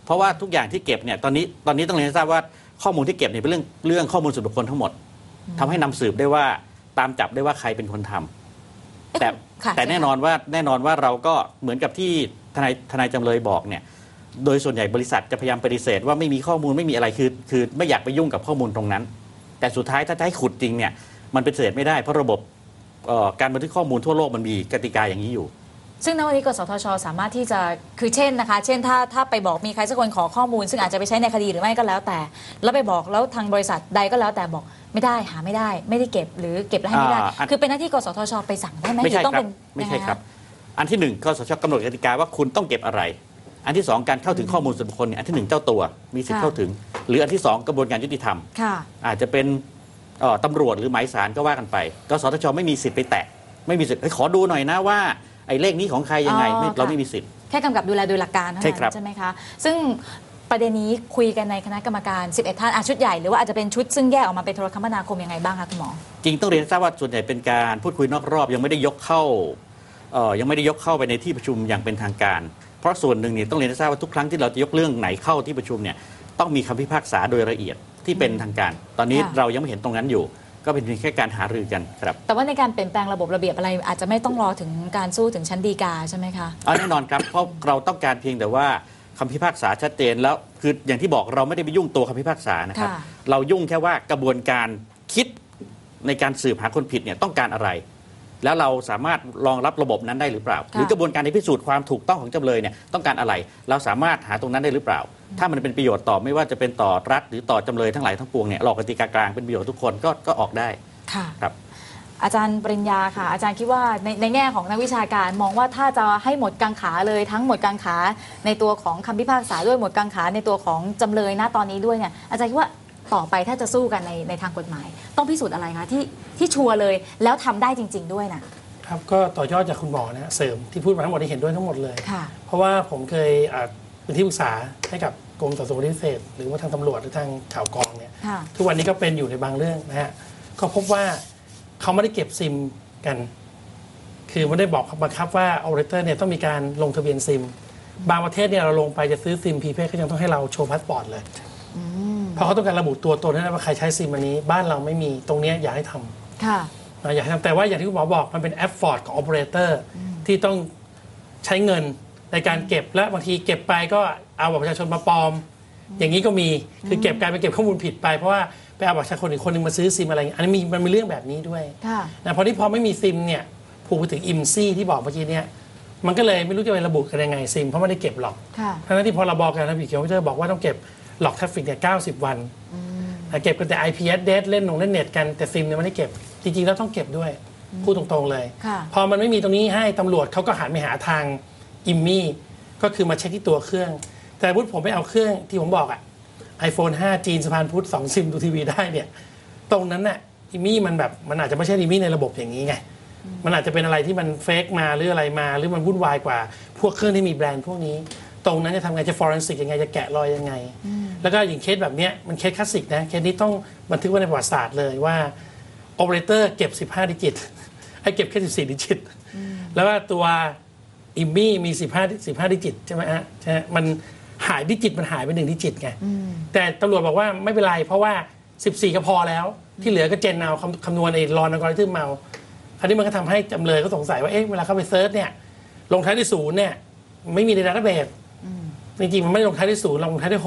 เพราะว่าทุกอย่างที่เก็บเนี่ยตอนนี้ต้องเรียนให้ทราบว่าข้อมูลที่เก็บเนี่ยเป็นเรื่องข้อมูลส่วนบุคคลทั้งหมดทำให้นำสืบได้ว่าตามจับได้ว่าใครเป็นคนทำแต่แน่นอนว่าเราก็เหมือนกับที่ทนายจำเลยบอกเนี่ยโดยส่วนใหญ่บริษัทจะพยายามปฏิเสธว่าไม่มีข้อมูลไม่มีอะไรคือไม่อยากไปยุ่งกับข้อมูลตรงนั้น แต่สุดท้ายถ้าจะให้ขุดจริงเนี่ยมันปฏิเสธไม่ได้เพราะระบบการบันทึกข้อมูลทั่วโลกมันมีกติกาอย่างนี้อยู่ซึ่งณวันนี้กสทช.สามารถที่จะคือเช่นนะคะเช่นถ้าไปบอกมีใครสักคนขอข้อมูลซึ่งอาจจะไปใช้ในคดีหรือไม่ก็แล้วแต่แล้วไปบอกแล้วทางบริษัทใดก็แล้วแต่บอกไม่ได้หาไม่ได้ไม่ได้เก็บหรือเก็บแล้วให้ไม่ได้คือเป็นหน้าที่กสทช.ไปสั่งได้ไหมไม่ใช่ครับเป็นไม่ใช่ครับอันที่หนึ่งกสทช.กำหนดกติกาว่าคุณต้องเก็บอะไรอันที่สองการเข้าถึงข้อมูลส่วนบุคคลอันที่หนึ่งเจ้าตัวมีสิทธิ์เข้าถึงหรืออันที่สองกระบวนการยุติธรรมอาจจะเป็นตำรวจหรือหมายสารก็ว่ากันไปกสทช.ไม่มีสิทธิ์ไปแตะไม่มีสิทธิ์ขอดูหน่อยนะว่าไอ้เลขนี้ของใครยังไงเราไม่มีสิทธิ์แค่กำกับดูแลโดยหลักการเท่านั้นใช่ไหมคะซึ่งประเด็นนี้คุยกันในคณะกรรมการ11ท่านชุดใหญ่หรือว่าอาจจะเป็นชุดซึ่งแยกออกมาเป็นโทรคมนาคมยังไงบ้างคะคุณหมอจริงต้องเรียนทราบว่าส่วนใหญ่เป็นการพูดคุยนอกรอบยังไม่ได้ยกเข้าไปในที่ประชุมอย่างเป็นทางการเพราะส่วนหนึ่งเนี่ยต้องเรียนทราบว่าทุกครั้งที่เราจะยกเรื่องไหนเข้าที่ประชุมเนี่ยต้องมีคำพิพากษาโดยละเอียดที่เป็นทางการตอนนี้เรายังไม่เห็นตรงนั้นอยู่ก็เป็นเพียงแค่การหารือกันครับแต่ว่าในการเปลี่ยนแปลงระบบระเบียบอะไรอาจจะไม่ต้องรอถึงการสู้ถึงชั้นฎีกาใช่ไหมคะแน่นอนครับเพราะเราต้องการเพียงแต่ว่าคำพิพากษาชัดเจนแล้วคืออย่างที่บอกเราไม่ได้ไปยุ่งตัวคำพิพากษานะครับเรายุ่งแค่ว่ากระบวนการคิดในการสืบหาคนผิดเนี่ยต้องการอะไรแล้วเราสามารถรองรับระบบนั้นได้หรือเปล่าหรือกระบวนการในพิสูจน์ความถูกต้องของจำเลยเนี่ยต้องการอะไรเราสามารถหาตรงนั้นได้หรือเปล่าถ้ามันเป็นประโยชน์ต่อไม่ว่าจะเป็นต่อรัฐหรือต่อจำเลยทั้งหลายทั้งปวงเนี่ยหลอกกติกากลางเป็นประโยชน์ทุกคนก็ออกได้ค่ะครับอาจารย์ปริญญาค่ะอาจารย์คิดว่าในแง่ของนักวิชาการมองว่าถ้าจะให้หมดกังขาเลยทั้งหมดกังขาในตัวของคำพิพากษาด้วยหมดกังขาในตัวของจำเลยณตอนนี้ด้วยเนี่ยอาจารย์คิดว่าต่อไปถ้าจะสู้กันในทางกฎหมายต้องพิสูจน์อะไรคะที่ชัวร์เลยแล้วทำได้จริงๆด้วยนะครับก็ต่อยอดจากคุณหมอนะเสริมที่พูดมาทั้งหมดที่เห็นด้วยทั้งหมดเลยเพราะว่าผมเคยเป็นที่ปรึกษาให้กับกรมสอบสวนคดีพิเศษหรือว่าทางตำรวจหรือทางข่าวกองเนี่ยทุกวันนี้ก็เป็นอยู่ในบางเรื่องนะฮะก็พบว่าเขาไม่ได้เก็บซิมกันคือไม่ได้บอกบังคับว่าโอเปอเรเตอร์เนี่ยต้องมีการลงทะเบียนซิมบางประเทศเนี่ยเราลงไปจะซื้อซิมพรีเพดเขายังต้องให้เราโชว์พาสปอร์ตเลยเพราะเขาต้องการระบุตัวตนให้ได้ว่าใครใช้ซิมอันนี้บ้านเราไม่มีตรงนี้อยากให้ทำอยากให้ทำแต่ว่าอย่างที่คุณหมอบอกมันเป็นแอฟฟอร์ดของโอเปอเรเตอร์ที่ต้องใช้เงินในการเก็บและบางทีเก็บไปก็เอาบัตรประชาชนมาปลอมอย่างนี้ก็มีคือเก็บการไปเก็บข้อมูลผิดไปเพราะว่าไปเอาบัตรประชาชนอีกคนหนึ่งมาซื้อซิมอะไรอันนี้มันมีเรื่องแบบนี้ด้วยนะพอไม่มีซิมเนี่ยผูกไปถึงอิมซี่ที่บอกเมื่อกี้เนี่ยมันก็เลยไม่รู้จะไประบุกันยังไงซิมเพราะไม่ได้เก็บหรอกทั้งที่พอเราบอกกันนะพี่เขียวพี่เจอบอกว่าต้องเก็บหลอกทราฟฟิกเนี่ย90 วันเก็บกันแต่ IP address เล่นเน็ตกันแต่ซิมเนี่ยไม่ได้เก็บจริงๆแล้วต้องเก็บด้วยพูดตรงๆเลยพอมันไม่มีตรงนี้ให้ตำรวจเขาก็หันไปหาทางอิมมี่ก็คือมาเช็คที่ตัวเครื่องแต่พุทธผมไปเอาเครื่องที่ผมบอกiPhone 5 จีนสะพานพุทธ2ซิมดูทีวีได้เนี่ยตรงนั้นน่ะอิมี่มันแบบมันอาจจะไม่ใช่อิมี่ในระบบอย่างนี้ไงมันอาจจะเป็นอะไรที่มันเฟกมาหรืออะไรมาหรือมันวุ่นวายกว่าพวกเครื่องที่มีแบรนด์พวกนี้ตรงนั้นจะทำไงจะฟอเรนซิกยังไงจะแกะรอยยังไงแล้วก็อย่างเคสแบบนี้มันเคสคลาสสิกนะเคสนี้ต้องบันทึกไว้ในประวัติศาสตร์เลยว่าโอเปอเรเตอร์เก็บ15 ดิจิตให้เก็บแค่14 ดิจิตแล้วว่าตัวอิมมี่มี15 ดิจิตใช่ไหมฮะใช่มันหายดิจิตมันหายไป1 ดิจิตไงแต่ตำรวจบอกว่าไม่เป็นไรเพราะว่า14ก็พอแล้วที่เหลือก็เจนเอาคำนวณไอ้รอนอัลกอริทึมเอาคราวนี้มันก็ทำให้จำเลยเขาสงสัยว่าเอ๊ะเวลาเข้าไปเซิร์ชเนี่ยลงท้ายด้วย0เนี่ยไม่มีในดัตต้าเบสจริงๆมันไม่ลงท้ายด้วย0ลงท้ายด้วย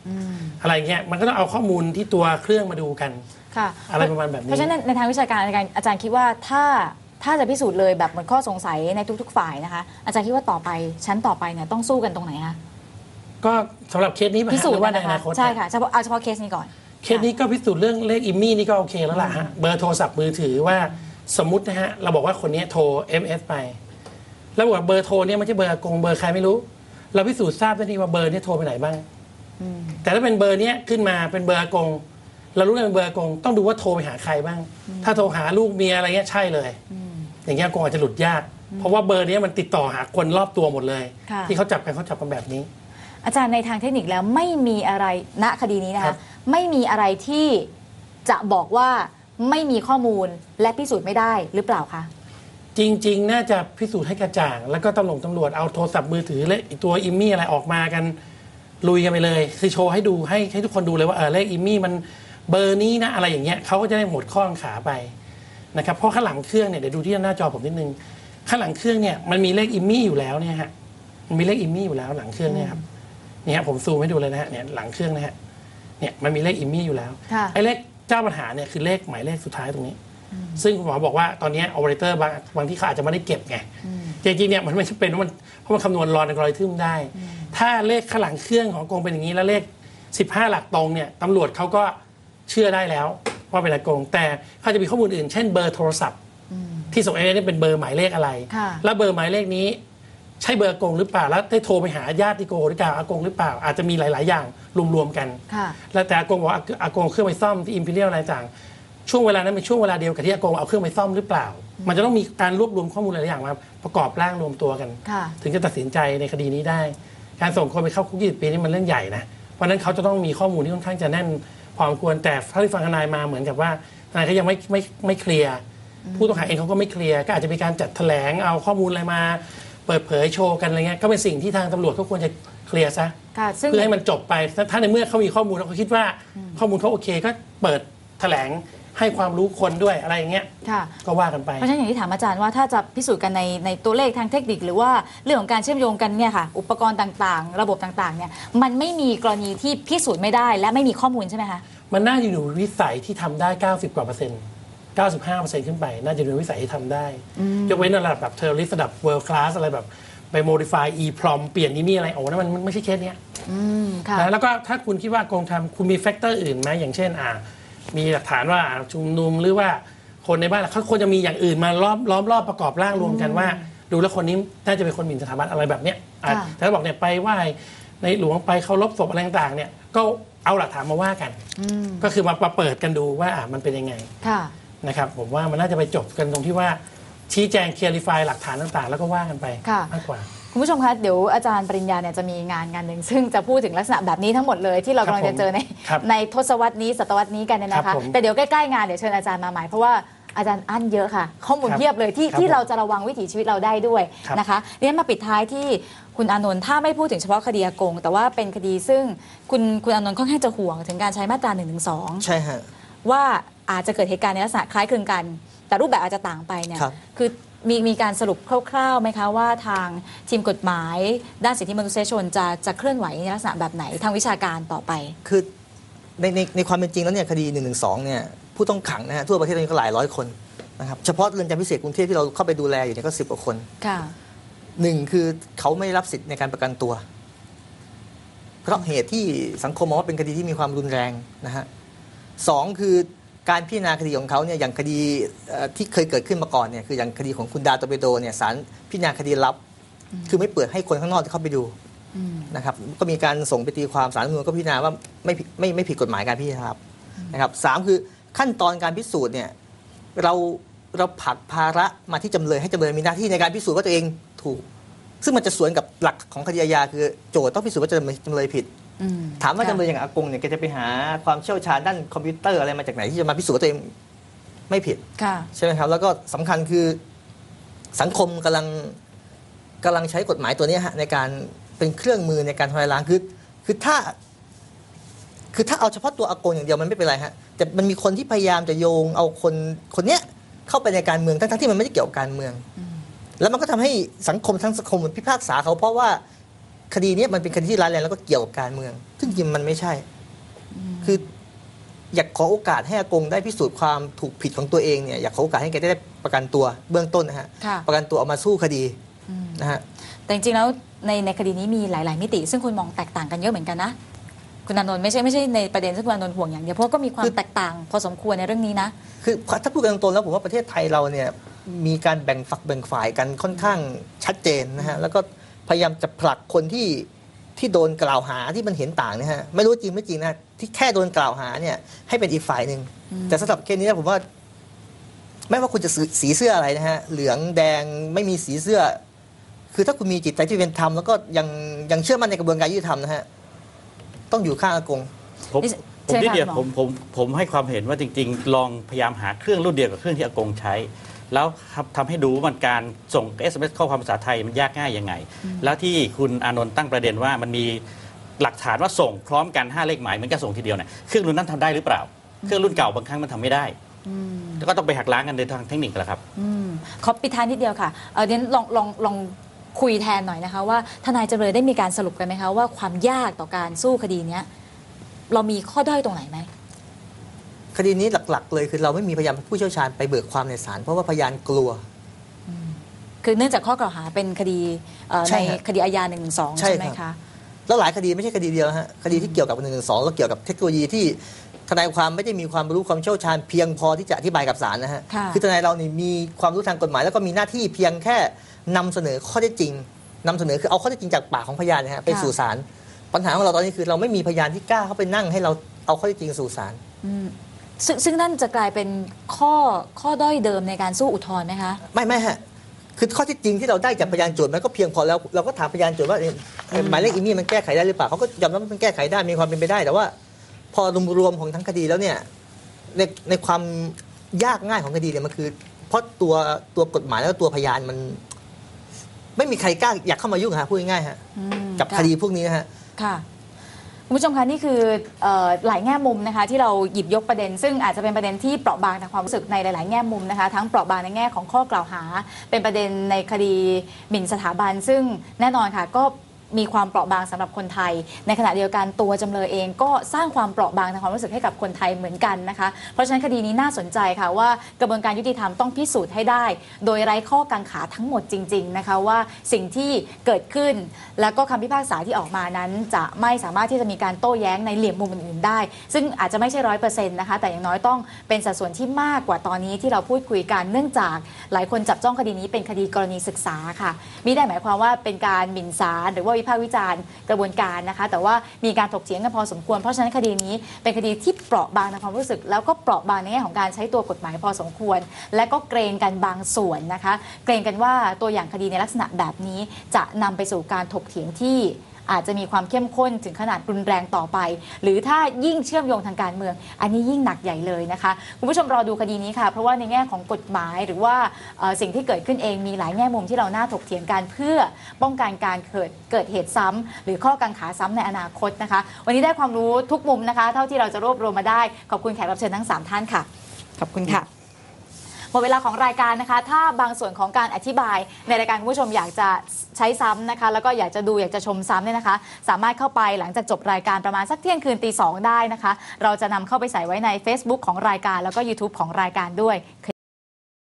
6อะไรเงี้ยมันก็ต้องเอาข้อมูลที่ตัวเครื่องมาดูกันอะไรประมาณแบบนี้เพราะฉะนั้นในทางวิชาการอาจารย์คิดว่าถ้าจะพิสูจน์เลยแบบหมดข้อสงสัยในทุกๆฝ่ายนะคะอาจารย์คิดว่าต่อไปชั้นต่อไปเนี่ยต้องสู้กันตรงไหนคะก็สำหรับเคสนี้พิสูจน์ว่าในอนาคตใช่ค่ะเฉพาะเคสนี้ก่อนเคสนี้ก็พิสูจน์เรื่องเลขอิมมี่นี่ก็โอเคแล้วล่ะฮะเบอร์โทรศัพท์มือถือว่าสมมุตินะฮะเราบอกว่าคนนี้โทร MS ไปแล้วบอกเบอร์โทรเนี่ยไม่ใช่เบอร์อากงเบอร์ใครไม่รู้เราพิสูจน์ทราบได้ที่ว่าเบอร์นี้โทรไปไหนบ้างแต่ถ้าเป็นเบอร์นี้ขึ้นมาเป็นเบอร์อากงเรารู้เลยเป็นเบอร์อากงต้องดูว่าโทรไปหาใครบ้างถ้าโทรหาลูกเมียอะไรเงี้ยใช่เลยอย่างเงี้ยอากงอาจจะหลุดยากเพราะว่าเบอร์นี้มันติดต่อหาคนรอบตัวหมดเลยที่เขาจับกันแบบนี้อาจารย์ในทางเทคนิคแล้วไม่มีอะไรณคดีนี้นะคะไม่มีอะไรที่จะบอกว่าไม่มีข้อมูลและพิสูจน์ไม่ได้หรือเปล่าคะจริงๆน่าจะพิสูจน์ให้กระจ่างแล้วก็ตำรวจเอาโทรศัพท์มือถือและตัวอิมมี่อะไรออกมากันลุยกันไปเลยคือโชว์ให้ดูให้ทุกคนดูเลยว่าเลขอิมมี่มันเบอร์นี้นะอะไรอย่างเงี้ยเขาก็จะได้หมดข้อกังขาไปนะครับเพราะข้างหลังเครื่องเนี่ยเดี๋ยวดูที่หน้าจอผมนิดนึงข้างหลังเครื่องเนี่ยมันมีเลขอิมมี่อยู่แล้วเนี่ยฮะมันมีเลขอิมมี่อยู่แล้วหลังเครื่องเนี่ยครับเนี่ยผมซูมให้ดูเลยนะฮะเนี่ยหลังเครื่องนะฮะเนี่ยมันมีเลขอิมมี่อยู่แล้วไอ้เลขเจ้าปัญหาเนี่ยคือเลขหมายเลขสุดท้ายตรงนี้ซึ่งคุณหมอบอกว่าตอนนี้โอเปอเรเตอร์บางที่เขาอาจจะไม่ได้เก็บไงจริงๆเนี่ยมันไม่จำเป็นเพราะมันคำนวณรอในกรณีทึมได้ถ้าเลขข้างหลังเครื่องของกงเป็นอย่างนี้แล้วเลข15 หลักตรงเนี่ยตำรวจเขาก็เชื่อได้แล้วว่าเป็นอากงแต่เขาจะมีข้อมูลอื่นเช่นเบอร์โทรศัพท์ที่ส่งนี่เป็นเบอร์หมายเลขอะไรแล้วเบอร์หมายเลขนี้ใช่เบอร์อากงหรือเปล่าแล้วได้โทรไปหาญาติโกหรือเปล่าอากงหรือเปล่าอาจจะมีหลายๆอย่างรวมๆกันแล้วแต่อากงบอกอากงเครื่องไปซ่อมที่อิมพีเรียลอะไรต่างช่วงเวลานั้นเป็นช่วงเวลาเดียวกับที่อากงเอาเครื่องไปซ่อมหรือเปล่ามันจะต้องมีการรวบรวมข้อมูลหลายอย่างมาประกอบร่างรวมตัวกันถึงจะตัดสินใจในคดีนี้ได้การส่งคนไปเข้าคุก20 ปีนี่มันเรื่องใหญ่นะเพราะนั้นเขาจะต้องมีข้อมูลที่ค่อนข้างจะแน่นพอสมควรแต่ถ้าที่ฟังทนายมาเหมือนกับว่าทนายเขายังไม่เคลียร์ผู้ต้องหาเองเขาก็ไม่เคลียร์ก็อาจจะมีการจัดแถลงเอาข้อมูลอะไรมาเปิดเผยโชว์กันอะไรเงี้ยก็เป็นสิ่งที่ทางตำรวจเขาควรจะเคลียร์ซะเพื่อให้มันจบไปถ้าในเมื่อเขามีข้อมูลแล้วเขาคิดว่าข้อมูลเขาโอเคก็เปิดแถลงให้ความรู้คนด้วยอะไรอย่างเงี้ยก็ว่ากันไปเพราะฉะนั้นอย่างที่ถามอาจารย์ว่าถ้าจะพิสูจน์กันในตัวเลขทางเทคนิคหรือว่าเรื่องของการเชื่อมโยงกันเนี่ยค่ะอุปกรณ์ต่างๆระบบต่างๆเนี่ยมันไม่มีกรณีที่พิสูจน์ไม่ได้และไม่มีข้อมูลใช่ไหมคะมันน่าจะอยู่วิสัยที่ทำได้90 กว่า%. 95% ขึ้นไปน่าจะอยู่ในวิสัยที่ทำได้ยกเว้นระดับแบบเทอร์ริสระดับ world class อะไรแบบไป modify e-prom เปลี่ยนนี่อะไรโอ้นั่นมันไม่ใช่เคสเนี้ยแล้วก็ถ้าคุณคิดว่ากงทำคุณมีแฟกเตอร์อื่นไหมอย่างเช่นมีหลักฐานว่าชุมนุมหรือว่าคนในบ้านเขาควรจะมีอย่างอื่นมาล้อมรอบประกอบร่างรวมกันว่าดูแล้วคนนี้น่าจะเป็นคนหมิ่นสถาบันอะไรแบบเนี้ยแต่ถ้าบอกเนี่ยไปไหว้ในหลวงไปเคารพศพอะไรต่างๆเนี่ยก็เอาหลักฐานมาว่ากันก็คือมาเปิดกันดูว่ามันเป็นยังไงนะครับผมว่ามันน่าจะไปจบกันตรงที่ว่าชี้แจงเคลียร์ไฟล์หลักฐานต่างๆแล้วก็ว่ากันไปมากกว่าคุณผู้ชมคะเดี๋ยวอาจารย์ปริญญาเนี่ยจะมีงานหนึ่งซึ่งจะพูดถึงลักษณะแบบนี้ทั้งหมดเลยที่เรากำลังจะเจอในทศวรรษนี้ศตวรรษนี้กันเนี่ยนะคะแต่เดี๋ยวใกล้ๆงานเดี๋ยวเชิญอาจารย์มาใหม่เพราะว่าอาจารย์อั้นเยอะค่ะข้อมูลเพียบเลยที่เราจะระวังวิถีชีวิตเราได้ด้วยนะคะเรียนมาปิดท้ายที่คุณอานนท์ถ้าไม่พูดถึงเฉพาะคดีอากงแต่ว่าเป็นคดีซึ่งคุณอานนท์ค่อนข้างจะห่วงถึงการใช้มาตรา112 ใช่ฮะว่าอาจจะเกิดเหตุการณ์ในลักษณะคล้ายคลึงกันแต่รูปแบบอาจจะต่างไปเนี่ยคือมีการสรุปคร่าวๆไหมคะว่าทางทีมกฎหมายด้านสิทธิมนุษยชนจะเคลื่อนไหวในลักษณะแบบไหนทางวิชาการต่อไปคือในความเป็นจริงแล้วเนี่ยคดี112เนี่ยผู้ต้องขังนะฮะทั่วประเทศนี้ก็หลายร้อยคนนะครับเฉพาะเรือนจำพิเศษกรุงเทพที่เราเข้าไปดูแลอยู่เนี่ยก็10 กว่าคนหนึ่งคือเขาไม่รับสิทธิ์ในการประกันตัวเพราะเหตุที่สังคมมองว่าเป็นคดีที่มีความรุนแรงนะฮะสองคือการพิจารณาคดีของเขาเนี่ยอย่างคดีที่เคยเกิดขึ้นมาก่อนเนี่ยคืออย่างคดีของคุณดาโตเปโดเนี่ยศาลพิจารณาคดีลับคือไม่เปิดให้คนข้างนอกเข้าไปดูนะครับก็มีการส่งไปตีความศาลรัฐธรรมนูญก็พิจารณาว่าไม่ผิดกฎหมายการพิจารณานะครับสามคือขั้นตอนการพิสูจน์เนี่ยเราผลักภาระมาที่จำเลยให้จำเลยมีหน้าที่ในการพิสูจน์ว่าตัวเองถูกซึ่งมันจะสวนกับหลักของคดีอาญาคือโจทย์ต้องพิสูจน์ว่าจำเลยผิดถามว่าจำเลยอย่างอากงเนี่ยแกจะไปหาความเชี่ยวชาญด้านคอมพิวเตอร์อะไรมาจากไหนที่จะมาพิสูจน์ว่าตัวเองไม่ผิดใช่ไหมครับแล้วก็สำคัญคือสังคมกำลังใช้กฎหมายตัวนี้ฮะในการเป็นเครื่องมือในการทำลายล้างคือถ้าเอาเฉพาะตัวอากงอย่างเดียวมันไม่เป็นไรฮะแต่มันมีคนที่พยายามจะโยงเอาคนเนี้ยเข้าไปในการเมืองทั้งที่มันไม่ได้เกี่ยวกับการเมืองแล้วมันก็ทำให้สังคมทั้งสังคมพิพากษาเขาเพราะว่าคดีนี้มันเป็นคดีที่ร้ายแรงแล้วก็เกี่ยวกับการเมืองซึ่งจริงมันไม่ใช่คืออยากขอโอกาสให้อากงได้พิสูจน์ความถูกผิดของตัวเองเนี่ยอยากขอโอกาสให้แกได้ประกันตัวเบื้องต้นนะฮะประกันตัวออกมาสู้คดีนะฮะแต่จริงๆแล้วในคดีนี้มีหลายๆมิติซึ่งคุณมองแตกต่างกันเยอะเหมือนกันนะคุณอานนท์ไม่ใช่ในประเด็นที่คุณอานนท์ห่วงอย่างเดียวเพราะก็มีความแตกต่างพอสมควรในเรื่องนี้นะคือถ้าพูดกันตรงๆแล้วผมว่าประเทศไทยเราเนี่ยมีการแบ่งฝักแบ่งฝ่ายกันค่อนข้างชัดเจนนะฮะแล้วก็พยายามจะผลักคนที่โดนกล่าวหาที่มันเห็นต่างนะฮะไม่รู้จริงไม่จริงนะที่แค่โดนกล่าวหาเนี่ยให้เป็นอีกฝ่ายหนึ่งแต่สำหรับเคสนี้ผมว่าไม่ว่าคุณจะสีเสื้ออะไรนะฮะเหลืองแดงไม่มีสีเสื้อคือถ้าคุณมีจิตใจที่เป็นธรรมแล้วก็ยังเชื่อมั่นในกระบวนการยุติธรรมนะฮะต้องอยู่ข้างอากงผมนิดเดียวผมให้ความเห็นว่าจริงๆลองพยายามหาเครื่องรุ่นเดียวกับเครื่องที่อากงใช้แล้วทำให้ดูว่ามันการส่ง SMS ข้อความภาษาไทยมันยากง่ายยังไงแล้วที่คุณอานนท์ตั้งประเด็นว่ามันมีหลักฐานว่าส่งพร้อมกัน5เลขหมายเหมือนกับส่งทีเดียวเนี่ยเครื่องรุ่นนั้นทำได้หรือเปล่าเครื่องรุ่นเก่าบางครั้งมันทำไม่ได้แล้วก็ต้องไปหักล้างกันในทางเทคนิคแหละครับขอปิดท้ายนิดเดียวค่ะเดี๋ยวลองคุยแทนหน่อยนะคะว่าทนายจำเลยได้มีการสรุปกันไหมคะว่าความยากต่อการสู้คดีเนี้ยเรามีข้อด้อยตรงไหนไหมคดีนี้หลักๆเลยคือเราไม่มีพยานผู้เชี่ยวชาญไปเบิกความในศาลเพราะว่าพยานกลัวคือเนื่องจากข้อกล่าวหาเป็นคดีในคดีอาญา112ใช่ไหมคะแล้วหลายคดีไม่ใช่คดีเดียวฮะคดีที่เกี่ยวกับ112ก็เกี่ยวกับเทคโนโลยีที่ทนายความไม่ได้มีความรู้ความเชี่ยวชาญเพียงพอที่จะอธิบายกับศาลนะฮะคือทนายเรานี่มีความรู้ทางกฎหมายแล้วก็มีหน้าที่เพียงแค่นำเสนอข้อเท็จจริงนำเสนอคือเอาข้อเท็จจริงจากปากของพยานนะฮะไปสู่ศาลปัญหาของเราตอนนี้คือเราไม่มีพยานที่กล้าเข้าไปนั่งให้เราเอาข้อเท็จจริงสู่ศาลซึ่งนั่นจะกลายเป็นข้อด้อยเดิมในการสู้อุทธรณ์ไหมคะไม่ฮะคือข้อเท็จจริงที่เราได้จากพยานโจทย์มันก็เพียงพอแล้วเราก็ถามพยานโจทย์ว่าหมายเลขอีมี่มันแก้ไขได้หรือเปล่าเขาก็ยอมรับว่ามันแก้ไขได้มีความเป็นไปได้แต่ว่าพอรวมๆของทั้งคดีแล้วเนี่ยในความยากง่ายของคดีเนี่ยมันคือเพราะตัวกฎหมายแล้วตัวพยานมันไม่มีใครกล้าอยากเข้ามายุ่งฮะพูดง่ายๆฮะกับคดีพวกนี้นะฮะค่ะคุณผู้ชมคะนี่คือหลายแง่มุมนะคะที่เราหยิบยกประเด็นซึ่งอาจจะเป็นประเด็นที่เปราะบางทางความรู้สึกในหลายๆแง่มุมนะคะทั้งเปราะบางในแง่ของข้อกล่าวหาเป็นประเด็นในคดีหมิ่นสถาบันซึ่งแน่นอนค่ะก็มีความเปราะบางสำหรับคนไทยในขณะเดียวกันตัวจำเลยเองก็สร้างความเปราะบางทางความรู้สึกให้กับคนไทยเหมือนกันนะคะเพราะฉะนั้นคดีนี้น่าสนใจค่ะว่ากระบวนการยุติธรรมต้องพิสูจน์ให้ได้โดยไร้ข้อกังขาทั้งหมดจริงๆนะคะว่าสิ่งที่เกิดขึ้นแล้วก็คำพิพากษาที่ออกมานั้นจะไม่สามารถที่จะมีการโต้แย้งในเหลี่ยมมุมอื่นๆได้ซึ่งอาจจะไม่ใช่ 100% นะคะแต่อย่างน้อยต้องเป็นสัดส่วนที่มากกว่าตอนนี้ที่เราพูดคุยกันเนื่องจากหลายคนจับจ้องคดีนี้เป็นคดีกรณีศึกษาค่ะมิได้หมายความว่าเป็นการหมิ่นศาลหรือว่าวิพากษ์วิจารณ์กระบวนการนะคะแต่ว่ามีการถกเถียงกันพอสมควรเพราะฉะนั้นคดีนี้เป็นคดีที่เปราะบางในความรู้สึกแล้วก็เปราะบางในแง่ของการใช้ตัวกฎหมายพอสมควรและก็เกรงกันบางส่วนนะคะเกรงกันว่าตัวอย่างคดีในลักษณะแบบนี้จะนำไปสู่การถกเถียงที่อาจจะมีความเข้มข้นถึงขนาดรุนแรงต่อไปหรือถ้ายิ่งเชื่อมโยงทางการเมืองอันนี้ยิ่งหนักใหญ่เลยนะคะคุณผู้ชมรอดูคดีนี้ค่ะเพราะว่าในแง่ของกฎหมายหรือว่าสิ่งที่เกิดขึ้นเองมีหลายแง่มุมที่เราน่าถกเถียงกันเพื่อป้องกันการเกิดเหตุซ้ำหรือข้อกังขาซ้ำในอนาคตนะคะวันนี้ได้ความรู้ทุกมุมนะคะเท่าที่เราจะรวบรวมมาได้ขอบคุณแขกรับเชิญทั้ง3ท่านค่ะขอบคุณค่ะหมดเวลาของรายการนะคะถ้าบางส่วนของการอธิบายในรายการคุณผู้ชมอยากจะใช้ซ้ำนะคะแล้วก็อยากจะดูอยากจะชมซ้ำเนี่ยนะคะสามารถเข้าไปหลังจากจบรายการประมาณสักเที่ยงคืนตี 2ได้นะคะเราจะนำเข้าไปใส่ไว้ใน Facebook ของรายการแล้วก็ YouTube ของรายการด้วยเค